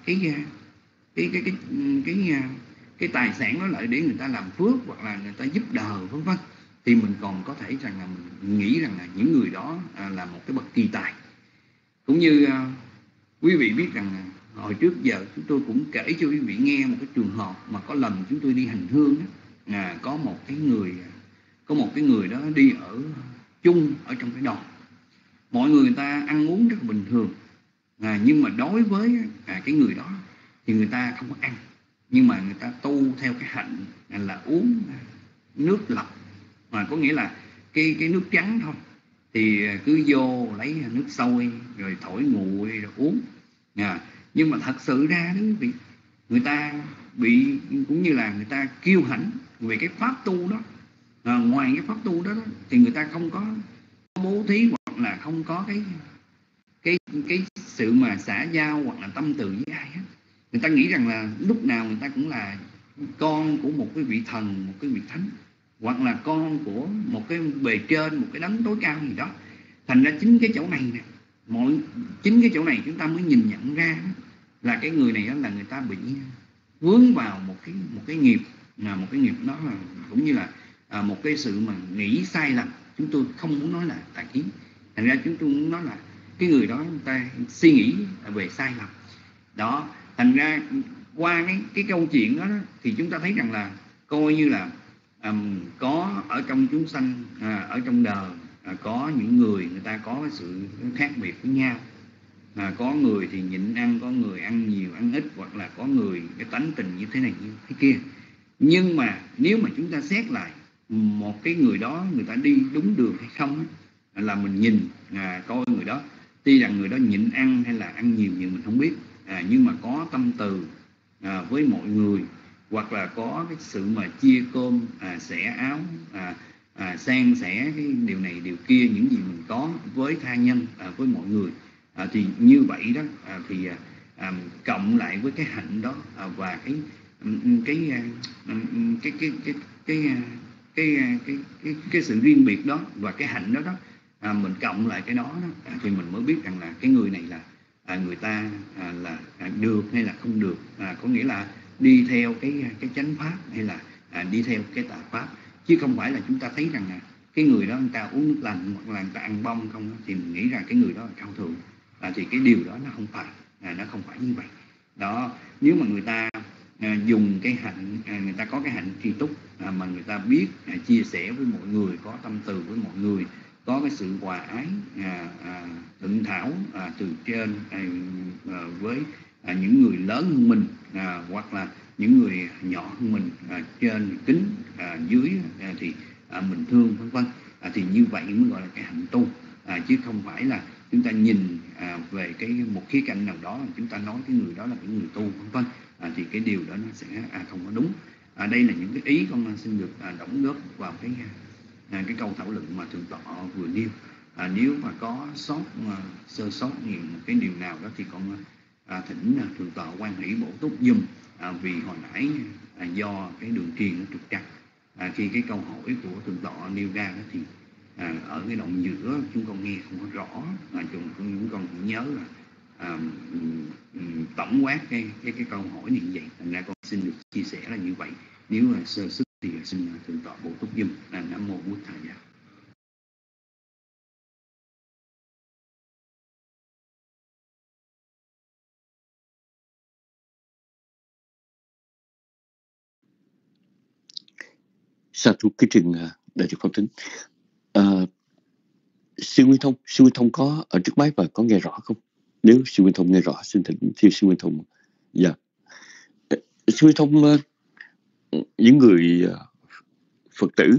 cái tài sản đó lại để người ta làm phước, hoặc là người ta giúp đời vân vân, thì mình còn có thể rằng là mình nghĩ rằng là những người đó là một cái bậc kỳ tài. Cũng như quý vị biết rằng hồi trước giờ chúng tôi cũng kể cho quý vị nghe một cái trường hợp mà có lần chúng tôi đi hành hương đó, có một cái người đó đi ở chung ở trong cái đoàn. Mọi người ta ăn uống rất bình thường, nhưng mà đối với cái người đó thì người ta không có ăn, nhưng mà người ta tu theo cái hạnh là uống nước lọc, mà có nghĩa là cái nước trắng thôi, thì cứ vô lấy nước sôi rồi thổi nguội rồi uống. Nhưng mà thật sự ra đó quý vị, người ta bị cũng như là người ta kiêu hãnh về cái pháp tu đó. Ngoài cái pháp tu đó thì người ta không có bố thí, hoặc là không có cái sự mà xã giao hoặc là tâm từ với ai hết. Người ta nghĩ rằng là lúc nào người ta cũng là con của một cái vị thần, một cái vị thánh, hoặc là con của một cái bề trên, một cái đấng tối cao gì đó. Thành ra chính cái chỗ này nè, chính cái chỗ này chúng ta mới nhìn nhận ra là cái người này là người ta bị vướng vào một cái nghiệp, một cái nghiệp đó là cũng như là một cái sự mà nghĩ sai lầm. Chúng tôi không muốn nói là tà kiến, thành ra chúng tôi muốn nói là cái người đó người ta suy nghĩ về sai lầm đó. Thành ra qua cái câu chuyện đó thì chúng ta thấy rằng là coi như là có ở trong chúng sanh, ở trong đời có những người ta có cái sự khác biệt với nhau. Có người thì nhịn ăn, có người ăn nhiều ăn ít, hoặc là có người cái tánh tình như thế này như thế kia. Nhưng mà nếu mà chúng ta xét lại một cái người đó người ta đi đúng đường hay không á, là mình nhìn coi người đó, tuy rằng người đó nhịn ăn hay là ăn nhiều nhưng mình không biết, nhưng mà có tâm từ với mọi người, hoặc là có cái sự mà chia cơm xẻ áo, san sẻ cái điều này điều kia, những gì mình có với tha nhân, với mọi người, thì như vậy đó thì cộng lại với cái hạnh đó và cái sự riêng biệt đó và cái hạnh đó mình cộng lại cái đó thì mình mới biết rằng là cái người này là người ta là được hay là không được, có nghĩa là đi theo cái chánh pháp hay là đi theo cái tà pháp, chứ không phải là chúng ta thấy rằng là cái người đó người ta uống nước lạnh hoặc là người ta ăn bông không, thì mình nghĩ rằng cái người đó là cao thượng, thì cái điều đó nó không phải như vậy đó. Nếu mà người ta dùng cái hạnh, người ta có cái hạnh tri túc, mà người ta biết chia sẻ với mọi người, có tâm từ với mọi người, có cái sự hòa ái thượng thảo từ trên với những người lớn hơn mình, hoặc là những người nhỏ hơn mình, trên kính, dưới thì mình thương, vân vân, thì như vậy mới gọi là cái hạnh tu, chứ không phải là chúng ta nhìn về một khía cạnh nào đó chúng ta nói cái người đó là cái người tu, vân vân, thì cái điều đó nó sẽ không có đúng. Đây là những cái ý con xin được đóng góp vào cái câu thảo luận mà thượng tọa vừa nêu. Nếu mà có sơ sót một cái điều nào đó thì con thỉnh thượng tọa quan hỷ bổ túc giùm, vì hồi nãy do cái đường truyền nó trục trặc, khi cái câu hỏi của thượng tọa nêu ra đó thì ở cái đoạn giữa chúng con nghe không có rõ, chúng con cũng nhớ là tổng quát cái câu hỏi như vậy, thành ra con xin được chia sẻ là như vậy. Nếu là sơ sức thì xin thượng tọa bổ túc giùm. Nam mô Bụt Thầy Giá. Sa thú cái trình đại trực phong tính. Sư Nguyên Thông có ở trước máy và có nghe rõ không? Nếu Sư Nguyên Thông nghe rõ, xin thỉnh thưa Sư Nguyên Thông. Dạ. Sư Nguyên Thông, những người Phật tử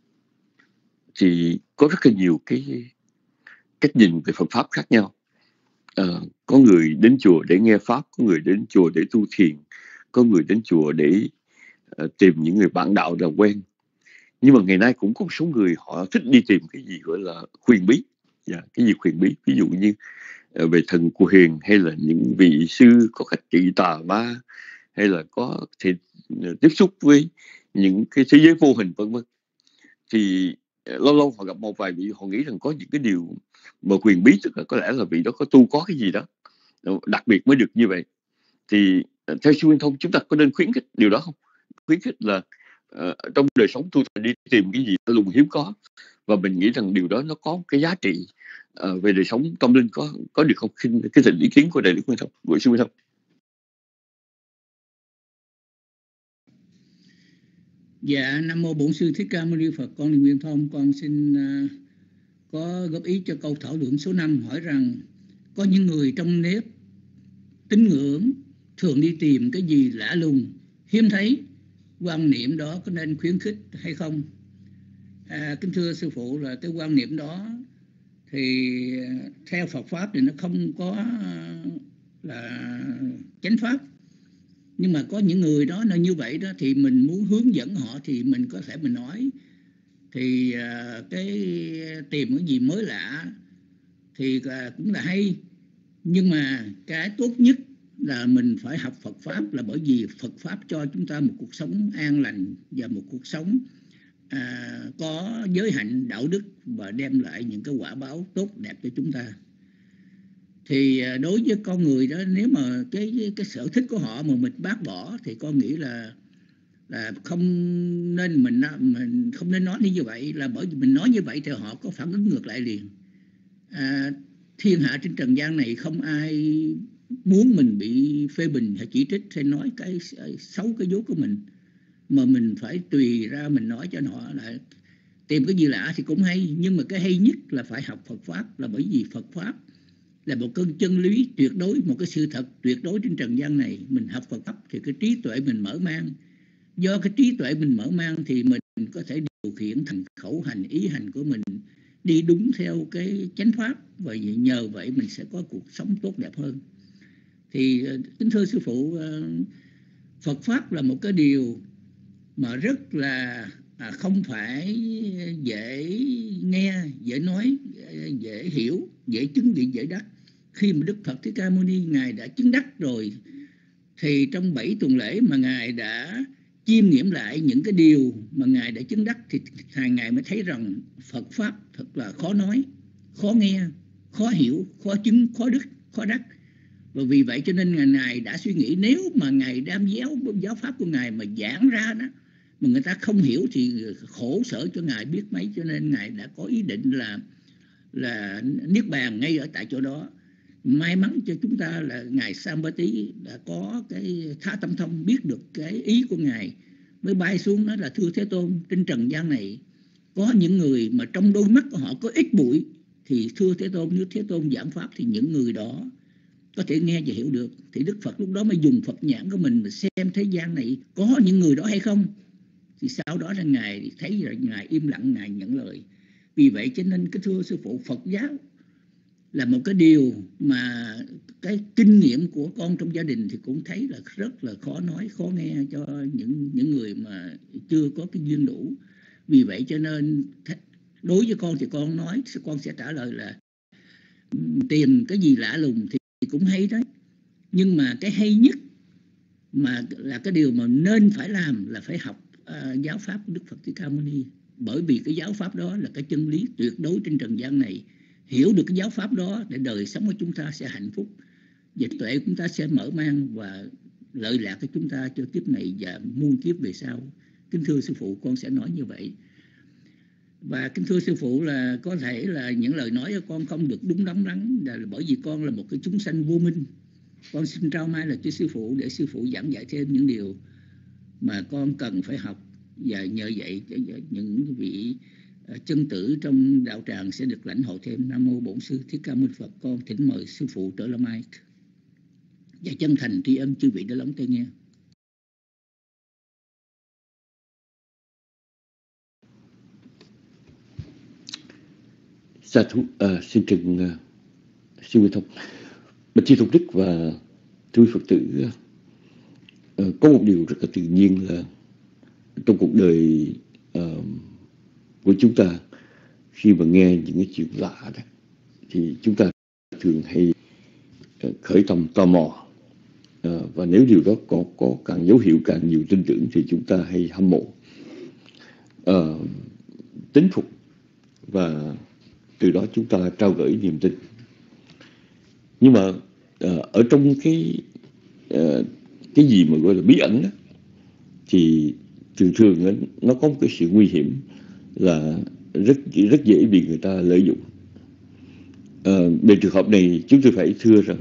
thì có rất là nhiều cái cách nhìn về Phật pháp khác nhau. Có người đến chùa để nghe pháp, có người đến chùa để tu thiền, có người đến chùa để tìm những người bạn đạo làm quen. Nhưng mà ngày nay cũng có một số người họ thích đi tìm cái gì gọi là huyền bí. Cái gì huyền bí, ví dụ như về thần của huyền, hay là những vị sư có cách trị tà ma, hay là có thể tiếp xúc với những cái thế giới vô hình, vân vân. Thì lâu lâu họ gặp một vài vị, họ nghĩ rằng có những cái điều mà huyền bí, tức là có lẽ là vị đó có tu có cái gì đó đặc biệt mới được như vậy. Thì theo Sư Nguyên Thông, chúng ta có nên khuyến khích điều đó không? Khuyến khích là trong đời sống tu đi tìm cái gì lùng hiếm có, và mình nghĩ rằng điều đó nó có cái giá trị về đời sống tâm linh, có được không? Cái tình ý kiến của đại đức Nguyên Thông, của Sư Nguyên Thông. Dạ, Nam mô Bổn Sư Thích Ca Mâu Ni Phật. Con là Nguyên Thông. Con xin có góp ý cho câu thảo luận số 5, hỏi rằng có những người trong nếp tín ngưỡng thường đi tìm cái gì lạ lùng, hiếm thấy, quan niệm đó có nên khuyến khích hay không? Kính thưa sư phụ, là cái quan niệm đó thì theo Phật pháp thì nó không có là chánh pháp. Nhưng mà có những người đó là như vậy đó, thì mình muốn hướng dẫn họ thì mình có thể mình nói. Thì cái tìm cái gì mới lạ thì cũng là hay. Nhưng mà cái tốt nhất là mình phải học Phật pháp, là bởi vì Phật pháp cho chúng ta một cuộc sống an lành và một cuộc sống có giới hạnh đạo đức và đem lại những cái quả báo tốt đẹp cho chúng ta. Thì đối với con người đó, nếu mà cái sở thích của họ mà mình bác bỏ thì con nghĩ là không nên mình không nên nói như vậy, là bởi vì mình nói như vậy thì họ có phản ứng ngược lại liền. Thiên hạ trên trần gian này không ai muốn mình bị phê bình hay chỉ trích hay nói cái xấu cái dốt của mình, mà mình phải tùy ra mình nói cho họ là tìm cái gì lạ thì cũng hay, nhưng mà cái hay nhất là phải học Phật Pháp, là bởi vì Phật Pháp là một cơn chân lý tuyệt đối, một cái sự thật tuyệt đối trên trần gian này. Mình học Phật Pháp thì cái trí tuệ mình mở mang, do cái trí tuệ mình mở mang thì mình có thể điều khiển thành khẩu hành ý hành của mình đi đúng theo cái chánh pháp, và nhờ vậy mình sẽ có cuộc sống tốt đẹp hơn. Thì kính thưa sư phụ, Phật Pháp là một cái điều mà rất là không phải dễ nghe, dễ nói, dễ hiểu, dễ chứng nghiệm, dễ đắc. Khi mà Đức Phật Thích Ca Mâu Ni Ngài đã chứng đắc rồi, thì trong 7 tuần lễ mà Ngài đã chiêm nghiệm lại những cái điều mà Ngài đã chứng đắc, thì Ngài mới thấy rằng Phật Pháp thật là khó nói, khó nghe, khó hiểu, khó chứng, khó đức, khó đắc. Và vì vậy cho nên Ngài đã suy nghĩ, nếu mà Ngài đem giáo Pháp của Ngài mà giảng ra đó, mà người ta không hiểu thì khổ sở cho Ngài biết mấy. Cho nên Ngài đã có ý định là niết bàn ngay ở tại chỗ đó. May mắn cho chúng ta là Ngài Sampati đã có cái Tha Tâm Thông, biết được cái ý của Ngài, mới bay xuống nói là: thưa Thế Tôn, trên trần gian này có những người mà trong đôi mắt của họ có ít bụi, thì thưa Thế Tôn, nếu Thế Tôn giảng Pháp thì những người đó có thể nghe và hiểu được. Thì Đức Phật lúc đó mới dùng Phật nhãn của mình mà xem thế gian này có những người đó hay không. Thì sau đó là Ngài thấy rồi, Ngài im lặng, Ngài nhận lời. Vì vậy cho nên cái thưa sư phụ, Phật giáo là một cái điều mà cái kinh nghiệm của con trong gia đình thì cũng thấy là rất là khó nói, khó nghe cho những người mà chưa có cái duyên đủ. Vì vậy cho nên đối với con thì con nói, con sẽ trả lời là tìm cái gì lạ lùng thì cũng hay đấy, nhưng mà cái hay nhất mà là cái điều mà nên phải làm là phải học giáo Pháp của Đức Phật Thích Ca Mâu Ni. Bởi vì cái giáo Pháp đó là cái chân lý tuyệt đối trên trần gian này. Hiểu được cái giáo Pháp đó để đời sống của chúng ta sẽ hạnh phúc, và tuệ của chúng ta sẽ mở mang và lợi lạc của chúng ta cho kiếp này và muôn kiếp về sau. Kính thưa sư phụ, con sẽ nói như vậy. Và kính thưa sư phụ, là có thể là những lời nói của con không được đúng đắn lắm, là bởi vì con là một cái chúng sanh vô minh. Con xin trao mai là cho sư phụ để sư phụ giảng dạy thêm những điều mà con cần phải học, và nhờ vậy những vị chân tử trong đạo tràng sẽ được lãnh hội thêm. Nam mô Bổn Sư Thích Ca Mâu Ni Phật. Con thỉnh mời sư phụ trở lại mic và chân thành tri ân chư vị đã lắng tai nghe. Sa thú, xin trừng sư Nguyên Thông, bạch chi tôn đức và thưa quý Phật tử. Có một điều rất là tự nhiên là trong cuộc đời của chúng ta, khi mà nghe những cái chuyện lạ đó, thì chúng ta thường hay khởi tâm tò mò, và nếu điều đó có càng dấu hiệu càng nhiều tin tưởng thì chúng ta hay hâm mộ, tín phục, và từ đó chúng ta trao gửi niềm tin. Nhưng mà ở trong cái gì mà gọi là bí ẩn đó, thì thường nó có một cái sự nguy hiểm là rất dễ bị người ta lợi dụng. Về trường hợp này, chúng tôi phải thưa rằng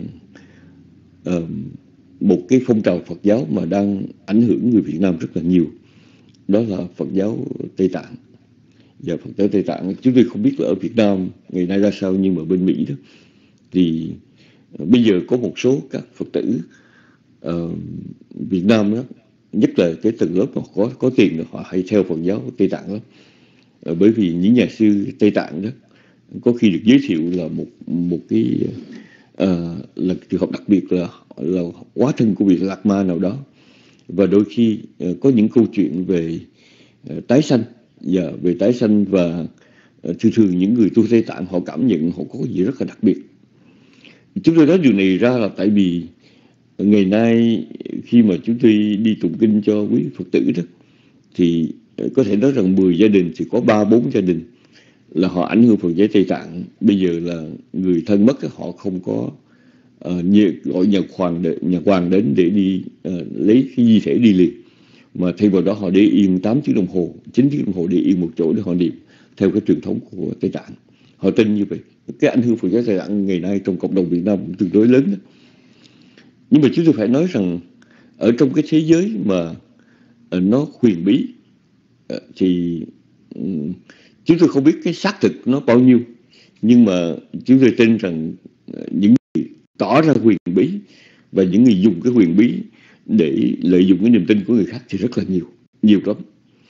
một cái phong trào Phật giáo mà đang ảnh hưởng người Việt Nam rất là nhiều, đó là Phật giáo Tây Tạng. Và Phật giáo Tây Tạng, chúng tôi không biết là ở Việt Nam ngày nay ra sao, nhưng mà bên Mỹ đó thì bây giờ có một số các Phật tử Việt Nam đó, nhất là cái tầng lớp mà có tiền, họ hay theo Phật giáo Tây Tạng lắm. Bởi vì những nhà sư Tây Tạng đó có khi được giới thiệu là một cái là trường hợp đặc biệt là hóa thân của vị Lạc Ma nào đó, và đôi khi có những câu chuyện về tái sanh, và thường những người tu Tây Tạng họ cảm nhận họ có cái gì rất là đặc biệt. Chúng tôi nói điều này ra là tại vì ngày nay khi mà chúng tôi đi tụng kinh cho quý Phật tử đó, thì có thể nói rằng 10 gia đình thì có 3-4 gia đình là họ ảnh hưởng Phật giáo Tây Tạng. Bây giờ là người thân mất, họ không có gọi nhà hoàng đến để đi lấy cái di thể đi liền, mà thay vào đó họ để yên 8 tiếng đồng hồ, 9 tiếng đồng hồ để yên một chỗ để họ niệm theo cái truyền thống của Tây Tạng. Họ tin như vậy. Cái ảnh hưởng Phật giáo Tây Tạng ngày nay trong cộng đồng Việt Nam cũng tương đối lớn đó. Nhưng mà chúng tôi phải nói rằng ở trong cái thế giới mà nó huyền bí, thì Chúng tôi không biết cái xác thực nó bao nhiêu, nhưng mà chúng tôi tin rằng những người tỏ ra quyền bí và những người dùng cái quyền bí để lợi dụng cái niềm tin của người khác thì rất là nhiều lắm.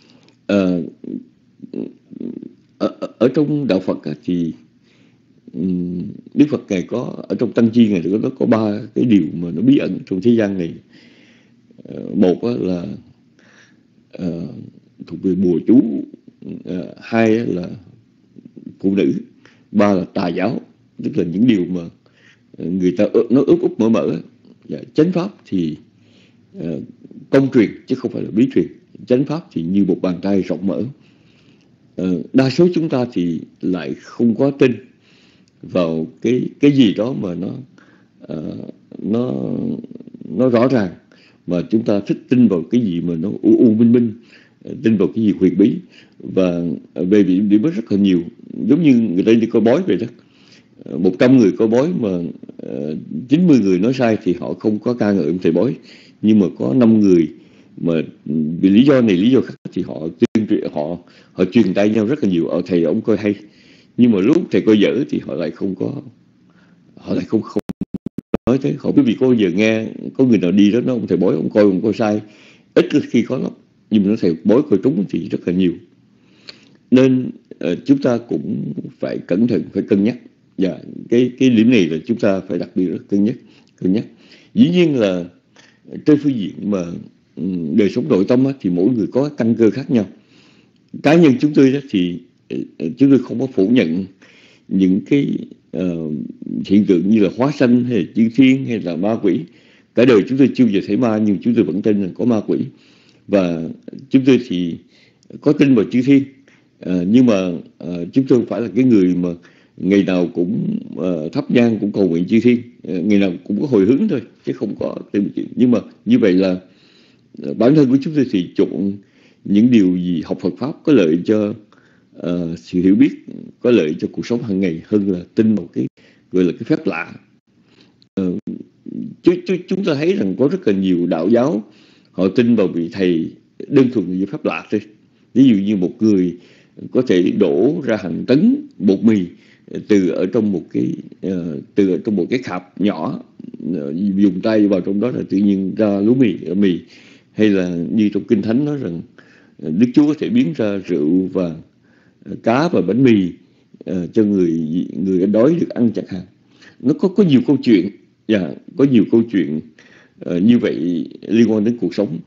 Ở trong đạo Phật thì Đức Phật Ngài có ở trong Tăng Chi Ngài có 3 cái điều mà nó bí ẩn trong thế gian này. Một là thuộc về bùa chú, 2 là phụ nữ, 3 là tà giáo, tức là những điều mà người ta nó úp mở. Chánh pháp thì công truyền chứ không phải là bí truyền. Chánh pháp thì như một bàn tay rộng mở. Đa số chúng ta thì lại không có tin vào cái gì đó mà nó rõ ràng, mà chúng ta thích tin vào cái gì mà nó minh, tin vào cái gì huyền bí. Và về điểm đó rất là nhiều, giống như người ta đi coi bói vậy đó. 100 người coi bói mà 90 người nói sai thì họ không có ca ngợi ông thầy bói, nhưng mà có 5 người mà vì lý do này lý do khác thì họ truyền tay nhau rất là nhiều. Ở thầy ông coi hay, nhưng mà lúc thầy coi dở thì họ lại không nói thế. Họ quý vị có bao giờ nghe có người nào đi đó nói ông thầy bói ông coi sai? Ít khi có lắm, nhưng mà nó thầy bói coi trúng thì rất là nhiều. Nên chúng ta cũng phải cẩn thận, phải cân nhắc. Và cái điểm này là chúng ta phải đặc biệt rất cân nhắc. Dĩ nhiên là trên phương diện mà đời sống nội tâm thì mỗi người có căn cơ khác nhau. Cá nhân chúng tôi đó thì chúng tôi không có phủ nhận những cái hiện tượng như là hóa sanh hay là chư thiên hay là ma quỷ. Cả đời chúng tôi chưa bao giờ thấy ma, nhưng chúng tôi vẫn tin là có ma quỷ. Và chúng tôi thì có tin vào chư thiên, nhưng mà chúng tôi không phải là cái người mà ngày nào cũng thắp nhang cũng cầu nguyện chư thiên, ngày nào cũng có hồi hướng thôi chứ không có tin. Nhưng mà như vậy là bản thân của chúng tôi thì chọn những điều gì học Phật pháp có lợi cho sự hiểu biết, có lợi cho cuộc sống hàng ngày, hơn là tin vào cái gọi là cái phép lạ. Chúng ta thấy rằng có rất là nhiều đạo giáo họ tin vào vị thầy đơn thuần như phép lạ thôi. Ví dụ như một người có thể đổ ra hàng tấn bột mì từ ở trong một cái khạp nhỏ, dùng tay vào trong đó là tự nhiên ra lúa mì. Hay là như trong Kinh Thánh nói rằng Đức Chúa có thể biến ra rượu và cá và bánh mì cho người đói được ăn chẳng hạn. Nó có nhiều câu chuyện, có nhiều câu chuyện như vậy liên quan đến cuộc sống.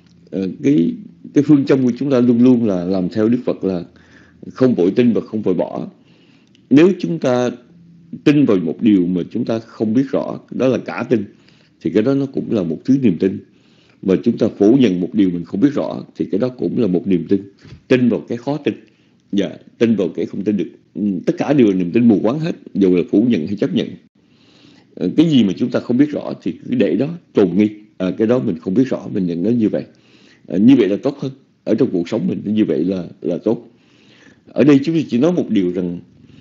Cái phương châm của chúng ta luôn luôn là làm theo Đức Phật, là không vội tin và không vội bỏ. Nếu chúng ta tin vào một điều mà chúng ta không biết rõ, đó là cả tin, thì cái đó nó cũng là một thứ niềm tin. Mà chúng ta phủ nhận một điều mình không biết rõ thì cái đó cũng là một niềm tin. Tin vào cái khó tin, tin vào cái không tin được. Tất cả đều là niềm tin mù quáng hết, dù là phủ nhận hay chấp nhận. Cái gì mà chúng ta không biết rõ thì cứ để đó tồn nghi. Cái đó mình không biết rõ, mình nhận nó như vậy. Như vậy là tốt hơn. Ở trong cuộc sống mình như vậy là tốt. Ở đây chúng tôi chỉ nói một điều rằng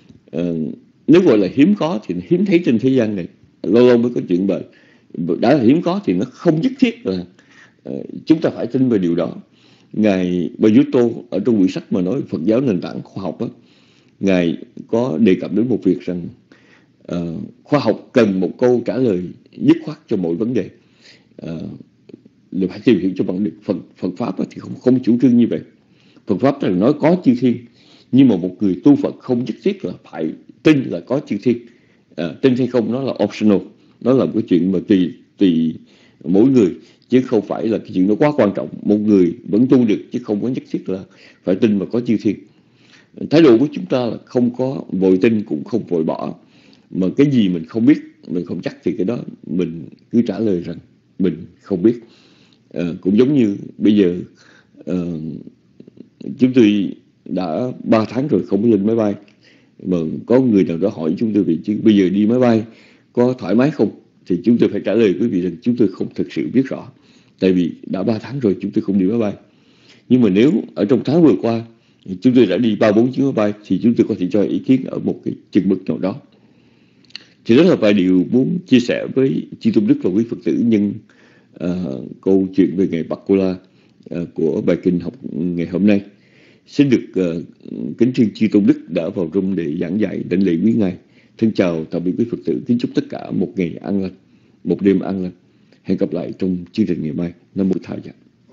nếu gọi là hiếm có thì hiếm thấy trên thế gian này. Lâu lâu mới có chuyện vậy. Đã là hiếm có thì nó không nhất thiết là chúng ta phải tin về điều đó. Ngài Bajuto ở trong quyển sách mà nói Phật giáo nền tảng khoa học đó, Ngài có đề cập đến một việc rằng khoa học cần một câu trả lời dứt khoát cho mọi vấn đề. Là phải tìm hiểu cho bằng được. Phật pháp thì không chủ trương như vậy. Phật pháp là nói có chư thiên, nhưng mà một người tu Phật không nhất thiết là phải tin là có chư thiên. Tin hay không nó là optional, nó là một cái chuyện mà tùy mỗi người, chứ không phải là cái chuyện nó quá quan trọng. Một người vẫn tu được chứ không có nhất thiết là phải tin mà có chư thiên. Thái độ của chúng ta là không có vội tin cũng không vội bỏ. Mà cái gì mình không biết, mình không chắc thì cái đó mình cứ trả lời rằng mình không biết. Cũng giống như bây giờ chúng tôi đã 3 tháng rồi không lên máy bay, mà có người nào đó hỏi chúng tôi chứ bây giờ đi máy bay có thoải mái không, thì chúng tôi phải trả lời quý vị rằng chúng tôi không thực sự biết rõ, tại vì đã 3 tháng rồi chúng tôi không đi máy bay. Nhưng mà nếu ở trong tháng vừa qua chúng tôi đã đi 3-4 chuyến máy bay thì chúng tôi có thể cho ý kiến ở một cái chừng mực nào đó. Thì đó là vài điều muốn chia sẻ với Chư Tôn Đức và quý Phật tử nhân câu chuyện về ngày Bạc Cô La của bài kinh học ngày hôm nay. Xin được kính thiên chư tôn đức đã vào room để giảng dạy đảnh lễ quý ngài. Thân chào tạm biệt quý Phật tử, kính chúc tất cả một ngày an lành, một đêm an lành. Hẹn gặp lại trong chương trình ngày mai. Nam mô Thầy Dạ.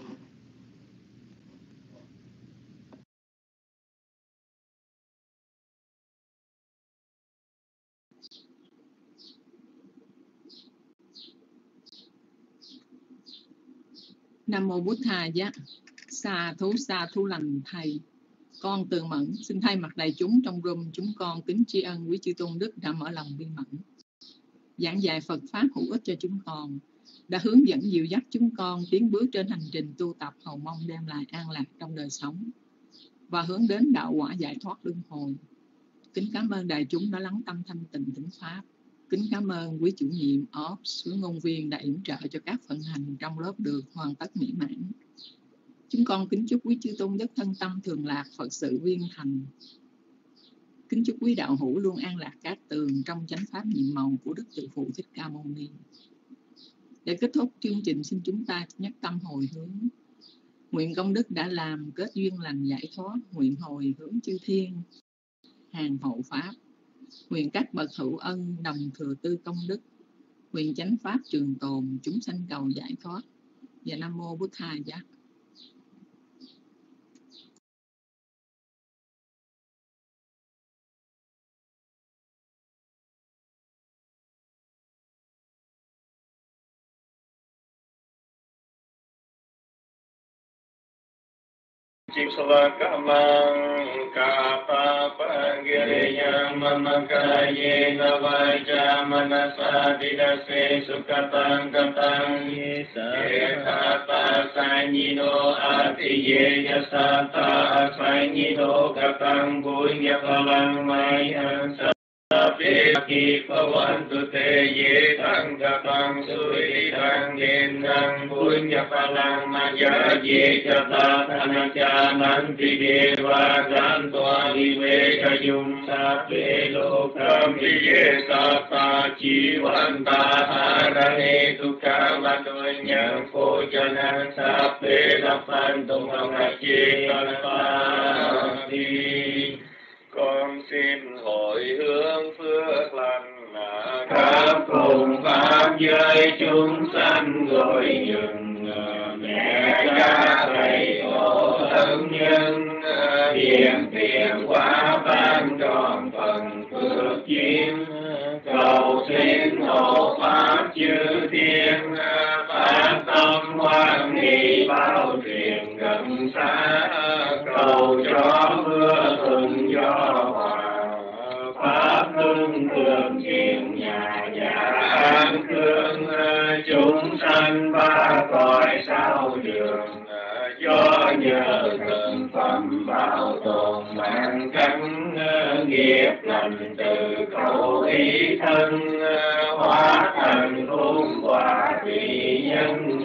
Nam mô Bụt Thầy Giá. Sa thú lành thầy. Con Từ Mẫn xin thay mặt đại chúng trong room chúng con kính tri ân quý chư tôn đức đã mở lòng viên mẫn, giảng dạy Phật pháp hữu ích cho chúng con, đã hướng dẫn dìu dắt chúng con tiến bước trên hành trình tu tập hầu mong đem lại an lạc trong đời sống và hướng đến đạo quả giải thoát luân hồi. Kính cảm ơn đại chúng đã lắng tâm thanh tịnh thỉnh pháp. Kính cảm ơn quý chủ nhiệm Ops, quý ngôn viên đã yểm trợ cho các vận hành trong lớp được hoàn tất mỹ mãn. Chúng con kính chúc quý chư tôn đức thân tâm thường lạc, Phật sự viên thành. Kính chúc quý đạo hữu luôn an lạc cát tường trong chánh pháp nhiệm màu của Đức Từ Phụ Thích Ca Mâu Ni. Để kết thúc chương trình, xin chúng ta nhất tâm hồi hướng. Nguyện công đức đã làm kết duyên lành giải thoát, nguyện hồi hướng chư thiên hàng hộ pháp. Nguyện các bậc hữu ân đồng thừa tư công đức. Nguyện chánh pháp trường tồn, chúng sanh cầu giải thoát. Và Nam mô Bụt Thầy Giá. Chim sala kamang kapa pangiriyam mamakaye navaja manasa didase sukatang katang ekata sanyino atiye yasata sanyino katang bunya palang mayan Ki Pavantu Te Ye Thang Katang Sui Thang Yen Nang Punya Palang Maya Ye Chata Thanacha Nanti Deva Gantoa Live Kayum Sape Lokam Ye Sata Chivanta Harane Tukha Matunya Kojanan Sape Lapan Tumamache Kalpati. Con xin hồi hướng phước lành khắp cùng pháp giới chúng sanh gọi dừng mẹ cha thầy tổ thân nhân hiện tiền quả ban tròn phần phước duyên cầu xin hộ pháp chư thiên phát tâm hoan hỷ bao truyền gần xa cầu cho mưa thuận gió hòa pháp hưng thường kiện nhà an cương chúng sanh ba cõi sao đường do nhờ thần phẩm bảo tồn mạng cánh nghiệp lành từ khẩu ý thân hóa thành hương quả vị nhân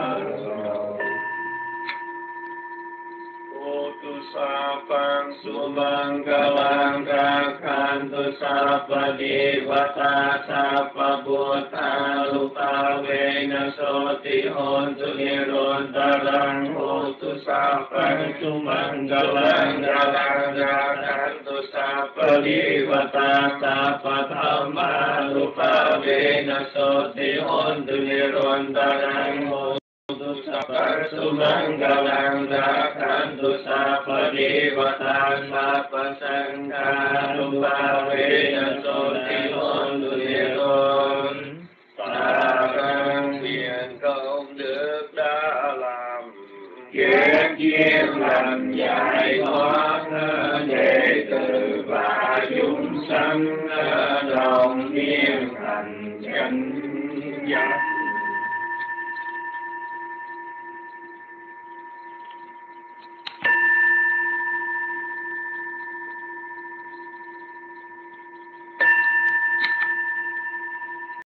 Sapang sumanggalang kakhantu sapa devata sapa buddha lupa vena soti hontu nirontarang hotu sapang sumanggalang kakhantu sapa devata sapa dhamma lupa vena soti hontu nirontarang hotu Sapa sumanggalang dakhantu sapa devata sapa sangha lupa vena soti hontu niron. Tarang nguyện công đức đã làm kết duyên lành giải thoát đệ tử và chúng sanh đồng niên thành chánh giác.